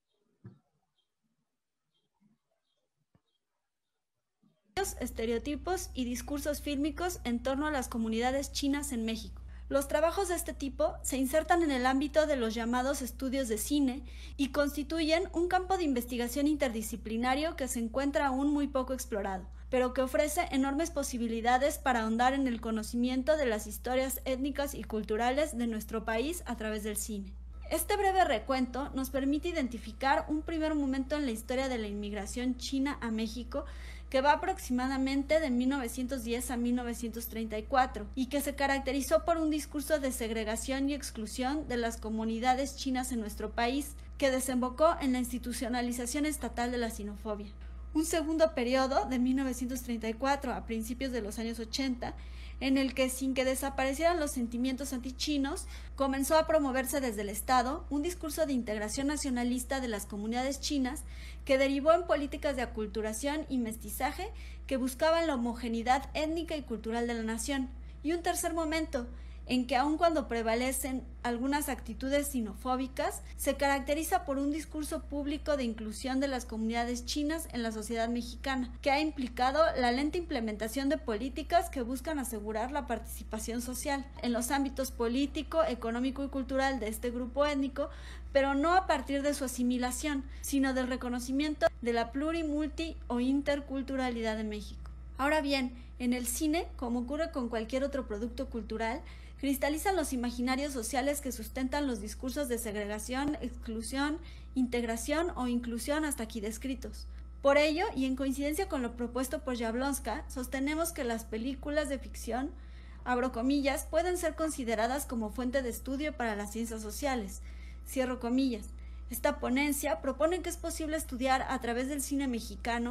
estereotipos y discursos fílmicos en torno a las comunidades chinas en México. Los trabajos de este tipo se insertan en el ámbito de los llamados estudios de cine y constituyen un campo de investigación interdisciplinario que se encuentra aún muy poco explorado, pero que ofrece enormes posibilidades para ahondar en el conocimiento de las historias étnicas y culturales de nuestro país a través del cine. Este breve recuento nos permite identificar un primer momento en la historia de la inmigración china a México que va aproximadamente de mil novecientos diez a mil novecientos treinta y cuatro y que se caracterizó por un discurso de segregación y exclusión de las comunidades chinas en nuestro país, que desembocó en la institucionalización estatal de la xenofobia. Un segundo periodo, de mil novecientos treinta y cuatro a principios de los años ochenta, en el que, sin que desaparecieran los sentimientos antichinos, comenzó a promoverse desde el Estado un discurso de integración nacionalista de las comunidades chinas que derivó en políticas de aculturación y mestizaje que buscaban la homogeneidad étnica y cultural de la nación. Y un tercer momento, en que aun cuando prevalecen algunas actitudes xenofóbicas, se caracteriza por un discurso público de inclusión de las comunidades chinas en la sociedad mexicana, que ha implicado la lenta implementación de políticas que buscan asegurar la participación social en los ámbitos político, económico y cultural de este grupo étnico, pero no a partir de su asimilación, sino del reconocimiento de la pluri, multi o interculturalidad de México. Ahora bien, en el cine, como ocurre con cualquier otro producto cultural, cristalizan los imaginarios sociales que sustentan los discursos de segregación, exclusión, integración o inclusión hasta aquí descritos. Por ello, y en coincidencia con lo propuesto por Jablonska, sostenemos que las películas de ficción, abro comillas, pueden ser consideradas como fuente de estudio para las ciencias sociales, cierro comillas. Esta ponencia propone que es posible estudiar a través del cine mexicano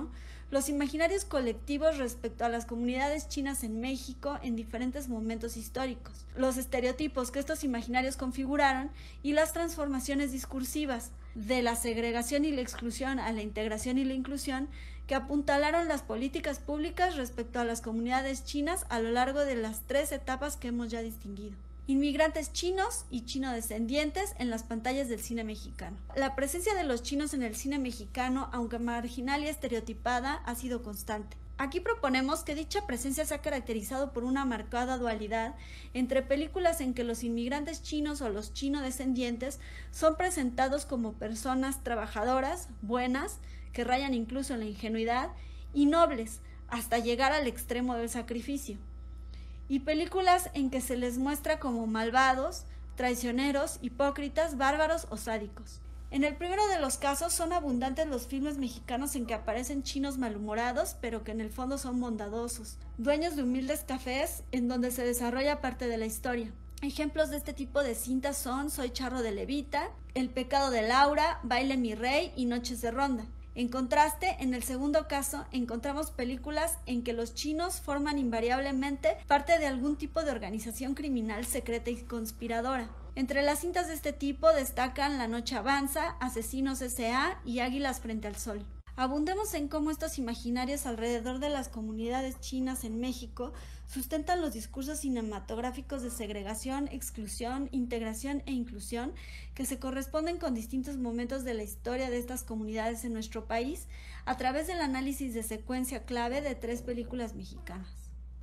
los imaginarios colectivos respecto a las comunidades chinas en México en diferentes momentos históricos, los estereotipos que estos imaginarios configuraron y las transformaciones discursivas, de la segregación y la exclusión a la integración y la inclusión, que apuntalaron las políticas públicas respecto a las comunidades chinas a lo largo de las tres etapas que hemos ya distinguido. Inmigrantes chinos y chinodescendientes en las pantallas del cine mexicano. La presencia de los chinos en el cine mexicano, aunque marginal y estereotipada, ha sido constante. Aquí proponemos que dicha presencia se ha caracterizado por una marcada dualidad entre películas en que los inmigrantes chinos o los chinodescendientes son presentados como personas trabajadoras, buenas, que rayan incluso en la ingenuidad, y nobles, hasta llegar al extremo del sacrificio. Y películas en que se les muestra como malvados, traicioneros, hipócritas, bárbaros o sádicos. En el primero de los casos son abundantes los filmes mexicanos en que aparecen chinos malhumorados, pero que en el fondo son bondadosos, dueños de humildes cafés en donde se desarrolla parte de la historia. Ejemplos de este tipo de cintas son Soy Charro de Levita, El pecado de Laura, Baile mi rey y Noches de ronda. En contraste, en el segundo caso, encontramos películas en que los chinos forman invariablemente parte de algún tipo de organización criminal secreta y conspiradora. Entre las cintas de este tipo destacan La noche avanza, Asesinos ese a y Águilas frente al sol. Abundemos en cómo estos imaginarios alrededor de las comunidades chinas en México sustentan los discursos cinematográficos de segregación, exclusión, integración e inclusión que se corresponden con distintos momentos de la historia de estas comunidades en nuestro país a través del análisis de secuencia clave de tres películas mexicanas.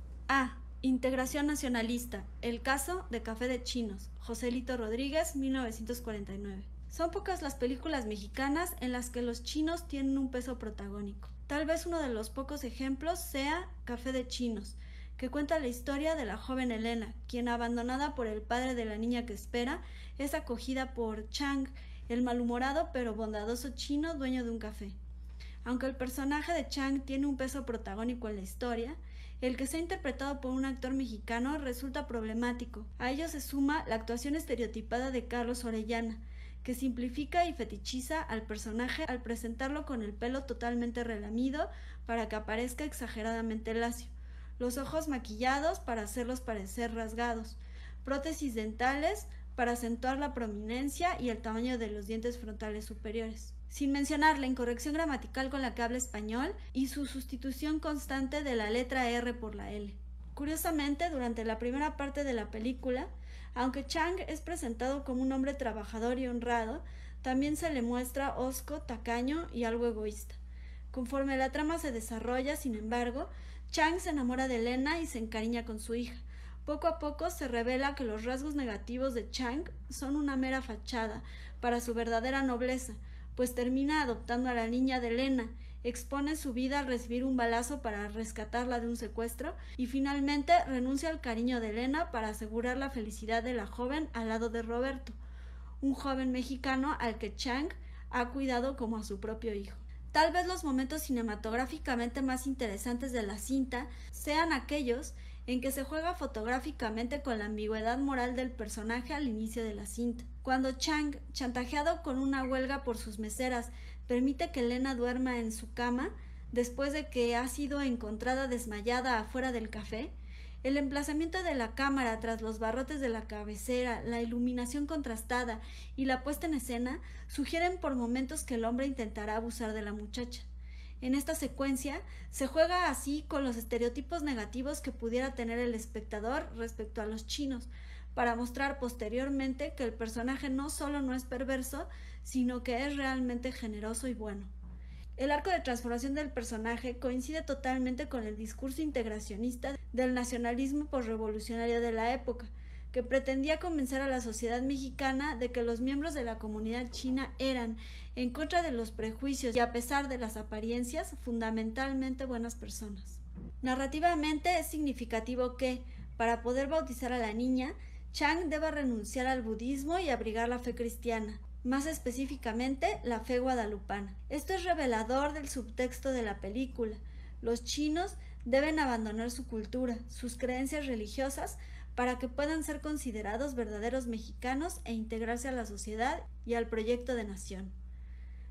A. Integración nacionalista. El caso de Café de Chinos. Joselito Rodríguez, mil novecientos cuarenta y nueve. Son pocas las películas mexicanas en las que los chinos tienen un peso protagónico. Tal vez uno de los pocos ejemplos sea Café de Chinos, que cuenta la historia de la joven Elena, quien, abandonada por el padre de la niña que espera, es acogida por Chang, el malhumorado pero bondadoso chino dueño de un café. Aunque el personaje de Chang tiene un peso protagónico en la historia, el que sea interpretado por un actor mexicano resulta problemático. A ello se suma la actuación estereotipada de Carlos Orellana, que simplifica y fetichiza al personaje al presentarlo con el pelo totalmente relamido para que aparezca exageradamente lacio, los ojos maquillados para hacerlos parecer rasgados, prótesis dentales para acentuar la prominencia y el tamaño de los dientes frontales superiores. Sin mencionar la incorrección gramatical con la que habla español y su sustitución constante de la letra R por la L. Curiosamente, durante la primera parte de la película, aunque Chang es presentado como un hombre trabajador y honrado, también se le muestra hosco, tacaño y algo egoísta. Conforme la trama se desarrolla, sin embargo, Chang se enamora de Elena y se encariña con su hija. Poco a poco se revela que los rasgos negativos de Chang son una mera fachada para su verdadera nobleza, pues termina adoptando a la niña de Elena, expone su vida al recibir un balazo para rescatarla de un secuestro y finalmente renuncia al cariño de Elena para asegurar la felicidad de la joven al lado de Roberto, un joven mexicano al que Chang ha cuidado como a su propio hijo. Tal vez los momentos cinematográficamente más interesantes de la cinta sean aquellos en que se juega fotográficamente con la ambigüedad moral del personaje al inicio de la cinta. Cuando Chang, chantajeado con una huelga por sus meseras, permite que Elena duerma en su cama después de que ha sido encontrada desmayada afuera del café, el emplazamiento de la cámara tras los barrotes de la cabecera, la iluminación contrastada y la puesta en escena sugieren por momentos que el hombre intentará abusar de la muchacha. En esta secuencia se juega así con los estereotipos negativos que pudiera tener el espectador respecto a los chinos, para mostrar posteriormente que el personaje no solo no es perverso, sino que es realmente generoso y bueno. El arco de transformación del personaje coincide totalmente con el discurso integracionista del nacionalismo posrevolucionario de la época, que pretendía convencer a la sociedad mexicana de que los miembros de la comunidad china eran, en contra de los prejuicios y a pesar de las apariencias, fundamentalmente buenas personas. Narrativamente es significativo que, para poder bautizar a la niña, Chang deba renunciar al budismo y abrigar la fe cristiana, más específicamente la fe guadalupana. Esto es revelador del subtexto de la película. Los chinos deben abandonar su cultura, sus creencias religiosas, para que puedan ser considerados verdaderos mexicanos e integrarse a la sociedad y al proyecto de nación.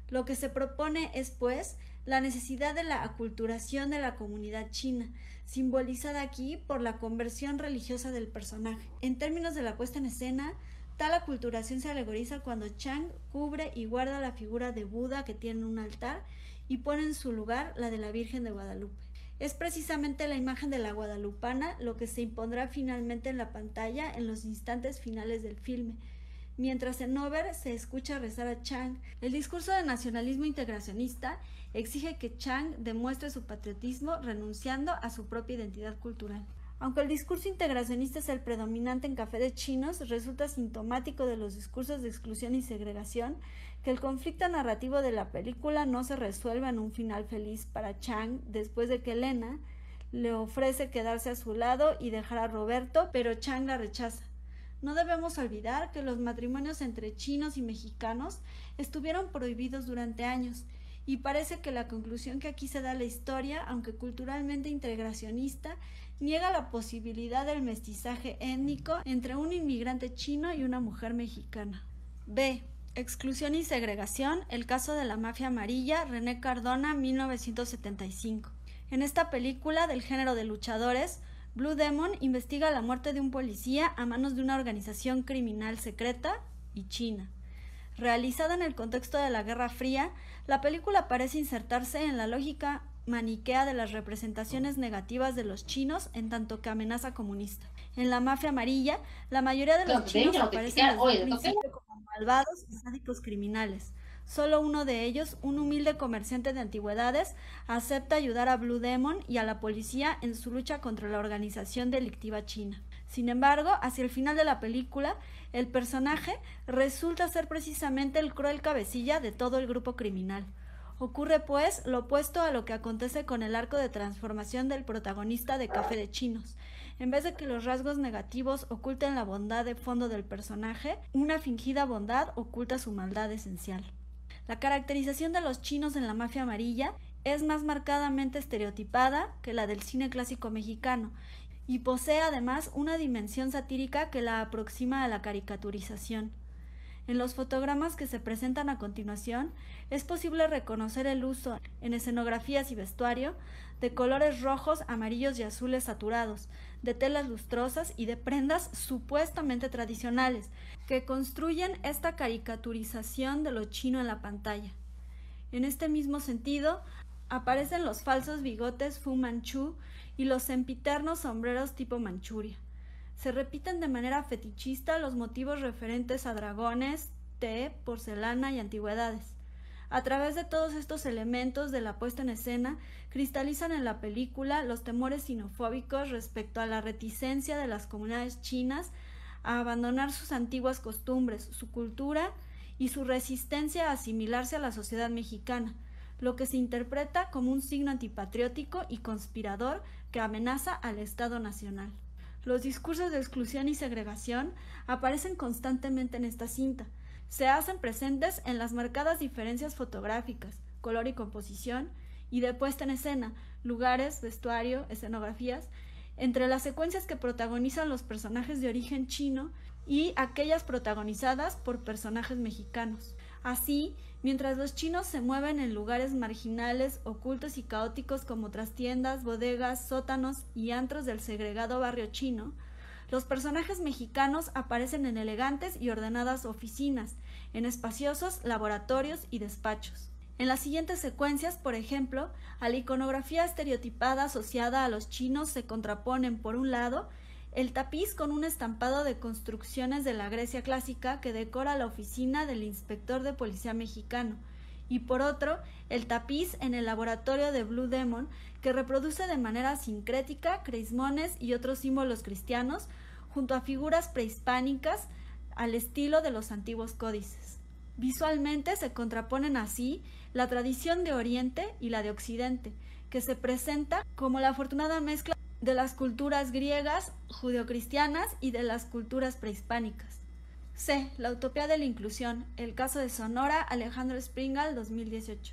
Lo que se propone es, pues, la necesidad de la aculturación de la comunidad china, simbolizada aquí por la conversión religiosa del personaje. En términos de la puesta en escena, tal aculturación se alegoriza cuando Chang cubre y guarda la figura de Buda que tiene en un altar y pone en su lugar la de la Virgen de Guadalupe. Es precisamente la imagen de la guadalupana lo que se impondrá finalmente en la pantalla en los instantes finales del filme, mientras en Over se escucha rezar a Chang. El discurso de nacionalismo integracionista exige que Chang demuestre su patriotismo renunciando a su propia identidad cultural. Aunque el discurso integracionista es el predominante en Café de Chinos, resulta sintomático de los discursos de exclusión y segregación que el conflicto narrativo de la película no se resuelva en un final feliz para Chang después de que Elena le ofrece quedarse a su lado y dejar a Roberto, pero Chang la rechaza. No debemos olvidar que los matrimonios entre chinos y mexicanos estuvieron prohibidos durante años, y parece que la conclusión que aquí se da a la historia, aunque culturalmente integracionista, niega la posibilidad del mestizaje étnico entre un inmigrante chino y una mujer mexicana. B. Exclusión y segregación, el caso de la mafia amarilla, René Cardona, mil novecientos setenta y cinco. En esta película del género de luchadores, Blue Demon investiga la muerte de un policía a manos de una organización criminal secreta y china. Realizada en el contexto de la Guerra Fría, la película parece insertarse en la lógica maniquea de las representaciones negativas de los chinos en tanto que amenaza comunista. En la mafia amarilla, la mayoría de los chinos aparecen desde el principio como malvados y sádicos criminales. Solo uno de ellos, un humilde comerciante de antigüedades, acepta ayudar a Blue Demon y a la policía en su lucha contra la organización delictiva china. Sin embargo, hacia el final de la película, el personaje resulta ser precisamente el cruel cabecilla de todo el grupo criminal. Ocurre, pues, lo opuesto a lo que acontece con el arco de transformación del protagonista de Café de Chinos. En vez de que los rasgos negativos oculten la bondad de fondo del personaje, una fingida bondad oculta su maldad esencial. La caracterización de los chinos en la mafia amarilla es más marcadamente estereotipada que la del cine clásico mexicano, y posee además una dimensión satírica que la aproxima a la caricaturización. En los fotogramas que se presentan a continuación, es posible reconocer el uso, en escenografías y vestuario, de colores rojos, amarillos y azules saturados, de telas lustrosas y de prendas supuestamente tradicionales, que construyen esta caricaturización de lo chino en la pantalla. En este mismo sentido, aparecen los falsos bigotes Fu Manchu y los sempiternos sombreros tipo Manchuria. Se repiten de manera fetichista los motivos referentes a dragones, té, porcelana y antigüedades. A través de todos estos elementos de la puesta en escena, cristalizan en la película los temores xenofóbicos respecto a la reticencia de las comunidades chinas a abandonar sus antiguas costumbres, su cultura y su resistencia a asimilarse a la sociedad mexicana, lo que se interpreta como un signo antipatriótico y conspirador que amenaza al Estado Nacional. Los discursos de exclusión y segregación aparecen constantemente en esta cinta. Se hacen presentes en las marcadas diferencias fotográficas, color y composición, y de puesta en escena, lugares, vestuario, escenografías, entre las secuencias que protagonizan los personajes de origen chino y aquellas protagonizadas por personajes mexicanos. Así, mientras los chinos se mueven en lugares marginales, ocultos y caóticos como trastiendas, bodegas, sótanos y antros del segregado barrio chino, los personajes mexicanos aparecen en elegantes y ordenadas oficinas, en espaciosos laboratorios y despachos. En las siguientes secuencias, por ejemplo, a la iconografía estereotipada asociada a los chinos se contraponen, por un lado, el tapiz con un estampado de construcciones de la Grecia clásica que decora la oficina del inspector de policía mexicano, y por otro, el tapiz en el laboratorio de Blue Demon que reproduce de manera sincrética crismones y otros símbolos cristianos junto a figuras prehispánicas al estilo de los antiguos códices. Visualmente se contraponen así la tradición de Oriente y la de Occidente, que se presenta como la afortunada mezcla de las culturas griegas, judeocristianas y de las culturas prehispánicas. C. La utopía de la inclusión. El caso de Sonora, Alejandro Springal, dos mil dieciocho.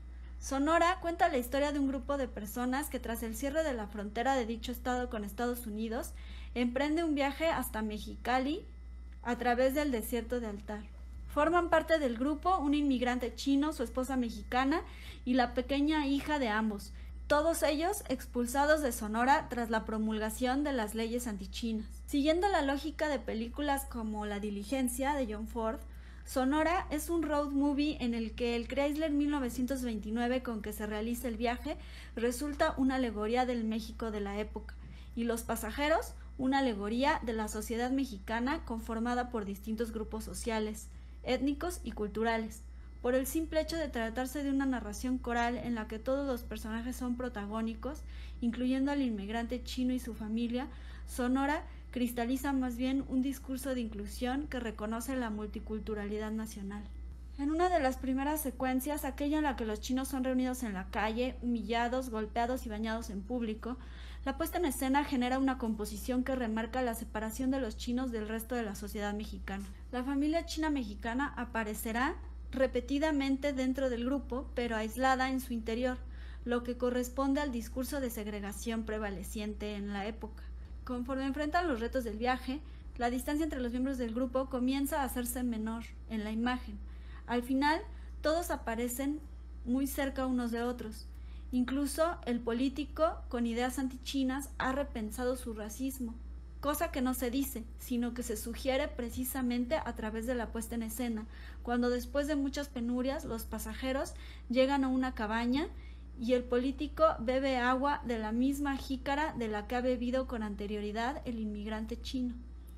Sonora cuenta la historia de un grupo de personas que tras el cierre de la frontera de dicho estado con Estados Unidos, emprende un viaje hasta Mexicali a través del desierto de Altar. Forman parte del grupo un inmigrante chino, su esposa mexicana y la pequeña hija de ambos, todos ellos expulsados de Sonora tras la promulgación de las leyes antichinas. Siguiendo la lógica de películas como La Diligencia de John Ford, Sonora es un road movie en el que el Chrysler mil novecientos veintinueve con que se realiza el viaje resulta una alegoría del México de la época, y los pasajeros una alegoría de la sociedad mexicana conformada por distintos grupos sociales, étnicos y culturales. Por el simple hecho de tratarse de una narración coral en la que todos los personajes son protagónicos, incluyendo al inmigrante chino y su familia, Sonora cristaliza más bien un discurso de inclusión que reconoce la multiculturalidad nacional. En una de las primeras secuencias, aquella en la que los chinos son reunidos en la calle, humillados, golpeados y bañados en público, la puesta en escena genera una composición que remarca la separación de los chinos del resto de la sociedad mexicana. La familia china mexicana aparecerá repetidamente dentro del grupo, pero aislada en su interior, lo que corresponde al discurso de segregación prevaleciente en la época. Conforme enfrentan los retos del viaje, la distancia entre los miembros del grupo comienza a hacerse menor en la imagen. Al final, todos aparecen muy cerca unos de otros. Incluso el político con ideas antichinas ha repensado su racismo, cosa que no se dice, sino que se sugiere precisamente a través de la puesta en escena, cuando después de muchas penurias los pasajeros llegan a una cabaña y el político bebe agua de la misma jícara de la que ha bebido con anterioridad el inmigrante chino.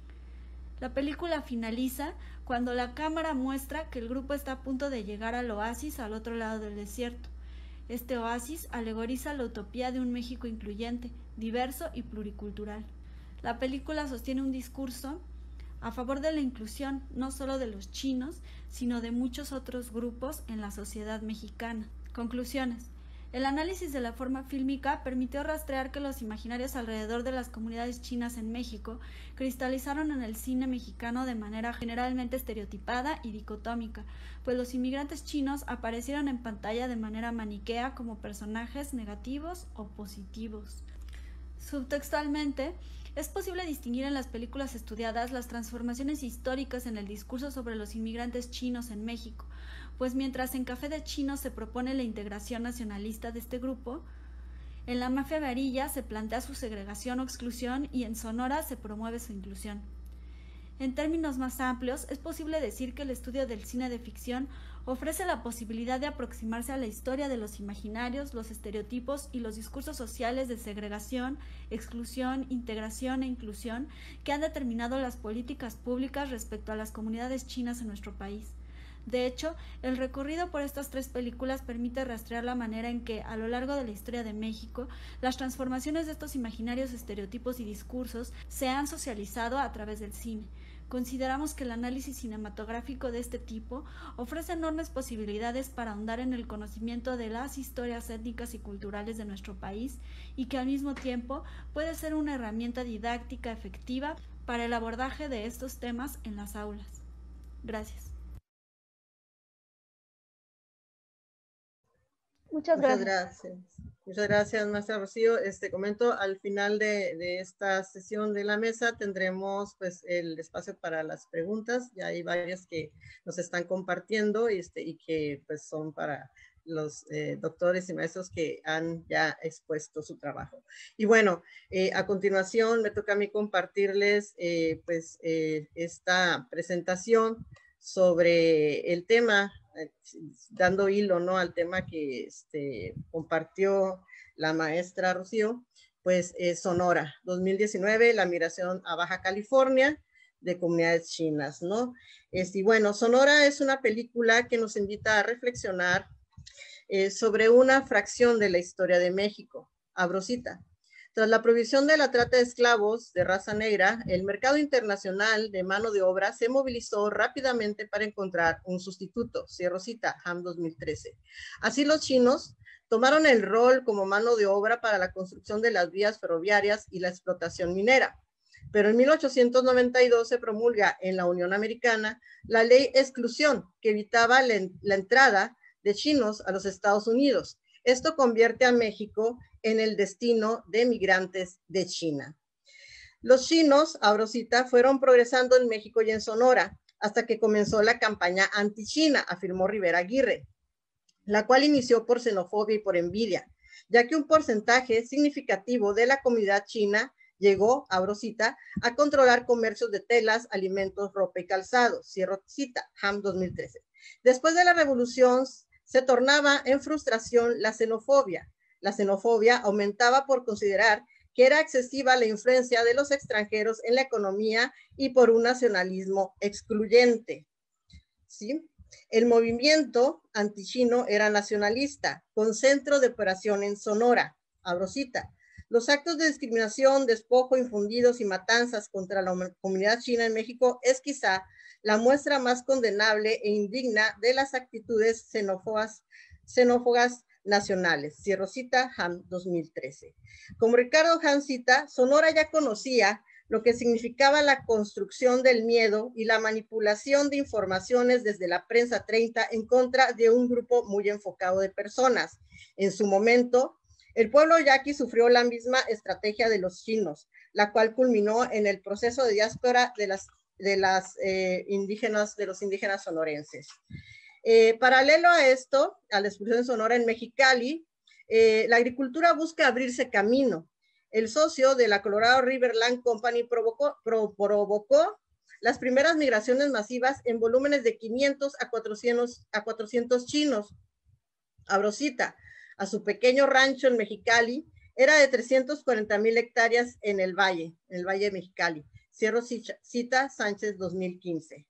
La película finaliza cuando la cámara muestra que el grupo está a punto de llegar al oasis al otro lado del desierto. Este oasis alegoriza la utopía de un México incluyente, diverso y pluricultural. La película sostiene un discurso a favor de la inclusión no solo de los chinos, sino de muchos otros grupos en la sociedad mexicana. Conclusiones. El análisis de la forma fílmica permitió rastrear que los imaginarios alrededor de las comunidades chinas en México cristalizaron en el cine mexicano de manera generalmente estereotipada y dicotómica, pues los inmigrantes chinos aparecieron en pantalla de manera maniquea como personajes negativos o positivos. Subtextualmente, es posible distinguir en las películas estudiadas las transformaciones históricas en el discurso sobre los inmigrantes chinos en México, pues mientras en Café de Chinos se propone la integración nacionalista de este grupo, en La Mafia Varilla se plantea su segregación o exclusión y en Sonora se promueve su inclusión. En términos más amplios, es posible decir que el estudio del cine de ficción ofrece la posibilidad de aproximarse a la historia de los imaginarios, los estereotipos y los discursos sociales de segregación, exclusión, integración e inclusión que han determinado las políticas públicas respecto a las comunidades chinas en nuestro país. De hecho, el recorrido por estas tres películas permite rastrear la manera en que, a lo largo de la historia de México, las transformaciones de estos imaginarios, estereotipos y discursos se han socializado a través del cine. Consideramos que el análisis cinematográfico de este tipo ofrece enormes posibilidades para ahondar en el conocimiento de las historias étnicas y culturales de nuestro país y que al mismo tiempo puede ser una herramienta didáctica efectiva para el abordaje de estos temas en las aulas. Gracias. Muchas gracias. Muchas gracias, Muchas gracias maestra Rocío. Este comento, al final de, de esta sesión de la mesa tendremos pues el espacio para las preguntas. Ya hay varias que nos están compartiendo este, y que pues son para los eh, doctores y maestros que han ya expuesto su trabajo. Y bueno, eh, a continuación me toca a mí compartirles eh, pues eh, esta presentación sobre el tema, eh, dando hilo, ¿no?, al tema que este, compartió la maestra Rocío, pues eh, Sonora, dos mil diecinueve, la migración a Baja California de comunidades chinas, ¿no? Este, y bueno, Sonora es una película que nos invita a reflexionar eh, sobre una fracción de la historia de México, Abrosita. Tras la prohibición de la trata de esclavos de raza negra, el mercado internacional de mano de obra se movilizó rápidamente para encontrar un sustituto, cierro cita, Ham dos mil trece. Así los chinos tomaron el rol como mano de obra para la construcción de las vías ferroviarias y la explotación minera. Pero en mil ochocientos noventa y dos se promulga en la Unión Americana la ley exclusión que evitaba la, la entrada de chinos a los Estados Unidos. Esto convierte a México en el destino de migrantes de China. Los chinos, abro cita, fueron progresando en México y en Sonora, hasta que comenzó la campaña anti-China, afirmó Rivera Aguirre, la cual inició por xenofobia y por envidia, ya que un porcentaje significativo de la comunidad china llegó, abro cita, a controlar comercios de telas, alimentos, ropa y calzado, cierro cita, Ham dos mil trece. Después de la revolución, se tornaba en frustración la xenofobia. La xenofobia aumentaba por considerar que era excesiva la influencia de los extranjeros en la economía y por un nacionalismo excluyente. ¿Sí? El movimiento antichino era nacionalista, con centro de operación en Sonora, abro cita. Los actos de discriminación, despojo, infundidos y matanzas contra la comunidad china en México es quizá la muestra más condenable e indigna de las actitudes xenófobas, xenófobas nacionales. Cierro cita, Ham dos mil trece. Como Ricardo Ham cita, Sonora ya conocía lo que significaba la construcción del miedo y la manipulación de informaciones desde la prensa treinta en contra de un grupo muy enfocado de personas. En su momento, el pueblo yaqui sufrió la misma estrategia de los chinos, la cual culminó en el proceso de diáspora de las, de las eh, indígenas, de los indígenas sonorenses. Eh, paralelo a esto, a la expulsión de Sonora en Mexicali, eh, la agricultura busca abrirse camino. El socio de la Colorado River Land Company provocó, pro, provocó las primeras migraciones masivas en volúmenes de quinientos a cuatrocientos, a cuatrocientos chinos. Abro cita, a su pequeño rancho en Mexicali, era de trescientas cuarenta mil hectáreas en el valle, en el valle de Mexicali. Cierro cita, Sánchez dos mil quince.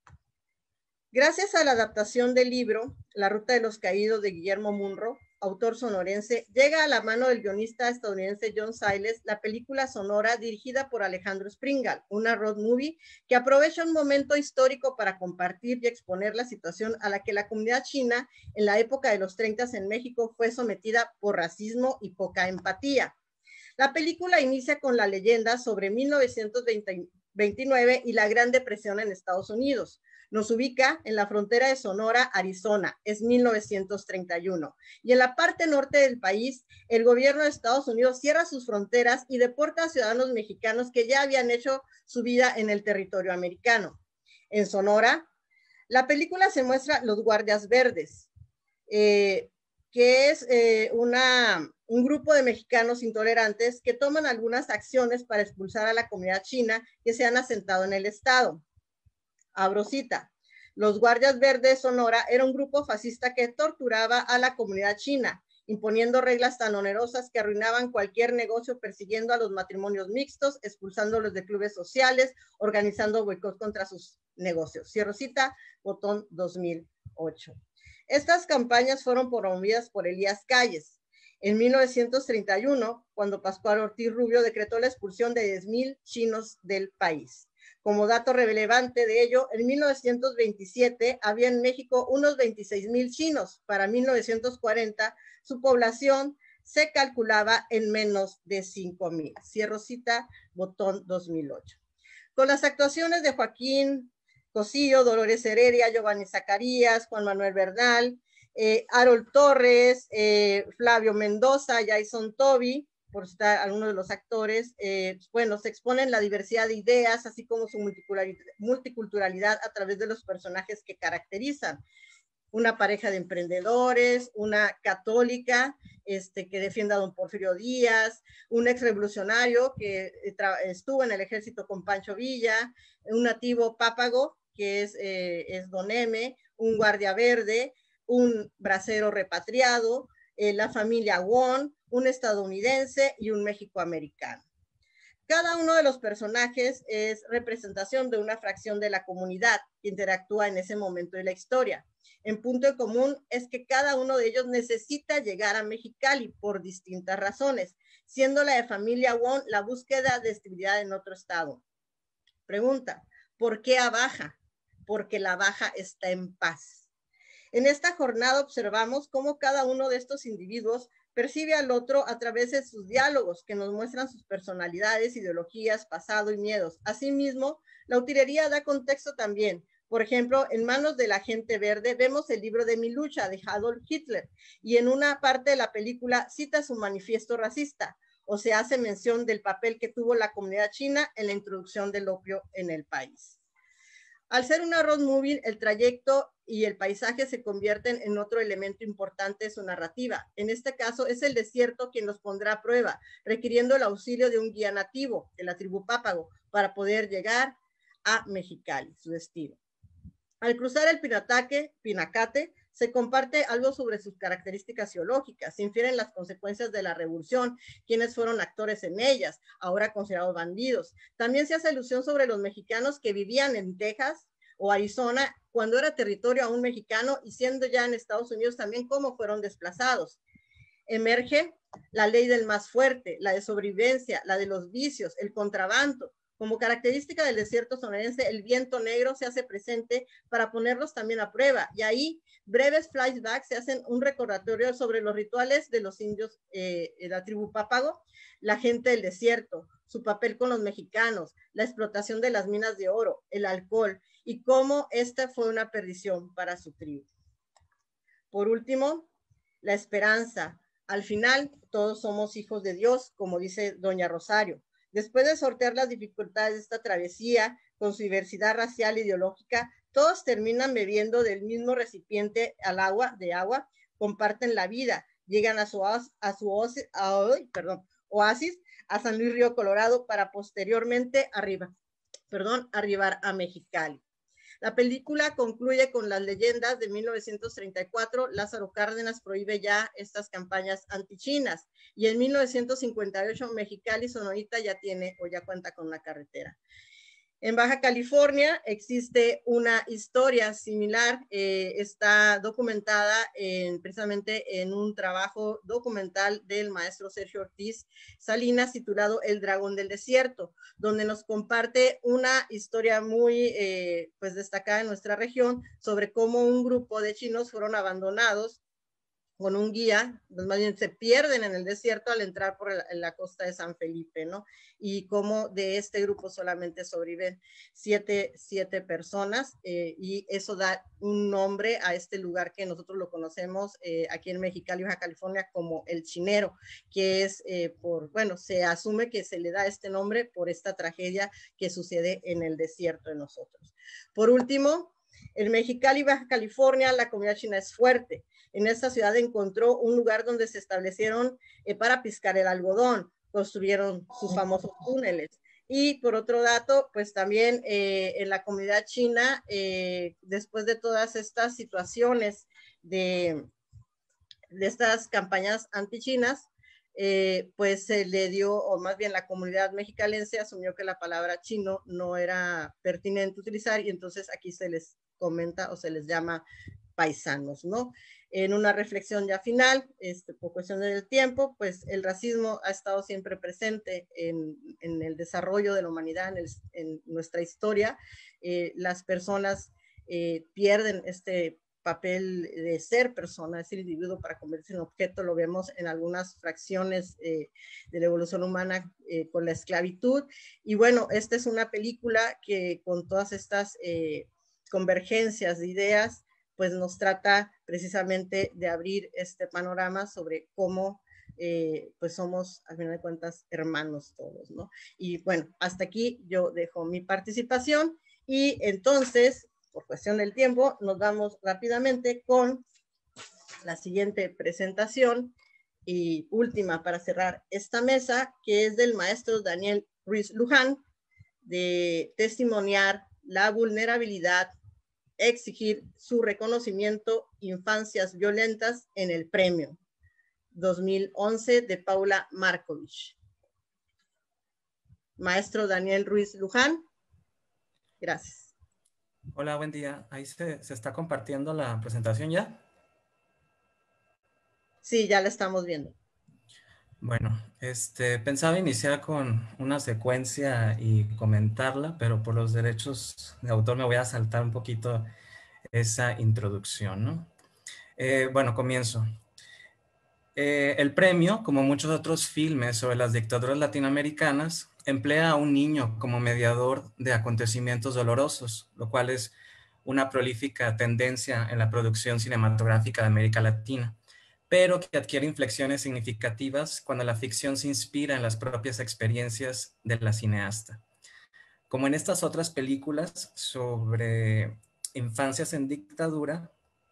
Gracias a la adaptación del libro La Ruta de los Caídos de Guillermo Munro, autor sonorense, llega a la mano del guionista estadounidense John Sayles la película sonora dirigida por Alejandro Springal, una road movie que aprovecha un momento histórico para compartir y exponer la situación a la que la comunidad china en la época de los treinta en México fue sometida por racismo y poca empatía. La película inicia con la leyenda sobre mil novecientos veintinueve y la Gran Depresión en Estados Unidos. Nos ubica en la frontera de Sonora, Arizona, es mil novecientos treinta y uno. Y en la parte norte del país, el gobierno de Estados Unidos cierra sus fronteras y deporta a ciudadanos mexicanos que ya habían hecho su vida en el territorio americano. En Sonora, la película se muestra Los Guardias Verdes, eh, que es eh, una, un grupo de mexicanos intolerantes que toman algunas acciones para expulsar a la comunidad china que se han asentado en el estado. Abro cita. Los Guardias Verdes Sonora era un grupo fascista que torturaba a la comunidad china, imponiendo reglas tan onerosas que arruinaban cualquier negocio, persiguiendo a los matrimonios mixtos, expulsándolos de clubes sociales, organizando boicot contra sus negocios. Cierro cita, Botón dos mil ocho. Estas campañas fueron promovidas por Elías Calles. En mil novecientos treinta y uno, cuando Pascual Ortiz Rubio decretó la expulsión de diez mil chinos del país. Como dato relevante de ello, en mil novecientos veintisiete había en México unos veintiséis mil chinos. Para mil novecientos cuarenta, su población se calculaba en menos de cinco mil. Cierro cita, Botón dos mil ocho. Con las actuaciones de Joaquín Cosío, Dolores Heredia, Giovanni Zacarías, Juan Manuel Bernal, eh, Harold Torres, eh, Flavio Mendoza, Jason Toby, por citar algunos de los actores, eh, bueno, se exponen la diversidad de ideas, así como su multiculturalidad a través de los personajes que caracterizan. Una pareja de emprendedores, una católica este, que defiende a don Porfirio Díaz, un ex revolucionario que estuvo en el ejército con Pancho Villa, un nativo pápago que es, eh, es don M, un guardia verde, un bracero repatriado, eh, la familia Wong, un estadounidense y un mexicoamericano. Cada uno de los personajes es representación de una fracción de la comunidad que interactúa en ese momento de la historia. En punto en común es que cada uno de ellos necesita llegar a Mexicali por distintas razones, siendo la de familia Wong la búsqueda de estabilidad en otro estado. Pregunta, ¿por qué a Baja? Porque la Baja está en paz. En esta jornada observamos cómo cada uno de estos individuos percibe al otro a través de sus diálogos que nos muestran sus personalidades, ideologías, pasado y miedos. Asimismo, la utilería da contexto también. Por ejemplo, en Manos de la Gente Verde vemos el libro de Mi Lucha de Adolf Hitler y en una parte de la película cita su manifiesto racista o se hace mención del papel que tuvo la comunidad china en la introducción del opio en el país. Al ser una road movie, el trayecto y el paisaje se convierten en otro elemento importante de su narrativa. En este caso, es el desierto quien los pondrá a prueba, requiriendo el auxilio de un guía nativo de la tribu Pápago para poder llegar a Mexicali, su destino. Al cruzar el Pinataque, Pinacate, se comparte algo sobre sus características geológicas, se infieren las consecuencias de la revolución, quienes fueron actores en ellas, ahora considerados bandidos. También se hace alusión sobre los mexicanos que vivían en Texas o Arizona cuando era territorio aún mexicano y siendo ya en Estados Unidos también cómo fueron desplazados. Emerge la ley del más fuerte, la de sobrevivencia, la de los vicios, el contrabando. Como característica del desierto sonorense, el viento negro se hace presente para ponerlos también a prueba. Y ahí, breves flashbacks se hacen un recordatorio sobre los rituales de los indios, eh, de la tribu Pápago, la gente del desierto, su papel con los mexicanos, la explotación de las minas de oro, el alcohol, y cómo esta fue una perdición para su tribu. Por último, la esperanza. Al final, todos somos hijos de Dios, como dice doña Rosario. Después de sortear las dificultades de esta travesía, con su diversidad racial e ideológica, todos terminan bebiendo del mismo recipiente al agua, de agua, comparten la vida, llegan a su, a su oasis, a, perdón, oasis, a San Luis Río Colorado, para posteriormente arriba, perdón, arribar a Mexicali. La película concluye con las leyendas de mil novecientos treinta y cuatro. Lázaro Cárdenas prohíbe ya estas campañas antichinas. Y en mil novecientos cincuenta y ocho, Mexicali, Sonorita ya tiene o ya cuenta con una carretera. En Baja California existe una historia similar, eh, está documentada en, precisamente en un trabajo documental del maestro Sergio Ortiz Salinas titulado El Dragón del Desierto, donde nos comparte una historia muy eh, pues destacada en nuestra región sobre cómo un grupo de chinos fueron abandonados con un guía, pues más bien se pierden en el desierto al entrar por la, la costa de San Felipe, ¿no? Y cómo de este grupo solamente sobreviven siete, siete personas, eh, y eso da un nombre a este lugar que nosotros lo conocemos eh, aquí en Mexicali, Baja California, como El Chinero, que es eh, por, bueno, se asume que se le da este nombre por esta tragedia que sucede en el desierto de nosotros. Por último, en Mexicali, Baja California, la comunidad china es fuerte. En esta ciudad encontró un lugar donde se establecieron eh, para piscar el algodón, construyeron sus famosos túneles. Y por otro dato, pues también eh, en la comunidad china, eh, después de todas estas situaciones de, de estas campañas antichinas, eh, pues se le dio, o más bien la comunidad mexicalense asumió que la palabra chino no era pertinente utilizar y entonces aquí se les comenta o se les llama paisanos, ¿no? En una reflexión ya final, este, por cuestión del tiempo, pues el racismo ha estado siempre presente en, en el desarrollo de la humanidad, en, el, en nuestra historia. Eh, las personas eh, pierden este papel de ser persona, es el individuo para convertirse en objeto, lo vemos en algunas fracciones eh, de la evolución humana eh, con la esclavitud. Y bueno, esta es una película que con todas estas eh, convergencias de ideas, pues nos trata precisamente de abrir este panorama sobre cómo eh, pues somos, al final de cuentas, hermanos todos, ¿no? Y bueno, hasta aquí yo dejo mi participación y entonces, por cuestión del tiempo, nos vamos rápidamente con la siguiente presentación y última para cerrar esta mesa, que es del maestro Daniel Ruiz Luján, de testimoniar la vulnerabilidad, exigir su reconocimiento, infancias violentas en el premio dos mil once de Paula Markovich. Maestro Daniel Ruiz Luján, gracias. Hola, buen día. Ahí se, se está compartiendo la presentación ya. Sí, ya la estamos viendo. Bueno, este, pensaba iniciar con una secuencia y comentarla, pero por los derechos de autor me voy a saltar un poquito esa introducción, ¿no? Eh, bueno, comienzo. Eh, el premio, como muchos otros filmes sobre las dictaduras latinoamericanas, emplea a un niño como mediador de acontecimientos dolorosos, lo cual es una prolífica tendencia en la producción cinematográfica de América Latina, pero que adquiere inflexiones significativas cuando la ficción se inspira en las propias experiencias de la cineasta. Como en estas otras películas sobre infancias en dictadura,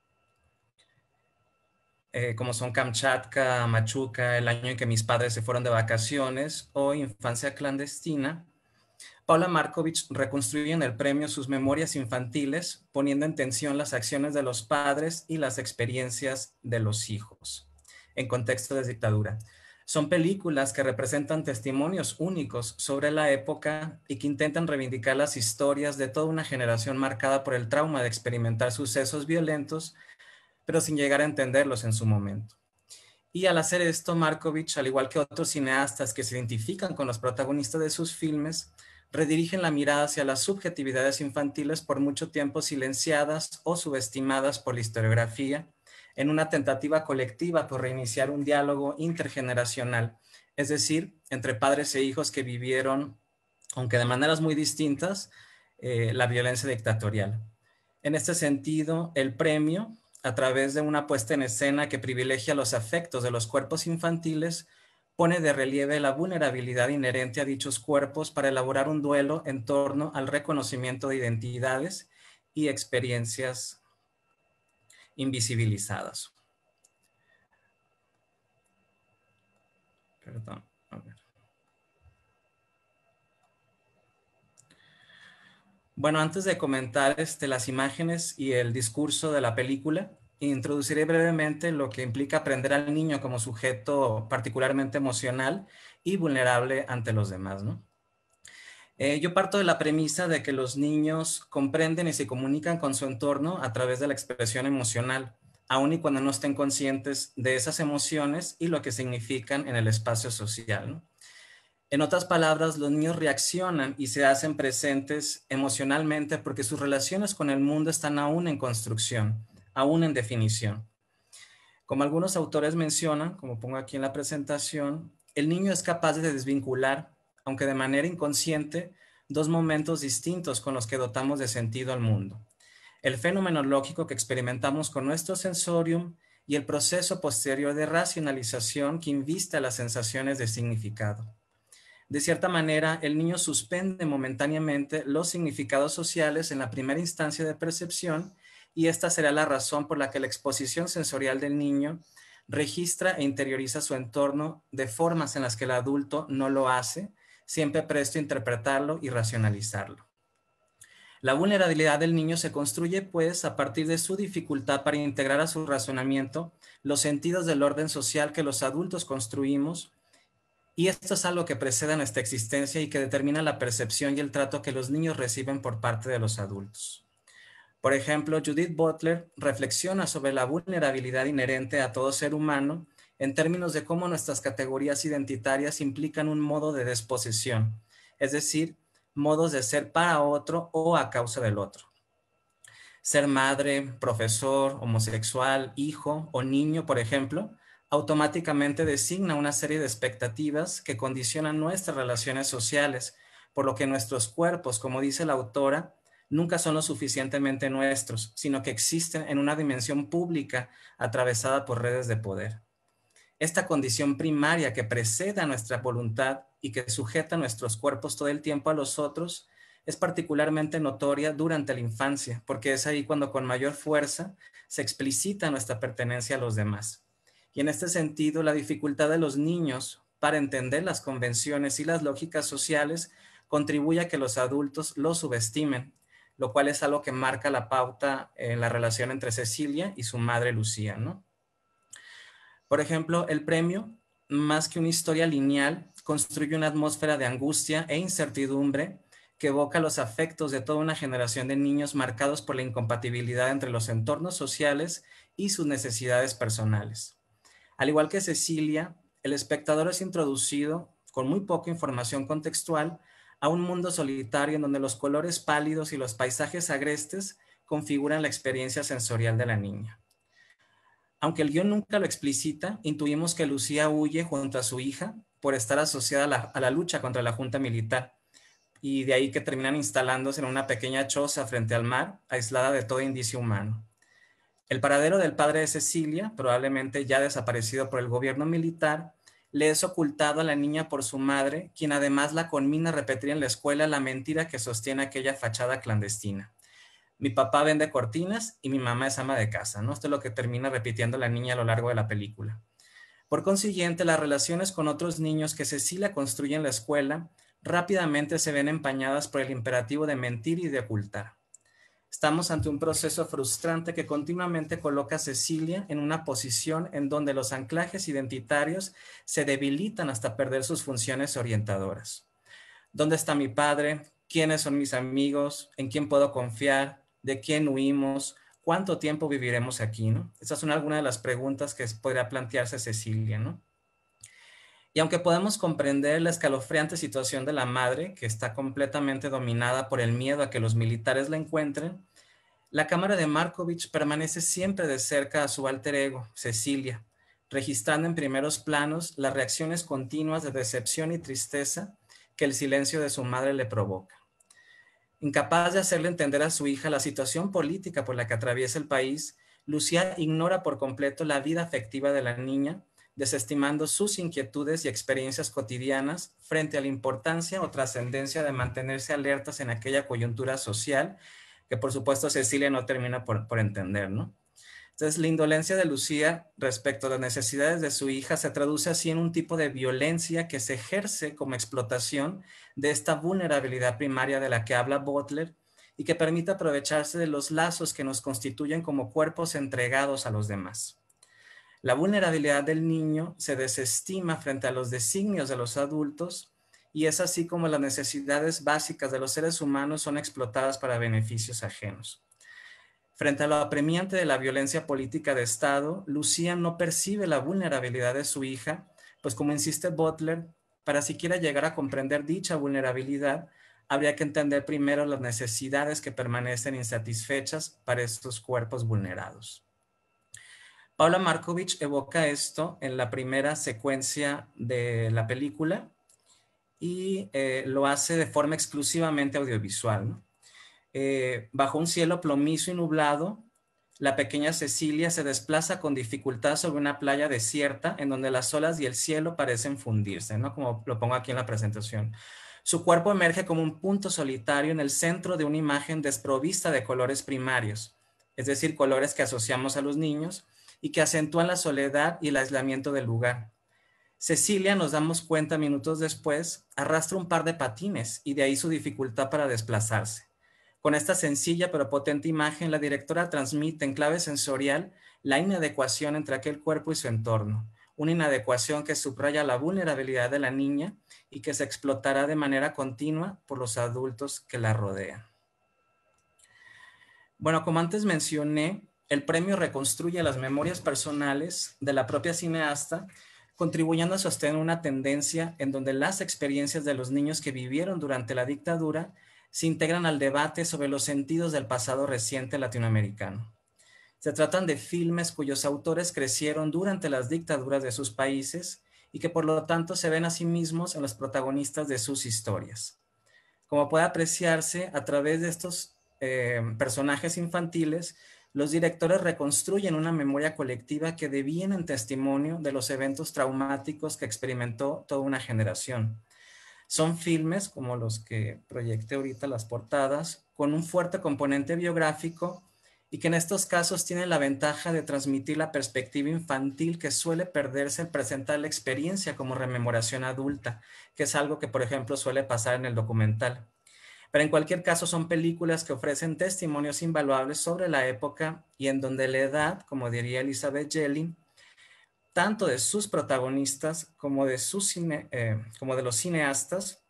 eh, como son Kamchatka, Machuca, El año en que mis padres se fueron de vacaciones o Infancia clandestina, Paula Markovich reconstruye en el premio sus memorias infantiles, poniendo en tensión las acciones de los padres y las experiencias de los hijos en contexto de dictadura. Son películas que representan testimonios únicos sobre la época y que intentan reivindicar las historias de toda una generación marcada por el trauma de experimentar sucesos violentos, pero sin llegar a entenderlos en su momento. Y al hacer esto, Markovich, al igual que otros cineastas que se identifican con los protagonistas de sus filmes, redirigen la mirada hacia las subjetividades infantiles por mucho tiempo silenciadas o subestimadas por la historiografía, en una tentativa colectiva por reiniciar un diálogo intergeneracional, es decir, entre padres e hijos que vivieron, aunque de maneras muy distintas, eh, la violencia dictatorial. En este sentido, el premio, a través de una puesta en escena que privilegia los afectos de los cuerpos infantiles, pone de relieve la vulnerabilidad inherente a dichos cuerpos para elaborar un duelo en torno al reconocimiento de identidades y experiencias invisibilizadas. Perdón, a ver. Bueno, antes de comentar este, las imágenes y el discurso de la película, introduciré brevemente lo que implica aprender al niño como sujeto particularmente emocional y vulnerable ante los demás, ¿no? Eh, yo parto de la premisa de que los niños comprenden y se comunican con su entorno a través de la expresión emocional, aun y cuando no estén conscientes de esas emociones y lo que significan en el espacio social, ¿no? En otras palabras, los niños reaccionan y se hacen presentes emocionalmente porque sus relaciones con el mundo están aún en construcción, aún en definición. Como algunos autores mencionan, como pongo aquí en la presentación, el niño es capaz de desvincular, aunque de manera inconsciente, dos momentos distintos con los que dotamos de sentido al mundo. El fenómeno lógico que experimentamos con nuestro sensorium y el proceso posterior de racionalización que inviste a las sensaciones de significado. De cierta manera, el niño suspende momentáneamente los significados sociales en la primera instancia de percepción y esta será la razón por la que la exposición sensorial del niño registra e interioriza su entorno de formas en las que el adulto no lo hace, siempre presto a interpretarlo y racionalizarlo. La vulnerabilidad del niño se construye, pues, a partir de su dificultad para integrar a su razonamiento los sentidos del orden social que los adultos construimos, y esto es algo que precede a nuestra existencia y que determina la percepción y el trato que los niños reciben por parte de los adultos. Por ejemplo, Judith Butler reflexiona sobre la vulnerabilidad inherente a todo ser humano en términos de cómo nuestras categorías identitarias implican un modo de desposesión, es decir, modos de ser para otro o a causa del otro. Ser madre, profesor, homosexual, hijo o niño, por ejemplo, automáticamente designa una serie de expectativas que condicionan nuestras relaciones sociales, por lo que nuestros cuerpos, como dice la autora, nunca son lo suficientemente nuestros, sino que existen en una dimensión pública atravesada por redes de poder. Esta condición primaria que precede a nuestra voluntad y que sujeta nuestros cuerpos todo el tiempo a los otros es particularmente notoria durante la infancia, porque es ahí cuando con mayor fuerza se explicita nuestra pertenencia a los demás. Y en este sentido, la dificultad de los niños para entender las convenciones y las lógicas sociales contribuye a que los adultos los subestimen, lo cual es algo que marca la pauta en la relación entre Cecilia y su madre Lucía, ¿no? Por ejemplo, el premio, más que una historia lineal, construye una atmósfera de angustia e incertidumbre que evoca los afectos de toda una generación de niños marcados por la incompatibilidad entre los entornos sociales y sus necesidades personales. Al igual que Cecilia, el espectador es introducido, con muy poca información contextual, a un mundo solitario en donde los colores pálidos y los paisajes agrestes configuran la experiencia sensorial de la niña. Aunque el guión nunca lo explicita, intuimos que Lucía huye junto a su hija por estar asociada a la, a la lucha contra la junta militar, y de ahí que terminan instalándose en una pequeña choza frente al mar, aislada de todo indicio humano. El paradero del padre de Cecilia, probablemente ya desaparecido por el gobierno militar, le es ocultado a la niña por su madre, quien además la conmina a repetir en la escuela la mentira que sostiene aquella fachada clandestina. Mi papá vende cortinas y mi mamá es ama de casa, ¿no? Esto es lo que termina repitiendo la niña a lo largo de la película. Por consiguiente, las relaciones con otros niños que Cecilia construye en la escuela rápidamente se ven empañadas por el imperativo de mentir y de ocultar. Estamos ante un proceso frustrante que continuamente coloca a Cecilia en una posición en donde los anclajes identitarios se debilitan hasta perder sus funciones orientadoras. ¿Dónde está mi padre? ¿Quiénes son mis amigos? ¿En quién puedo confiar? ¿De quién huimos? ¿Cuánto tiempo viviremos aquí, no? Esas son algunas de las preguntas que podría plantearse Cecilia, ¿no? Y aunque podemos comprender la escalofriante situación de la madre, que está completamente dominada por el miedo a que los militares la encuentren, la cámara de Markovich permanece siempre de cerca a su alter ego, Cecilia, registrando en primeros planos las reacciones continuas de decepción y tristeza que el silencio de su madre le provoca. Incapaz de hacerle entender a su hija la situación política por la que atraviesa el país, Lucía ignora por completo la vida afectiva de la niña, desestimando sus inquietudes y experiencias cotidianas frente a la importancia o trascendencia de mantenerse alertas en aquella coyuntura social que por supuesto Cecilia no termina por, por entender, ¿no? Entonces la indolencia de Lucía respecto a las necesidades de su hija se traduce así en un tipo de violencia que se ejerce como explotación de esta vulnerabilidad primaria de la que habla Butler y que permite aprovecharse de los lazos que nos constituyen como cuerpos entregados a los demás. La vulnerabilidad del niño se desestima frente a los designios de los adultos y es así como las necesidades básicas de los seres humanos son explotadas para beneficios ajenos. Frente a lo apremiante de la violencia política de Estado, Lucía no percibe la vulnerabilidad de su hija, pues como insiste Butler, para siquiera llegar a comprender dicha vulnerabilidad, habría que entender primero las necesidades que permanecen insatisfechas para estos cuerpos vulnerados. Paula Markovich evoca esto en la primera secuencia de la película y eh, lo hace de forma exclusivamente audiovisual, ¿no? Eh, bajo un cielo plomizo y nublado, la pequeña Cecilia se desplaza con dificultad sobre una playa desierta en donde las olas y el cielo parecen fundirse, ¿no? Como lo pongo aquí en la presentación. Su cuerpo emerge como un punto solitario en el centro de una imagen desprovista de colores primarios, es decir, colores que asociamos a los niños y que acentúan la soledad y el aislamiento del lugar. Cecilia, nos damos cuenta minutos después, arrastra un par de patines y de ahí su dificultad para desplazarse. Con esta sencilla pero potente imagen, la directora transmite en clave sensorial la inadecuación entre aquel cuerpo y su entorno, una inadecuación que subraya la vulnerabilidad de la niña y que se explotará de manera continua por los adultos que la rodean. Bueno, como antes mencioné, el premio reconstruye las memorias personales de la propia cineasta, contribuyendo a sostener una tendencia en donde las experiencias de los niños que vivieron durante la dictadura se integran al debate sobre los sentidos del pasado reciente latinoamericano. Se tratan de filmes cuyos autores crecieron durante las dictaduras de sus países y que por lo tanto se ven a sí mismos en los protagonistas de sus historias. Como puede apreciarse, a través de estos eh, personajes infantiles, los directores reconstruyen una memoria colectiva que deviene en testimonio de los eventos traumáticos que experimentó toda una generación. Son filmes, como los que proyecté ahorita, las portadas, con un fuerte componente biográfico y que en estos casos tienen la ventaja de transmitir la perspectiva infantil que suele perderse al presentar la experiencia como rememoración adulta, que es algo que, por ejemplo, suele pasar en el documental. Pero en cualquier caso son películas que ofrecen testimonios invaluables sobre la época y en donde la edad, como diría Elizabeth Jelly, tanto de sus protagonistas como de, sus cine, eh, como de los cineastas,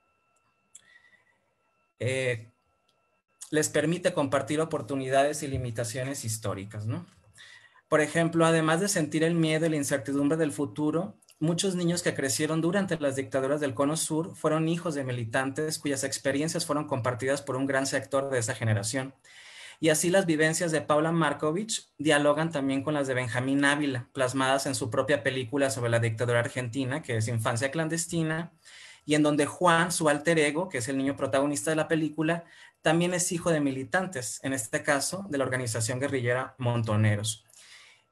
eh, les permite compartir oportunidades y limitaciones históricas, ¿no? Por ejemplo, además de sentir el miedo y la incertidumbre del futuro, muchos niños que crecieron durante las dictaduras del Cono Sur fueron hijos de militantes cuyas experiencias fueron compartidas por un gran sector de esa generación. Y así las vivencias de Paula Markovich dialogan también con las de Benjamín Ávila, plasmadas en su propia película sobre la dictadura argentina, que es Infancia Clandestina, y en donde Juan, su alter ego, que es el niño protagonista de la película, también es hijo de militantes, en este caso de la organización guerrillera Montoneros.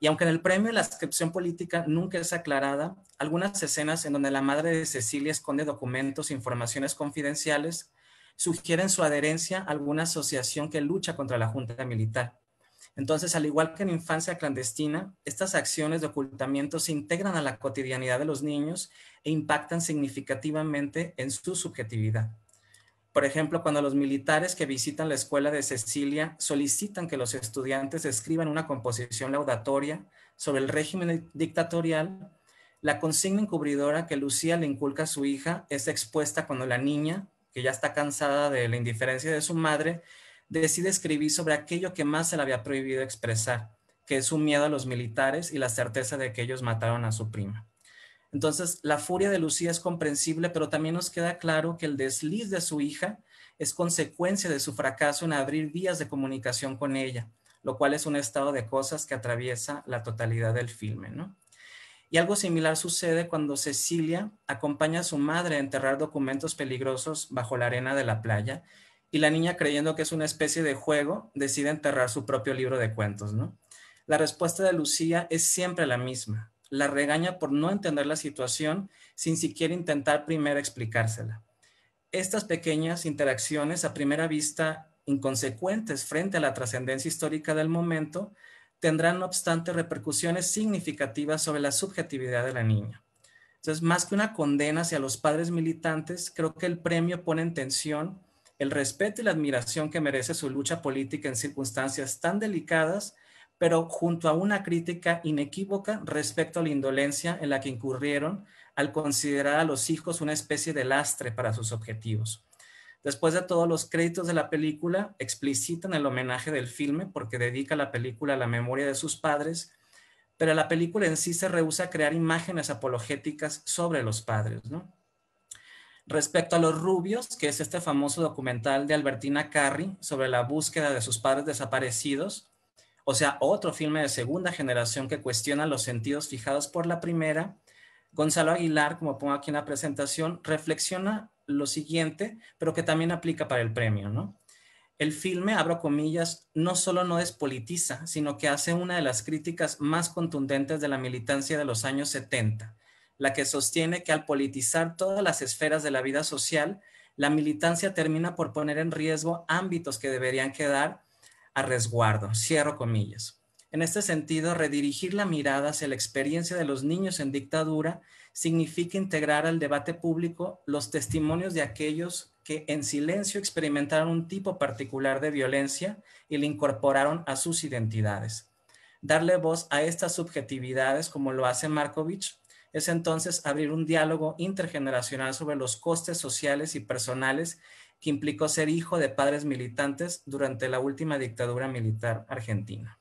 Y aunque en el premio la adscripción política nunca es aclarada, algunas escenas en donde la madre de Cecilia esconde documentos e informaciones confidenciales sugieren su adherencia a alguna asociación que lucha contra la junta militar. Entonces, al igual que en Infancia Clandestina, estas acciones de ocultamiento se integran a la cotidianidad de los niños e impactan significativamente en su subjetividad. Por ejemplo, cuando los militares que visitan la escuela de Cecilia solicitan que los estudiantes escriban una composición laudatoria sobre el régimen dictatorial, la consigna encubridora que Lucía le inculca a su hija es expuesta cuando la niña, que ya está cansada de la indiferencia de su madre, decide escribir sobre aquello que más se le había prohibido expresar, que es su miedo a los militares y la certeza de que ellos mataron a su prima. Entonces, la furia de Lucía es comprensible, pero también nos queda claro que el desliz de su hija es consecuencia de su fracaso en abrir vías de comunicación con ella, lo cual es un estado de cosas que atraviesa la totalidad del filme, ¿no? Y algo similar sucede cuando Cecilia acompaña a su madre a enterrar documentos peligrosos bajo la arena de la playa y la niña, creyendo que es una especie de juego, decide enterrar su propio libro de cuentos, ¿no? La respuesta de Lucía es siempre la misma. La regaña por no entender la situación sin siquiera intentar primero explicársela. Estas pequeñas interacciones, a primera vista inconsecuentes frente a la trascendencia histórica del momento, tendrán no obstante repercusiones significativas sobre la subjetividad de la niña. Entonces, más que una condena hacia los padres militantes, creo que el premio pone en tensión el respeto y la admiración que merece su lucha política en circunstancias tan delicadas, pero junto a una crítica inequívoca respecto a la indolencia en la que incurrieron al considerar a los hijos una especie de lastre para sus objetivos. Después de todo, los créditos de la película explicitan el homenaje del filme porque dedica la película a la memoria de sus padres, pero la película en sí se rehúsa a crear imágenes apologéticas sobre los padres, ¿no? Respecto a Los Rubios, que es este famoso documental de Albertina Carri sobre la búsqueda de sus padres desaparecidos, o sea, otro filme de segunda generación que cuestiona los sentidos fijados por la primera, Gonzalo Aguilar, como pongo aquí en la presentación, reflexiona lo siguiente, pero que también aplica para el premio, ¿no? El filme, abro comillas, no solo no despolitiza, sino que hace una de las críticas más contundentes de la militancia de los años setenta, la que sostiene que al politizar todas las esferas de la vida social, la militancia termina por poner en riesgo ámbitos que deberían quedar a resguardo, cierro comillas. En este sentido, redirigir la mirada hacia la experiencia de los niños en dictadura significa integrar al debate público los testimonios de aquellos que en silencio experimentaron un tipo particular de violencia y le incorporaron a sus identidades. Darle voz a estas subjetividades, como lo hace Markovich, es entonces abrir un diálogo intergeneracional sobre los costes sociales y personales que implicó ser hijo de padres militantes durante la última dictadura militar argentina.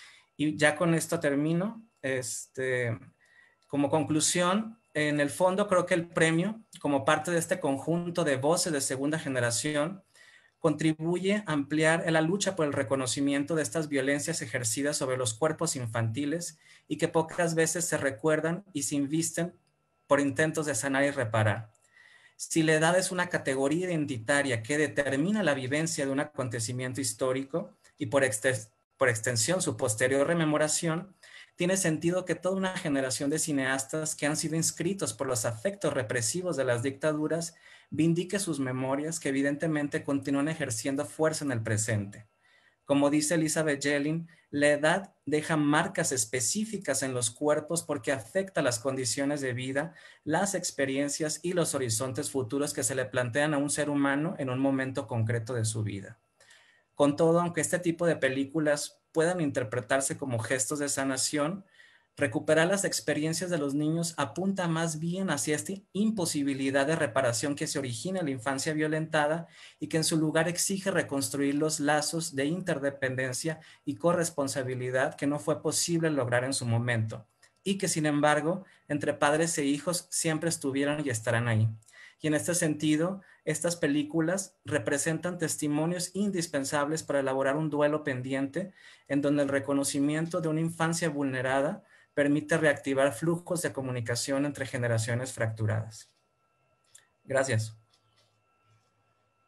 Y ya con esto termino. Este, como conclusión, en el fondo creo que el premio, como parte de este conjunto de voces de segunda generación, contribuye a ampliar la lucha por el reconocimiento de estas violencias ejercidas sobre los cuerpos infantiles y que pocas veces se recuerdan y se invisten por intentos de sanar y reparar. Si la edad es una categoría identitaria que determina la vivencia de un acontecimiento histórico y por, ext- por extensión su posterior rememoración, tiene sentido que toda una generación de cineastas que han sido inscritos por los afectos represivos de las dictaduras vindique sus memorias que evidentemente continúan ejerciendo fuerza en el presente. Como dice Elizabeth Yellin, la edad deja marcas específicas en los cuerpos porque afecta las condiciones de vida, las experiencias y los horizontes futuros que se le plantean a un ser humano en un momento concreto de su vida. Con todo, aunque este tipo de películas puedan interpretarse como gestos de sanación, recuperar las experiencias de los niños apunta más bien hacia esta imposibilidad de reparación que se origina en la infancia violentada y que en su lugar exige reconstruir los lazos de interdependencia y corresponsabilidad que no fue posible lograr en su momento y que, sin embargo, entre padres e hijos siempre estuvieron y estarán ahí. Y en este sentido, estas películas representan testimonios indispensables para elaborar un duelo pendiente en donde el reconocimiento de una infancia vulnerada permite reactivar flujos de comunicación entre generaciones fracturadas. Gracias.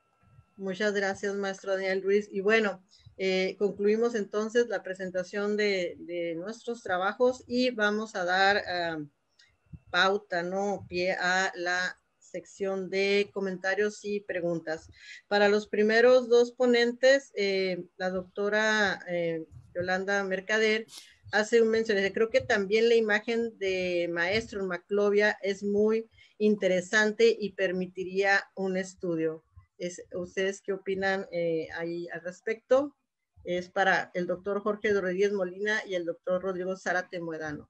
Muchas gracias, maestro Daniel Ruiz. Y bueno, eh, concluimos entonces la presentación de, de nuestros trabajos y vamos a dar uh, pauta, ¿no? Pie a la sección de comentarios y preguntas. Para los primeros dos ponentes, eh, la doctora eh, Yolanda Mercader hace un mención. Creo que también la imagen de maestro en Maclovia es muy interesante y permitiría un estudio. Es, ¿ustedes qué opinan eh, ahí al respecto? Es para el doctor Jorge Rodríguez Molina y el doctor Rodrigo Zárate Muedano.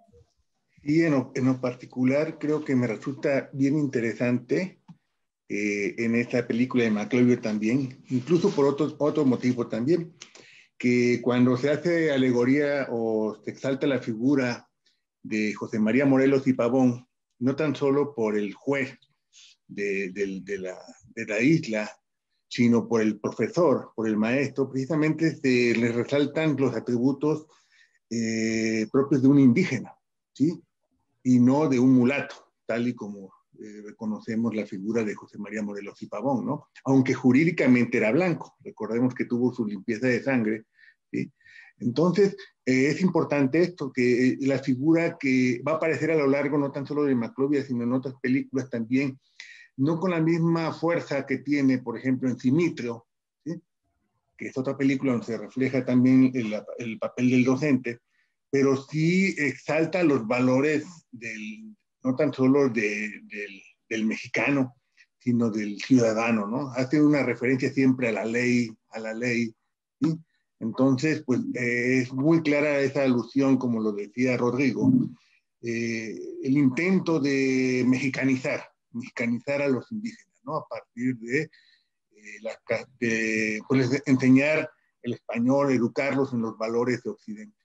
Y en lo, en lo particular creo que me resulta bien interesante eh, en esta película de Maclovia también, incluso por otro, otro motivo también, que cuando se hace alegoría o se exalta la figura de José María Morelos y Pavón, no tan solo por el juez de, de, de, la, de la isla, sino por el profesor, por el maestro, precisamente se le resaltan los atributos eh, propios de un indígena, ¿sí? Y no de un mulato, tal y como eh, reconocemos la figura de José María Morelos y Pavón, ¿no? Aunque jurídicamente era blanco, recordemos que tuvo su limpieza de sangre, ¿sí? Entonces, eh, es importante esto, que eh, la figura que va a aparecer a lo largo, no tan solo de Maclovia, sino en otras películas también, no con la misma fuerza que tiene, por ejemplo, en Simitrio, ¿sí? Que es otra película donde se refleja también el, el papel del docente, pero sí exalta los valores del, no tan solo de, del, del mexicano, sino del ciudadano, ¿no? Hace una referencia siempre a la ley, a la ley, ¿sí? Entonces, pues eh, es muy clara esa alusión, como lo decía Rodrigo, eh, el intento de mexicanizar, mexicanizar a los indígenas, ¿no? A partir de, eh, la, de pues, enseñar el español, educarlos en los valores de Occidente.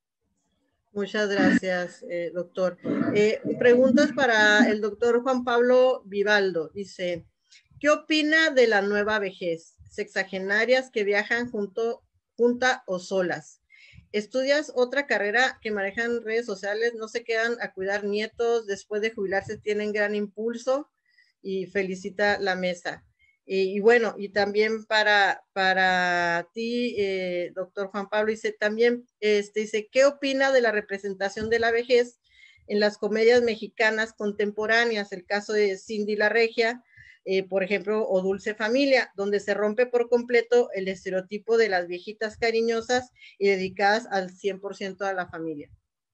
Muchas gracias, eh, doctor. Eh, preguntas para el doctor Juan Pablo Vivaldo. Dice, ¿qué opina de la nueva vejez? Sexagenarias que viajan junto, junta o solas. ¿Estudias otra carrera que manejan redes sociales? ¿No se quedan a cuidar nietos? Después de jubilarse tienen gran impulso y felicita la mesa. Y, y bueno, y también para, para ti, eh, doctor Juan Pablo, dice también, este, dice, ¿qué opina de la representación de la vejez en las comedias mexicanas contemporáneas? El caso de Cindy la Regia, eh, por ejemplo, o Dulce Familia, donde se rompe por completo el estereotipo de las viejitas cariñosas y dedicadas al cien por ciento a la familia.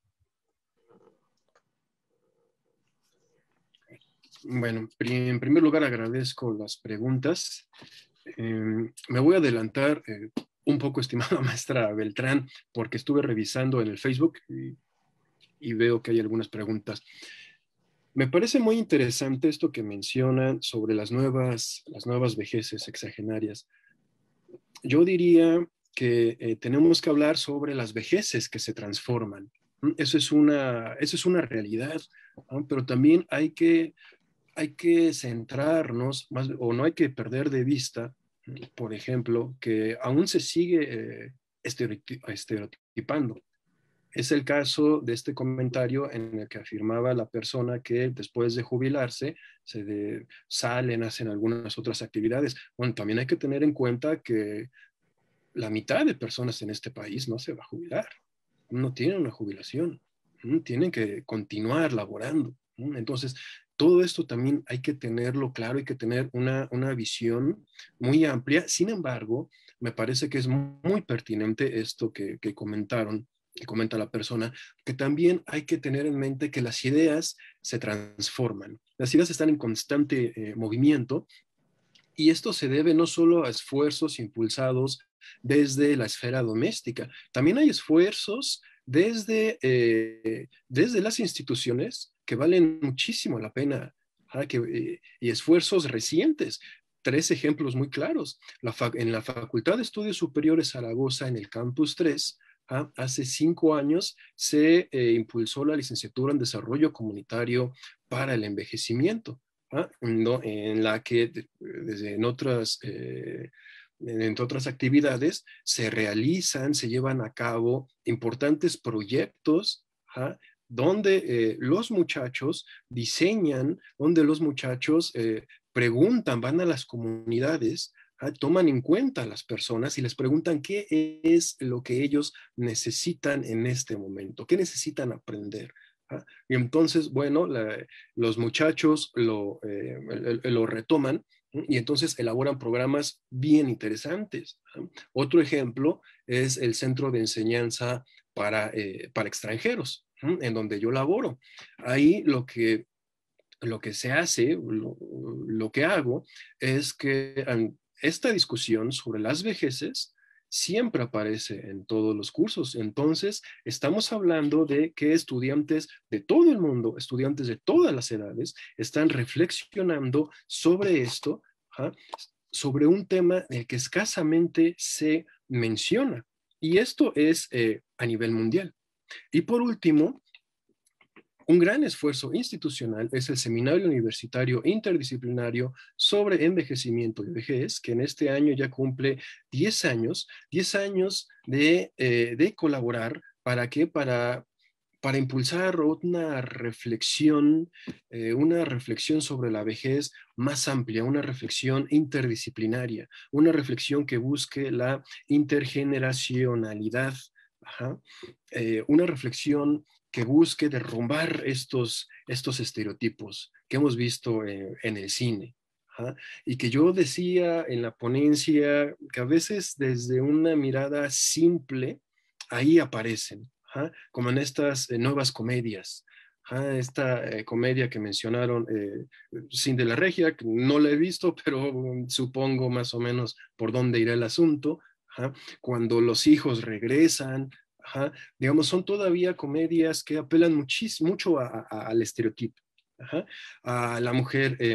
Bueno, en primer lugar agradezco las preguntas. Eh, me voy a adelantar eh, un poco, estimada maestra Beltrán, porque estuve revisando en el Facebook y, y veo que hay algunas preguntas. Me parece muy interesante esto que mencionan sobre las nuevas, las nuevas vejeces sexagenarias. Yo diría que eh, tenemos que hablar sobre las vejeces que se transforman. Eso es una, eso es una realidad, ¿no? Pero también hay que hay que centrarnos, más, o no hay que perder de vista, por ejemplo, que aún se sigue eh, estereotipando. Es el caso de este comentario en el que afirmaba la persona que después de jubilarse se de, salen, hacen algunas otras actividades. Bueno, también hay que tener en cuenta que la mitad de personas en este país no se va a jubilar, no tienen una jubilación, tienen que continuar laborando. Entonces, todo esto también hay que tenerlo claro, hay que tener una, una visión muy amplia. Sin embargo, me parece que es muy pertinente esto que, que comentaron, que comenta la persona, que también hay que tener en mente que las ideas se transforman. Las ideas están en constante eh, movimiento y esto se debe no solo a esfuerzos impulsados desde la esfera doméstica, también hay esfuerzos desde, eh, desde las instituciones que valen muchísimo la pena, ¿ah? que, eh, y esfuerzos recientes. Tres ejemplos muy claros. La en la Facultad de Estudios Superiores Zaragoza, en el Campus tres, ¿ah? hace cinco años se eh, impulsó la licenciatura en Desarrollo Comunitario para el Envejecimiento, ¿ah? no, en la que desde en otras... Eh, entre otras actividades, se realizan, se llevan a cabo importantes proyectos, ¿ja? donde eh, los muchachos diseñan, donde los muchachos eh, preguntan, van a las comunidades ¿ah? Toman en cuenta a las personas y les preguntan qué es lo que ellos necesitan en este momento, qué necesitan aprender. ¿Ah? Y entonces, bueno, la, los muchachos lo, eh, lo retoman y entonces elaboran programas bien interesantes. ¿Ah? Otro ejemplo es el Centro de Enseñanza para, eh, para Extranjeros, ¿eh? En donde yo laboro. Ahí lo que, lo que se hace, lo, lo que hago, es que um, esta discusión sobre las vejeces siempre aparece en todos los cursos. Entonces, estamos hablando de que estudiantes de todo el mundo, estudiantes de todas las edades, están reflexionando sobre esto, ¿ah? Sobre un tema del que escasamente se menciona. Y esto es eh, a nivel mundial. Y por último, un gran esfuerzo institucional es el Seminario Universitario Interdisciplinario sobre Envejecimiento y Vejez, que en este año ya cumple diez años, diez años de, eh, de colaborar. ¿Para qué? Para, para impulsar una reflexión, eh, una reflexión sobre la vejez más amplia, una reflexión interdisciplinaria, una reflexión que busque la intergeneracionalidad, ajá, eh, una reflexión que busque derrumbar estos, estos estereotipos que hemos visto en, en el cine. ¿Ah? Y que yo decía en la ponencia que a veces desde una mirada simple, ahí aparecen, ¿ah? Como en estas eh, nuevas comedias. ¿Ah? Esta eh, comedia que mencionaron, eh, Sin de la Regia, que no la he visto, pero um, supongo más o menos por dónde irá el asunto. ¿Ah? Cuando los hijos regresan, ajá, digamos, son todavía comedias que apelan mucho a, a, al estereotipo. Ajá, a la mujer, eh,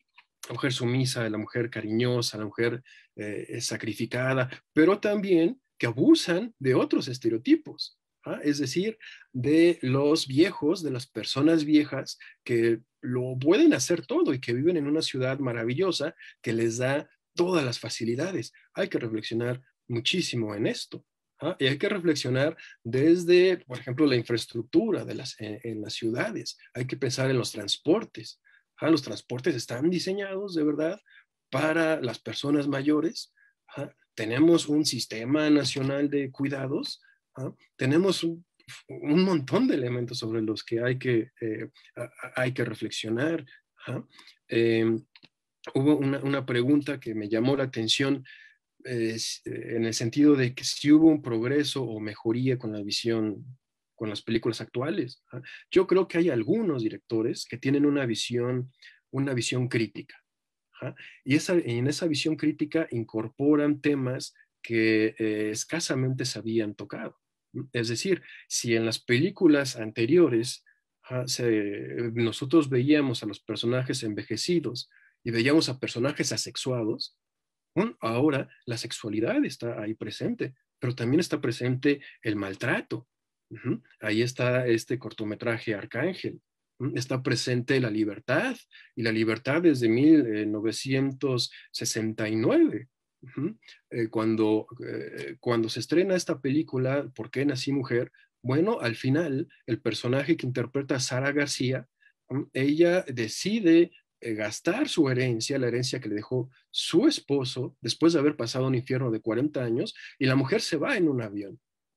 la mujer sumisa, a la mujer cariñosa, a la mujer eh, sacrificada, pero también que abusan de otros estereotipos. ¿Ah? Es decir, de los viejos, de las personas viejas que lo pueden hacer todo y que viven en una ciudad maravillosa que les da todas las facilidades. Hay que reflexionar muchísimo en esto. ¿Ah? Y hay que reflexionar desde, por ejemplo, la infraestructura de las, en, en las ciudades. Hay que pensar en los transportes. ¿Ah? Los transportes están diseñados de verdad para las personas mayores. ¿Ah? Tenemos un sistema nacional de cuidados. ¿Ah? Tenemos un, un montón de elementos sobre los que hay que, eh, hay que reflexionar. ¿Ah? Eh, hubo una, una pregunta que me llamó la atención. Eh, en el sentido de que si hubo un progreso o mejoría con la visión, con las películas actuales. ¿Ah? Yo creo que hay algunos directores que tienen una visión, una visión crítica. ¿Ah? Y esa, en esa visión crítica incorporan temas que eh, escasamente se habían tocado. Es decir, si en las películas anteriores ¿ah? se, nosotros veíamos a los personajes envejecidos y veíamos a personajes asexuados, bueno, ahora la sexualidad está ahí presente, pero también está presente el maltrato. Uh-huh. Ahí está este cortometraje Arcángel. Uh-huh. Está presente la libertad, y la libertad desde mil novecientos sesenta y nueve. Uh-huh. Eh, cuando, eh, cuando se estrena esta película, ¿Por qué nací mujer? Bueno, al final, el personaje que interpreta a Sara García, um, ella decide gastar su herencia, la herencia que le dejó su esposo, después de haber pasado un infierno de cuarenta años, y la mujer se va en un avión.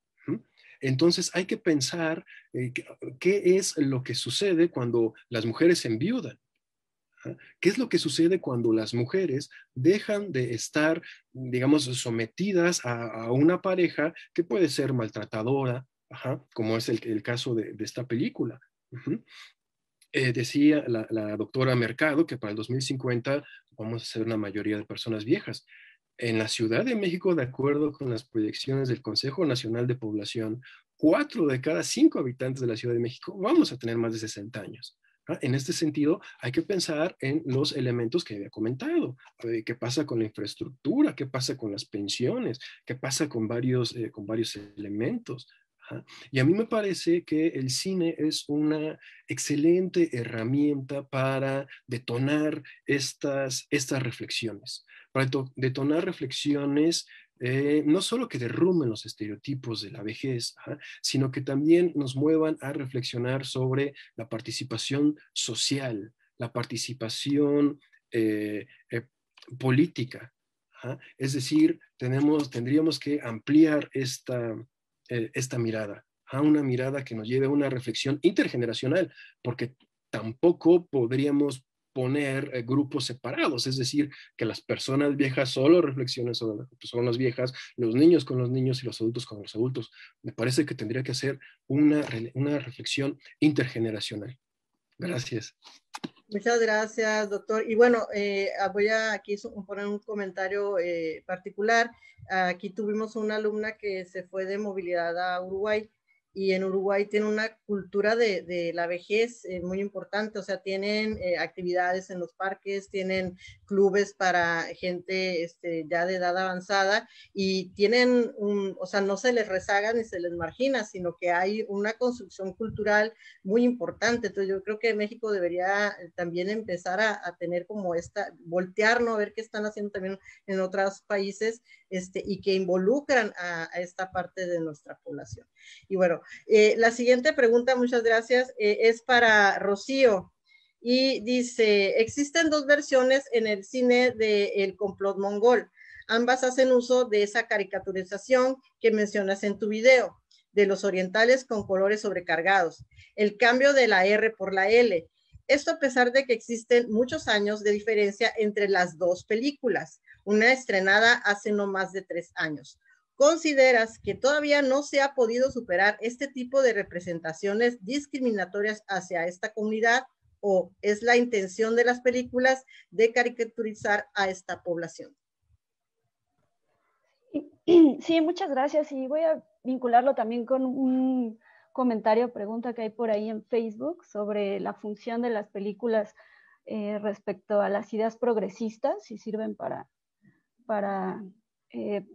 Entonces hay que pensar eh, qué es lo que sucede cuando las mujeres enviudan. ¿Qué es lo que sucede cuando las mujeres dejan de estar, digamos, sometidas a, a una pareja que puede ser maltratadora, ajá, como es el, el caso de, de esta película? Uh-huh. Eh, decía la, la doctora Mercado que para el dos mil cincuenta vamos a ser una mayoría de personas viejas. En la Ciudad de México, de acuerdo con las proyecciones del Consejo Nacional de Población, cuatro de cada cinco habitantes de la Ciudad de México vamos a tener más de sesenta años. ¿Ah? En este sentido, hay que pensar en los elementos que había comentado. Eh, ¿Qué pasa con la infraestructura? ¿Qué pasa con las pensiones? ¿Qué pasa con varios, eh, con varios elementos? Ajá. Y a mí me parece que el cine es una excelente herramienta para detonar estas, estas reflexiones, para detonar reflexiones eh, no solo que derrumben los estereotipos de la vejez, ajá, sino que también nos muevan a reflexionar sobre la participación social, la participación eh, eh, política. ¿ah? Es decir, tenemos, tendríamos que ampliar esta, eh, esta mirada, a una mirada que nos lleve a una reflexión intergeneracional, porque tampoco podríamos poner eh, grupos separados, es decir, que las personas viejas solo reflexionen sobre las personas viejas, los niños con los niños y los adultos con los adultos. Me parece que tendría que hacer una, una reflexión intergeneracional. Gracias. Muchas gracias, doctor. Y bueno, eh, voy a aquí poner un comentario eh, particular. Aquí tuvimos una alumna que se fue de movilidad a Uruguay, y en Uruguay tienen una cultura de, de la vejez eh, muy importante, o sea, tienen eh, actividades en los parques, tienen clubes para gente este, ya de edad avanzada, y tienen, un, o sea, no se les rezaga ni se les margina, sino que hay una construcción cultural muy importante. Entonces yo creo que México debería también empezar a, a tener como esta, voltear, ¿no? A ver qué están haciendo también en otros países, este, y que involucran a, a esta parte de nuestra población. Y bueno, eh, la siguiente pregunta, muchas gracias, eh, es para Rocío, y dice, existen dos versiones en el cine de El Complot Mongol. Ambas hacen uso de esa caricaturización que mencionas en tu video, de los orientales con colores sobrecargados, el cambio de la R por la L. Esto a pesar de que existen muchos años de diferencia entre las dos películas, una estrenada hace no más de tres años. ¿Consideras que todavía no se ha podido superar este tipo de representaciones discriminatorias hacia esta comunidad, o es la intención de las películas de caricaturizar a esta población? Sí, muchas gracias, y voy a vincularlo también con un comentario, pregunta que hay por ahí en Facebook sobre la función de las películas eh, respecto a las ideas progresistas, si sirven para, para eh,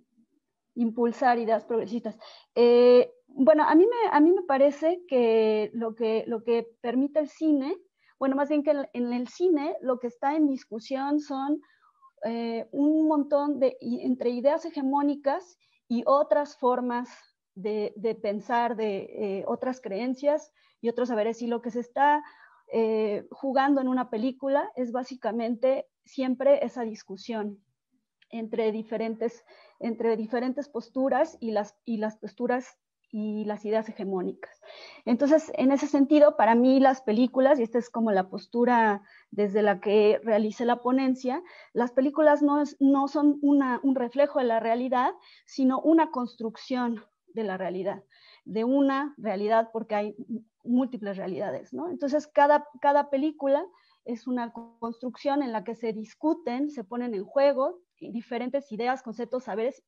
impulsar ideas progresistas. Eh, bueno, a mí, me, a mí me parece que lo, que lo que permite el cine, bueno, más bien que en, en el cine lo que está en discusión son eh, un montón de, entre ideas hegemónicas y otras formas de, de pensar, de eh, otras creencias y otros saberes, y lo que se está eh, jugando en una película es básicamente siempre esa discusión entre diferentes, entre diferentes posturas y las, y las posturas y las ideas hegemónicas. Entonces, en ese sentido, para mí las películas, y esta es como la postura desde la que realicé la ponencia, las películas no, es, no son una, un reflejo de la realidad, sino una construcción de la realidad, de una realidad, porque hay múltiples realidades, ¿no? Entonces, cada, cada película es una construcción en la que se discuten, se ponen en juego diferentes ideas, conceptos, saberes,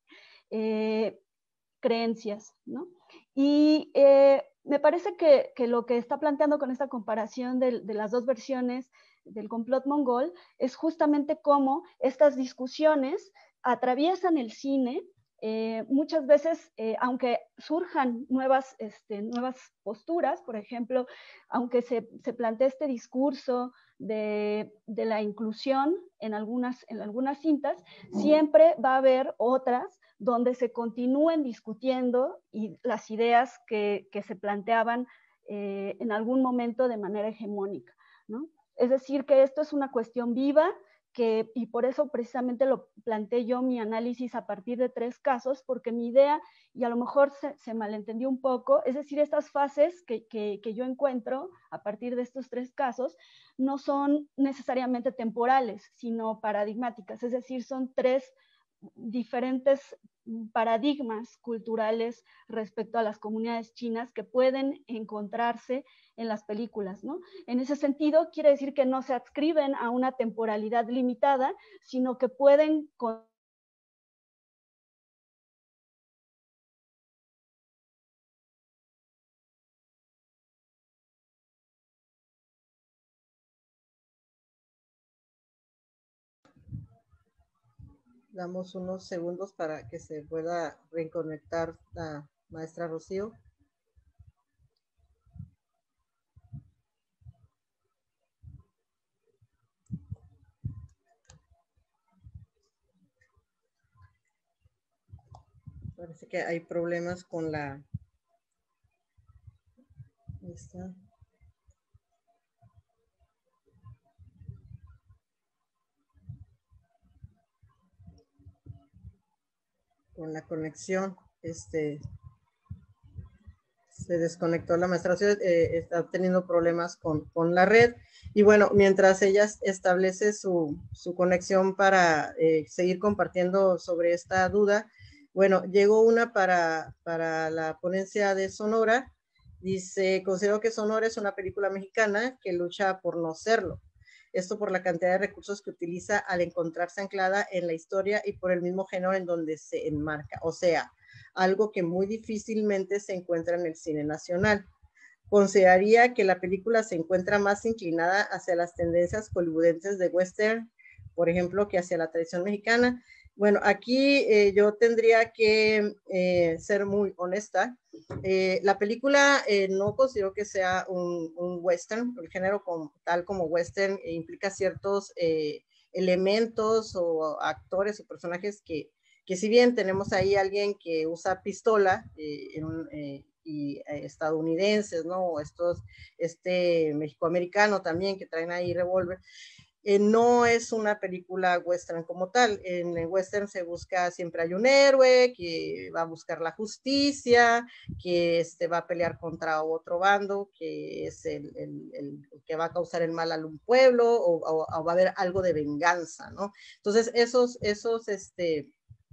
eh, creencias, ¿no? Y eh, me parece que, que lo que está planteando con esta comparación de, de las dos versiones del complot mongol es justamente cómo estas discusiones atraviesan el cine. Eh, muchas veces, eh, aunque surjan nuevas, este, nuevas posturas, por ejemplo, aunque se, se plantee este discurso de, de la inclusión en algunas, en algunas cintas, siempre va a haber otras donde se continúen discutiendo y las ideas que, que se planteaban eh, en algún momento de manera hegemónica, ¿no? Es decir, que esto es una cuestión viva, que, y por eso precisamente lo planteé yo mi análisis a partir de tres casos, porque mi idea, y a lo mejor se, se malentendió un poco, es decir, estas fases que, que, que yo encuentro a partir de estos tres casos no son necesariamente temporales, sino paradigmáticas, es decir, son tres diferentes paradigmas culturales respecto a las comunidades chinas que pueden encontrarse en las películas, ¿no? En ese sentido, quiere decir que no se adscriben a una temporalidad limitada, sino que pueden con Damos unos segundos para que se pueda reconectar la maestra Rocío. Parece que hay problemas con la... Ahí está. con la conexión. Este, se desconectó la maestra, eh, está teniendo problemas con, con la red. Y bueno, mientras ella establece su, su conexión para eh, seguir compartiendo sobre esta duda, bueno, llegó una para, para la ponencia de Sonora. Dice, considero que Sonora es una película mexicana que lucha por no serlo. Esto por la cantidad de recursos que utiliza al encontrarse anclada en la historia y por el mismo género en donde se enmarca. O sea, algo que muy difícilmente se encuentra en el cine nacional. Consideraría que la película se encuentra más inclinada hacia las tendencias hollywoodenses de western, por ejemplo, que hacia la tradición mexicana. Bueno, aquí eh, yo tendría que eh, ser muy honesta. Eh, la película eh, no considero que sea un, un western. El género como, tal como western eh, implica ciertos eh, elementos o actores o personajes que, que si bien tenemos ahí a alguien que usa pistola eh, en un, eh, y eh, estadounidenses, ¿no? O estos, este mexicoamericano también que traen ahí revólver. Eh, no es una película western como tal. En el western se busca, siempre hay un héroe que va a buscar la justicia, que este, va a pelear contra otro bando, que es el, el, el que va a causar el mal a un pueblo, o, o, o va a haber algo de venganza, ¿no? Entonces, esos, esos, este,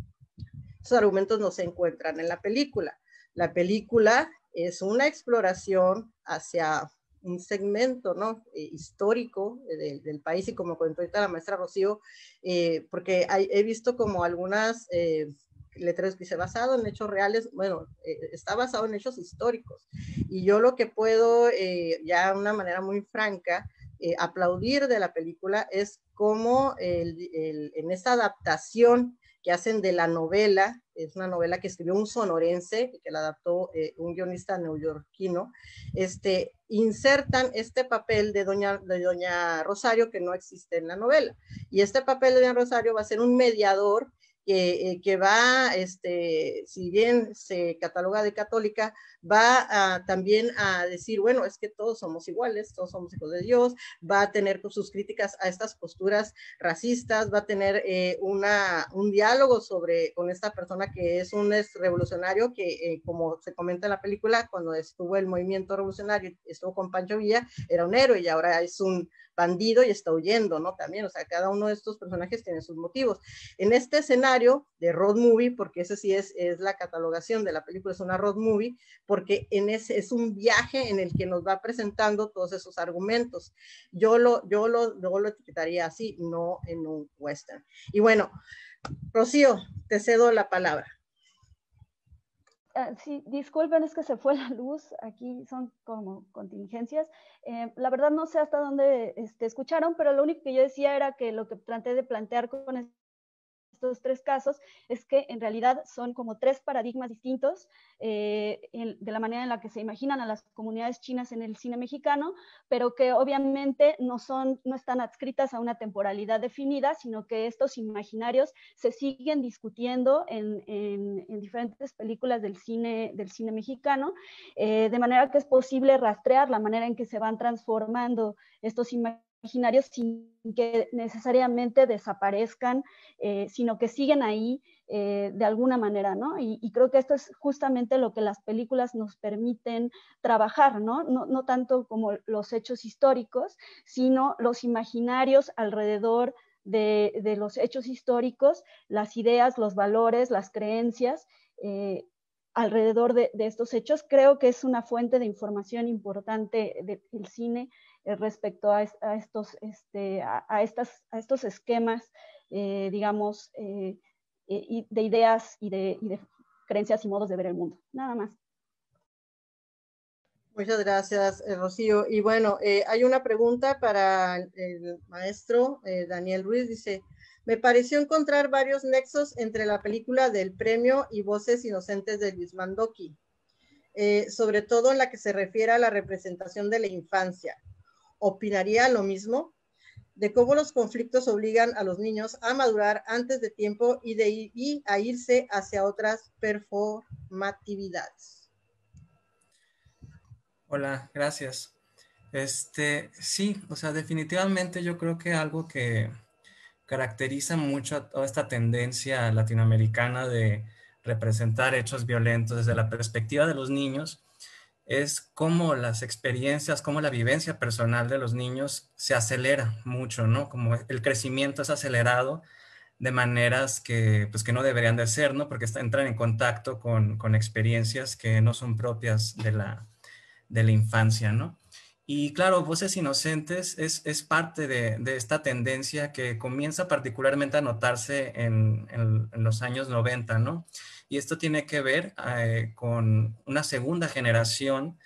esos argumentos no se encuentran en la película. La película es una exploración hacia un segmento, ¿no? eh, histórico de, del país, y como comentó ahorita la maestra Rocío, eh, porque hay, he visto como algunas eh, letreros que dice basado en hechos reales. Bueno, eh, está basado en hechos históricos, y yo lo que puedo, eh, ya de una manera muy franca, eh, aplaudir de la película es cómo el, el, en esa adaptación que hacen de la novela, es una novela que escribió un sonorense, que la adaptó eh, un guionista neoyorquino, este, insertan este papel de doña, de doña Rosario que no existe en la novela. Y este papel de doña Rosario va a ser un mediador que, eh, que va, este, si bien se cataloga de católica, va a, también a decir, bueno, es que todos somos iguales, todos somos hijos de Dios, va a tener sus críticas a estas posturas racistas, va a tener eh, una, un diálogo sobre, con esta persona que es un revolucionario que, eh, como se comenta en la película, cuando estuvo el movimiento revolucionario, estuvo con Pancho Villa, era un héroe, y ahora es un bandido y está huyendo, ¿no? También, o sea, cada uno de estos personajes tiene sus motivos. En este escenario de road movie, porque ese sí es, es la catalogación de la película, es una road movie, porque en ese, es un viaje en el que nos va presentando todos esos argumentos. Yo lo, yo lo, yo lo etiquetaría así, no en un western. Y bueno, Rocío, te cedo la palabra. Uh, sí, disculpen, es que se fue la luz, aquí son como contingencias. Eh, la verdad no sé hasta dónde este, escucharon, pero lo único que yo decía era que lo que traté de plantear con estos tres casos es que en realidad son como tres paradigmas distintos eh, en, de la manera en la que se imaginan a las comunidades chinas en el cine mexicano, pero que obviamente no, son, no están adscritas a una temporalidad definida, sino que estos imaginarios se siguen discutiendo en, en, en diferentes películas del cine, del cine mexicano, eh, de manera que es posible rastrear la manera en que se van transformando estos imaginarios imaginarios sin que necesariamente desaparezcan, eh, sino que siguen ahí eh, de alguna manera, ¿no? Y, y creo que esto es justamente lo que las películas nos permiten trabajar, ¿no? No, no tanto como los hechos históricos, sino los imaginarios alrededor de, de los hechos históricos, las ideas, los valores, las creencias, eh, alrededor de, de estos hechos. Creo que es una fuente de información importante del de, cine eh, respecto a, a, estos, este, a, a, estas, a estos esquemas, eh, digamos, eh, eh, de ideas y de, y de creencias y modos de ver el mundo. Nada más. Muchas gracias, eh, Rocío. Y bueno, eh, hay una pregunta para el, el maestro eh, Daniel Ruiz. Dice, me pareció encontrar varios nexos entre la película del premio y Voces Inocentes de Luis Mandoki, eh, sobre todo en la que se refiere a la representación de la infancia. ¿Opinaría lo mismo? De cómo los conflictos obligan a los niños a madurar antes de tiempo y, de, y a irse hacia otras performatividades. Hola, gracias. Este, sí, o sea, definitivamente yo creo que algo que caracteriza mucho a toda esta tendencia latinoamericana de representar hechos violentos desde la perspectiva de los niños, es cómo las experiencias, cómo la vivencia personal de los niños se acelera mucho, ¿no? Como el crecimiento es acelerado de maneras que, pues, que no deberían de ser, ¿no? Porque entran en contacto con, con experiencias que no son propias de la, de la infancia, ¿no? Y claro, Voces Inocentes es, es parte de, de esta tendencia que comienza particularmente a notarse en, en, en los años noventa, ¿no? Y esto tiene que ver eh, con una segunda generación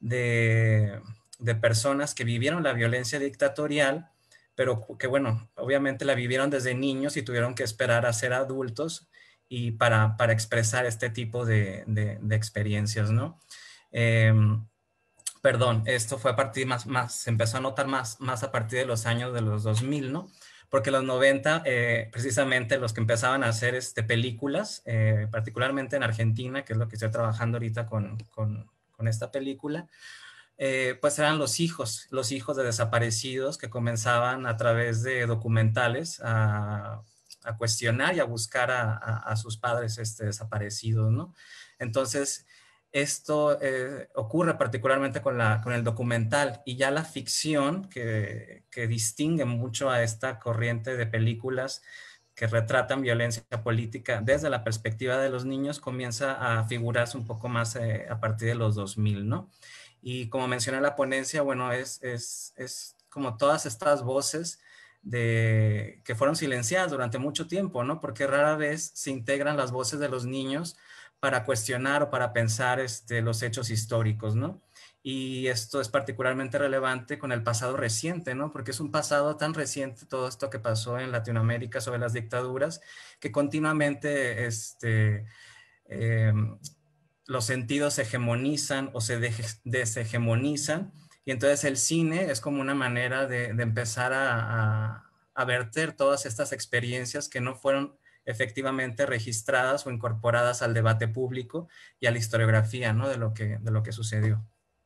de, de personas que vivieron la violencia dictatorial, pero que, bueno, obviamente la vivieron desde niños y tuvieron que esperar a ser adultos y para, para expresar este tipo de, de, de experiencias, ¿no? Eh, perdón, esto fue a partir más, más, se empezó a notar más, más a partir de los años de los dos mil, ¿no? Porque los noventa, eh, precisamente los que empezaban a hacer este, películas, eh, particularmente en Argentina, que es lo que estoy trabajando ahorita con, con, con esta película, eh, pues eran los hijos, los hijos de desaparecidos que comenzaban a través de documentales a, a cuestionar y a buscar a, a, a sus padres este, desaparecidos, ¿no? Entonces, esto eh, ocurre particularmente con, la, con el documental, y ya la ficción que, que distingue mucho a esta corriente de películas que retratan violencia política desde la perspectiva de los niños comienza a figurarse un poco más eh, a partir de los dos mil, ¿no? Y como mencioné en la ponencia, bueno, es, es, es como todas estas voces de, que fueron silenciadas durante mucho tiempo, ¿no? Porque rara vez se integran las voces de los niños para cuestionar o para pensar este, los hechos históricos, ¿no? Y esto es particularmente relevante con el pasado reciente, ¿no? Porque es un pasado tan reciente todo esto que pasó en Latinoamérica sobre las dictaduras, que continuamente este, eh, los sentidos se hegemonizan o se deshegemonizan, y entonces el cine es como una manera de, de empezar a, a, a verter todas estas experiencias que no fueron efectivamente registradas o incorporadas al debate público y a la historiografía, ¿no? de, lo que, de lo que sucedió.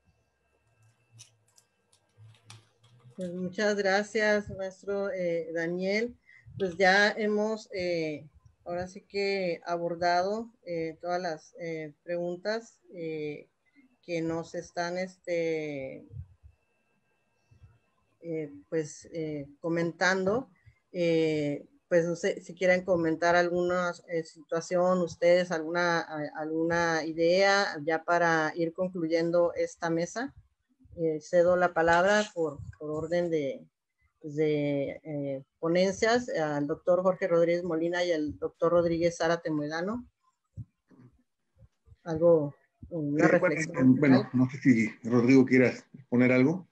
Pues muchas gracias, maestro eh, Daniel. Pues ya hemos, eh, ahora sí que abordado eh, todas las eh, preguntas eh, que nos están, este, eh, pues, eh, comentando. Eh, pues no sé si quieren comentar alguna eh, situación, ustedes, alguna, alguna idea ya para ir concluyendo esta mesa. Eh, cedo la palabra por, por orden de, de eh, ponencias al doctor Jorge Rodríguez Molina y al doctor Rodríguez Zárate Moedano. Algo, una eh, reflexión. Bueno, bueno, no sé si Rodrigo quieras poner algo.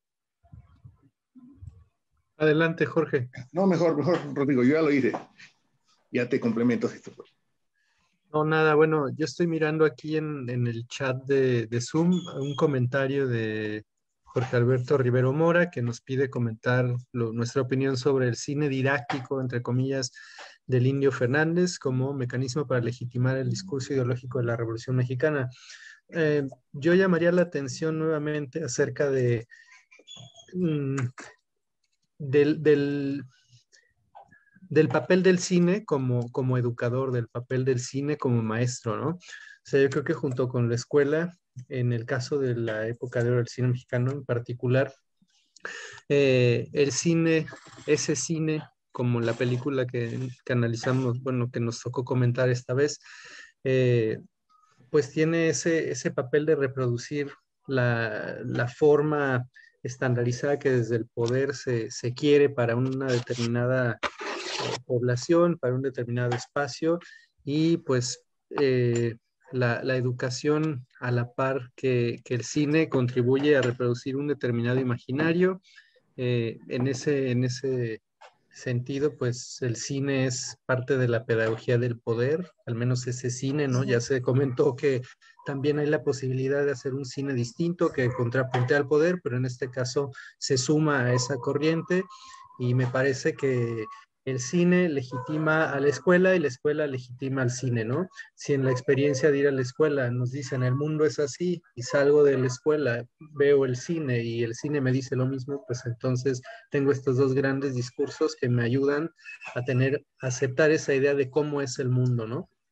Adelante, Jorge. No, mejor, mejor, Rodrigo, yo ya lo hice. Ya te complemento esto. No, nada, bueno, yo estoy mirando aquí en, en el chat de, de Zoom un comentario de Jorge Alberto Rivero Mora que nos pide comentar lo, nuestra opinión sobre el cine didáctico, entre comillas, del Indio Fernández como mecanismo para legitimar el discurso ideológico de la Revolución Mexicana. Eh, yo llamaría la atención nuevamente acerca de... Mmm, Del, del, del papel del cine como, como educador, del papel del cine como maestro, ¿no? O sea, yo creo que junto con la escuela, en el caso de la época de oro del cine mexicano en particular, eh, el cine, ese cine, como la película que, que analizamos, bueno, que nos tocó comentar esta vez, eh, pues tiene ese, ese papel de reproducir la, la forma estandarizada que desde el poder se, se quiere para una determinada eh, población, para un determinado espacio, y pues eh, la, la educación a la par que, que el cine contribuye a reproducir un determinado imaginario. Eh, en, ese, en ese sentido, pues el cine es parte de la pedagogía del poder, al menos ese cine, ¿no? Ya se comentó que también hay la posibilidad de hacer un cine distinto que contrapunte al poder, pero en este caso se suma a esa corriente, y me parece que el cine legitima a la escuela y la escuela legitima al cine, ¿no? Si en la experiencia de ir a la escuela nos dicen el mundo es así y salgo de la escuela, veo el cine y el cine me dice lo mismo, pues entonces tengo estos dos grandes discursos que me ayudan a tener, a aceptar esa idea de cómo es el mundo, ¿no?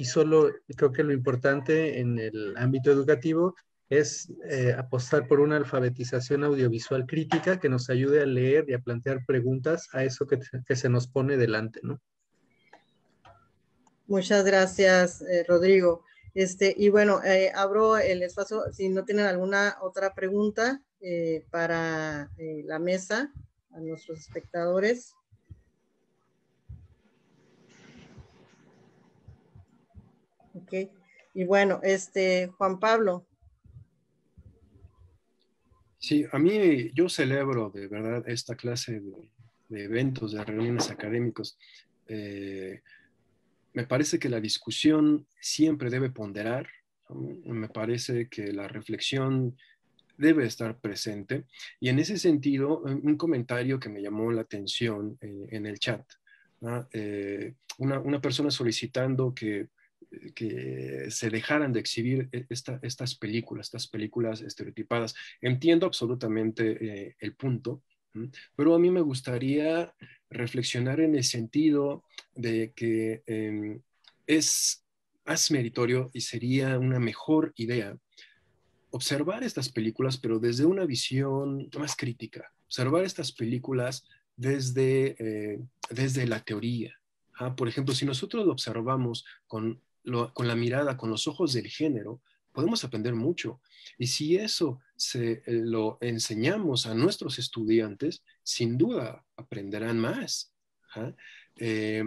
y solo creo que lo importante en el ámbito educativo es eh, apostar por una alfabetización audiovisual crítica que nos ayude a leer y a plantear preguntas a eso que, que se nos pone delante, ¿no? Muchas gracias, eh, Rodrigo. Este, y bueno, eh, abro el espacio, si no tienen alguna otra pregunta eh, para eh, la mesa, a nuestros espectadores. Ok, y bueno, este, Juan Pablo. Sí, a mí yo celebro de verdad esta clase de, de eventos, de reuniones académicos. Eh, me parece que la discusión siempre debe ponderar, ¿no? Me parece que la reflexión debe estar presente. Y en ese sentido, un comentario que me llamó la atención eh, en el chat, ¿no? eh, una, una persona solicitando que que se dejaran de exhibir esta, estas películas, estas películas estereotipadas. Entiendo absolutamente eh, el punto, ¿m? Pero a mí me gustaría reflexionar en el sentido de que eh, es más meritorio y sería una mejor idea observar estas películas, pero desde una visión más crítica, observar estas películas desde, eh, desde la teoría. ¿Ah? Por ejemplo, si nosotros lo observamos con Lo, con la mirada, con los ojos del género, podemos aprender mucho. Y si eso se eh, lo enseñamos a nuestros estudiantes, sin duda aprenderán más. ¿Ah? Eh,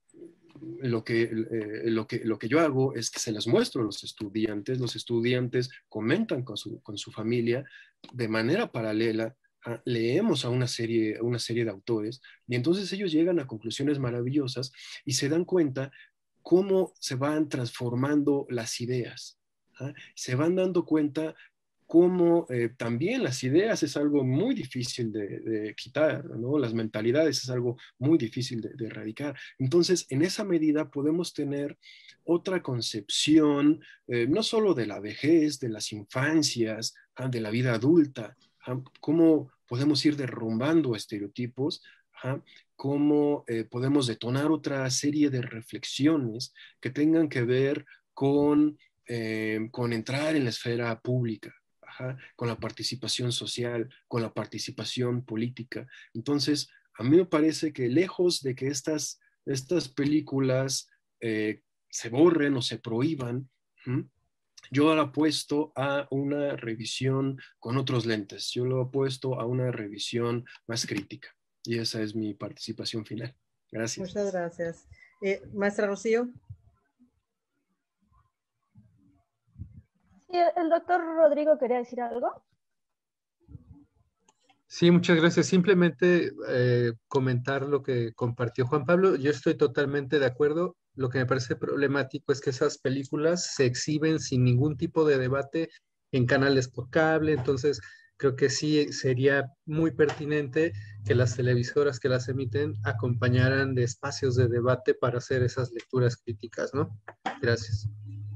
lo, que, eh, lo, que, lo que yo hago es que se las muestro a los estudiantes, los estudiantes comentan con su, con su familia de manera paralela. ¿Ah? Leemos a una serie, a una serie de autores y entonces ellos llegan a conclusiones maravillosas y se dan cuenta cómo se van transformando las ideas. ¿Ah? Se van dando cuenta cómo eh, también las ideas es algo muy difícil de, de quitar, ¿no? Las mentalidades es algo muy difícil de, de erradicar. Entonces, en esa medida podemos tener otra concepción, eh, no solo de la vejez, de las infancias, ¿ah? De la vida adulta, ¿ah? Cómo podemos ir derrumbando estereotipos, ¿ah? Cómo eh, podemos detonar otra serie de reflexiones que tengan que ver con, eh, con entrar en la esfera pública, ajá, con la participación social, con la participación política. Entonces, a mí me parece que lejos de que estas, estas películas eh, se borren o se prohíban, ¿sí? Yo lo apuesto a una revisión con otros lentes, yo lo apuesto a una revisión más crítica. Y esa es mi participación final. Gracias. Muchas gracias. Eh, Maestra Rocío. Sí, el doctor Rodrigo quería decir algo. Sí, muchas gracias. Simplemente eh, comentar lo que compartió Juan Pablo. Yo estoy totalmente de acuerdo. Lo que me parece problemático es que esas películas se exhiben sin ningún tipo de debate en canales por cable. Entonces, creo que sí sería muy pertinente que las televisoras que las emiten acompañaran de espacios de debate para hacer esas lecturas críticas, ¿no? Gracias.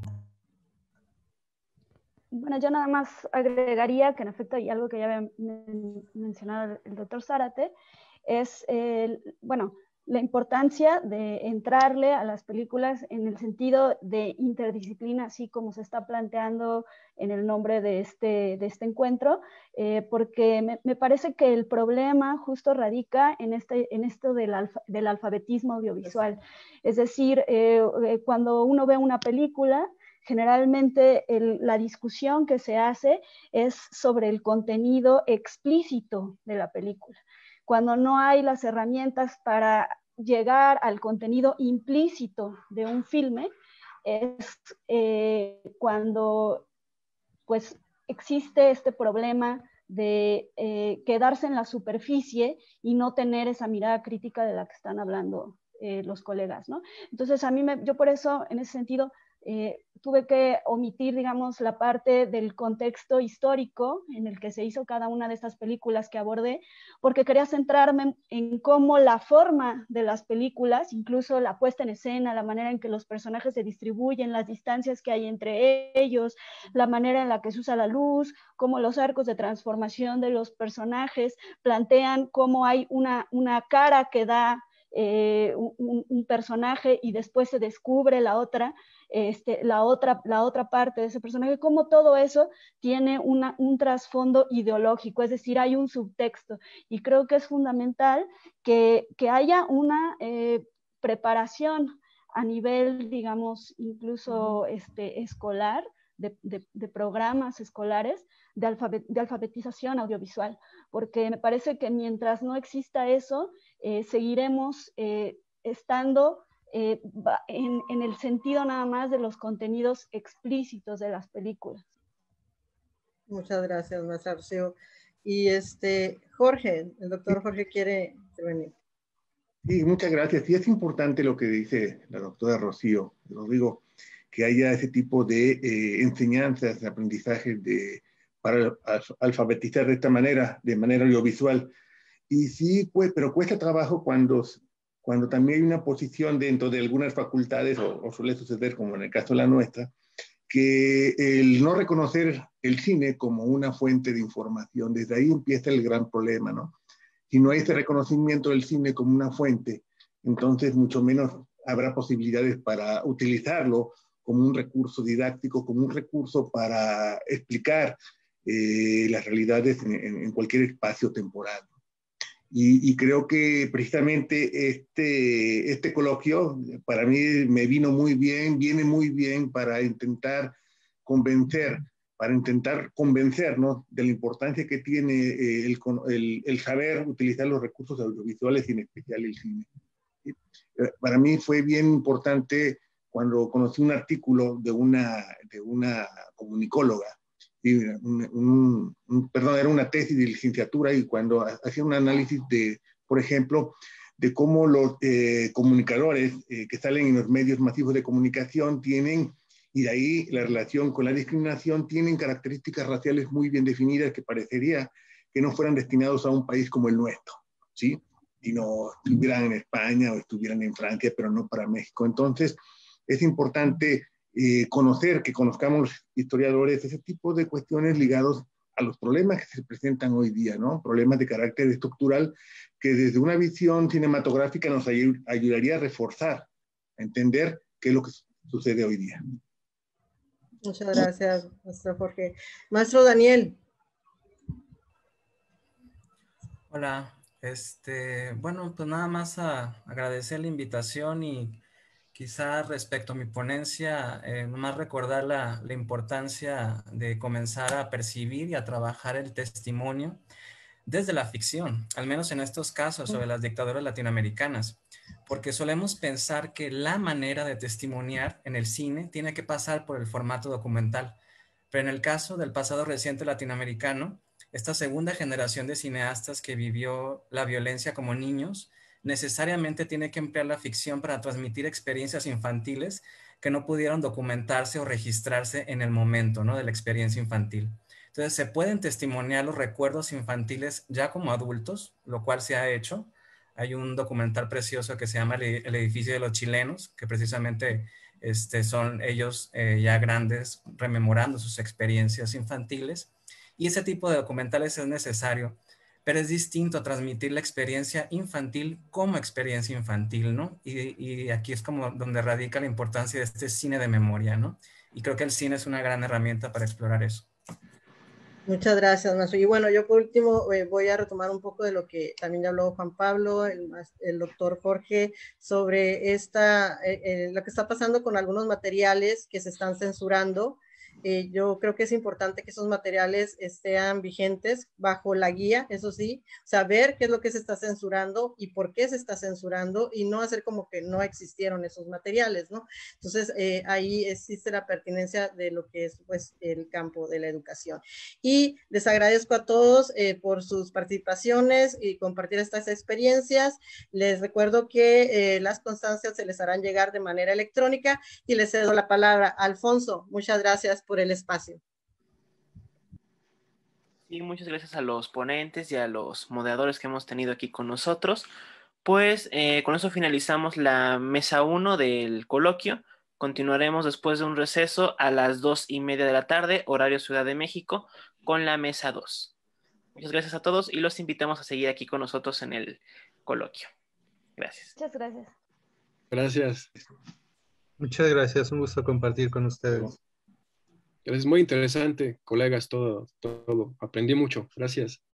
Bueno, yo nada más agregaría que en efecto hay algo que ya había mencionado el doctor Zárate, es, el, bueno, la importancia de entrarle a las películas en el sentido de interdisciplina, así como se está planteando en el nombre de este, de este encuentro, eh, porque me, me parece que el problema justo radica en, este, en esto del, alfa, del alfabetismo audiovisual. Es decir, eh, cuando uno ve una película, generalmente el, la discusión que se hace es sobre el contenido explícito de la película. Cuando no hay las herramientas para llegar al contenido implícito de un filme, es eh, cuando pues, existe este problema de eh, quedarse en la superficie y no tener esa mirada crítica de la que están hablando eh, los colegas, ¿no? Entonces, a mí, me, yo por eso, en ese sentido, Eh, tuve que omitir, digamos, la parte del contexto histórico en el que se hizo cada una de estas películas que abordé, porque quería centrarme en cómo la forma de las películas, incluso la puesta en escena, la manera en que los personajes se distribuyen, las distancias que hay entre ellos, la manera en la que se usa la luz, cómo los arcos de transformación de los personajes plantean cómo hay una, una cara que da eh, un, un personaje y después se descubre la otra, este, la otra, la otra parte de ese personaje, cómo todo eso tiene una, un trasfondo ideológico, es decir, hay un subtexto. Y creo que es fundamental que, que haya una eh, preparación a nivel, digamos, incluso este, escolar, de, de, de programas escolares de, alfabet, de alfabetización audiovisual, porque me parece que mientras no exista eso, eh, seguiremos eh, estando eh, en, en el sentido nada más de los contenidos explícitos de las películas. Muchas gracias, maestra Rocío. Y este, Jorge, el doctor Jorge quiere intervenir. Sí, muchas gracias. Y es importante lo que dice la doctora Rocío, Rodrigo, que haya ese tipo de eh, enseñanzas, de aprendizajes de, para alfabetizar de esta manera, de manera audiovisual. Y sí, pues, pero cuesta trabajo cuando, cuando también hay una posición dentro de algunas facultades, o, o suele suceder como en el caso de la nuestra, que el no reconocer el cine como una fuente de información, desde ahí empieza el gran problema, ¿no? Si no hay ese reconocimiento del cine como una fuente, entonces mucho menos habrá posibilidades para utilizarlo como un recurso didáctico, como un recurso para explicar eh, las realidades en, en, en cualquier espacio temporal. Y, y creo que precisamente este, este coloquio para mí me vino muy bien, viene muy bien para intentar convencer, para intentar convencernos de la importancia que tiene eh, el, el, el saber utilizar los recursos audiovisuales y en especial el cine. ¿Sí? Para mí fue bien importante cuando conocí un artículo de una, de una comunicóloga, ¿sí? un, un, un, perdón, era una tesis de licenciatura, y cuando hacía un análisis de, por ejemplo, de cómo los eh, comunicadores eh, que salen en los medios masivos de comunicación tienen, y de ahí la relación con la discriminación, tienen características raciales muy bien definidas que parecería que no fueran destinados a un país como el nuestro, ¿sí? Y no estuvieran en España o estuvieran en Francia, pero no para México. Entonces, es importante eh, conocer, que conozcamos los historiadores, ese tipo de cuestiones ligados a los problemas que se presentan hoy día, ¿no? Problemas de carácter estructural que desde una visión cinematográfica nos ay ayudaría a reforzar, a entender qué es lo que sucede hoy día. Muchas gracias, maestro Jorge. Maestro Daniel. Hola, este, bueno, pues nada más a agradecer la invitación y quizá respecto a mi ponencia, eh, nomás recordar la, la importancia de comenzar a percibir y a trabajar el testimonio desde la ficción, al menos en estos casos sobre las dictaduras latinoamericanas, porque solemos pensar que la manera de testimoniar en el cine tiene que pasar por el formato documental, pero en el caso del pasado reciente latinoamericano, esta segunda generación de cineastas que vivió la violencia como niños, necesariamente tiene que emplear la ficción para transmitir experiencias infantiles que no pudieron documentarse o registrarse en el momento, ¿no?, de la experiencia infantil. Entonces, se pueden testimoniar los recuerdos infantiles ya como adultos, lo cual se ha hecho. Hay un documental precioso que se llama El edificio de los chilenos, que precisamente este, son ellos eh, ya grandes rememorando sus experiencias infantiles. Y ese tipo de documentales es necesario, pero es distinto a transmitir la experiencia infantil como experiencia infantil, ¿no? Y, y aquí es como donde radica la importancia de este cine de memoria, ¿no? Y creo que el cine es una gran herramienta para explorar eso. Muchas gracias, maestro. Y bueno, yo por último eh, voy a retomar un poco de lo que también ya habló Juan Pablo, el, el doctor Jorge, sobre esta, eh, eh, lo que está pasando con algunos materiales que se están censurando. Eh, yo creo que es importante que esos materiales estén vigentes bajo la guía, eso sí, saber qué es lo que se está censurando y por qué se está censurando y no hacer como que no existieron esos materiales, ¿no? Entonces, eh, ahí existe la pertinencia de lo que es, pues, el campo de la educación. Y les agradezco a todos eh, por sus participaciones y compartir estas experiencias. Les recuerdo que eh, las constancias se les harán llegar de manera electrónica y les cedo la palabra a Alfonso. Muchas gracias por el espacio. Y muchas gracias a los ponentes y a los moderadores que hemos tenido aquí con nosotros. Pues eh, con eso finalizamos la mesa uno del coloquio. Continuaremos después de un receso a las dos y media de la tarde, horario Ciudad de México, con la mesa dos. Muchas gracias a todos y los invitamos a seguir aquí con nosotros en el coloquio. Gracias. Muchas gracias. Gracias. Muchas gracias, un gusto compartir con ustedes. Es muy interesante, colegas, todo, todo. Aprendí mucho. Gracias.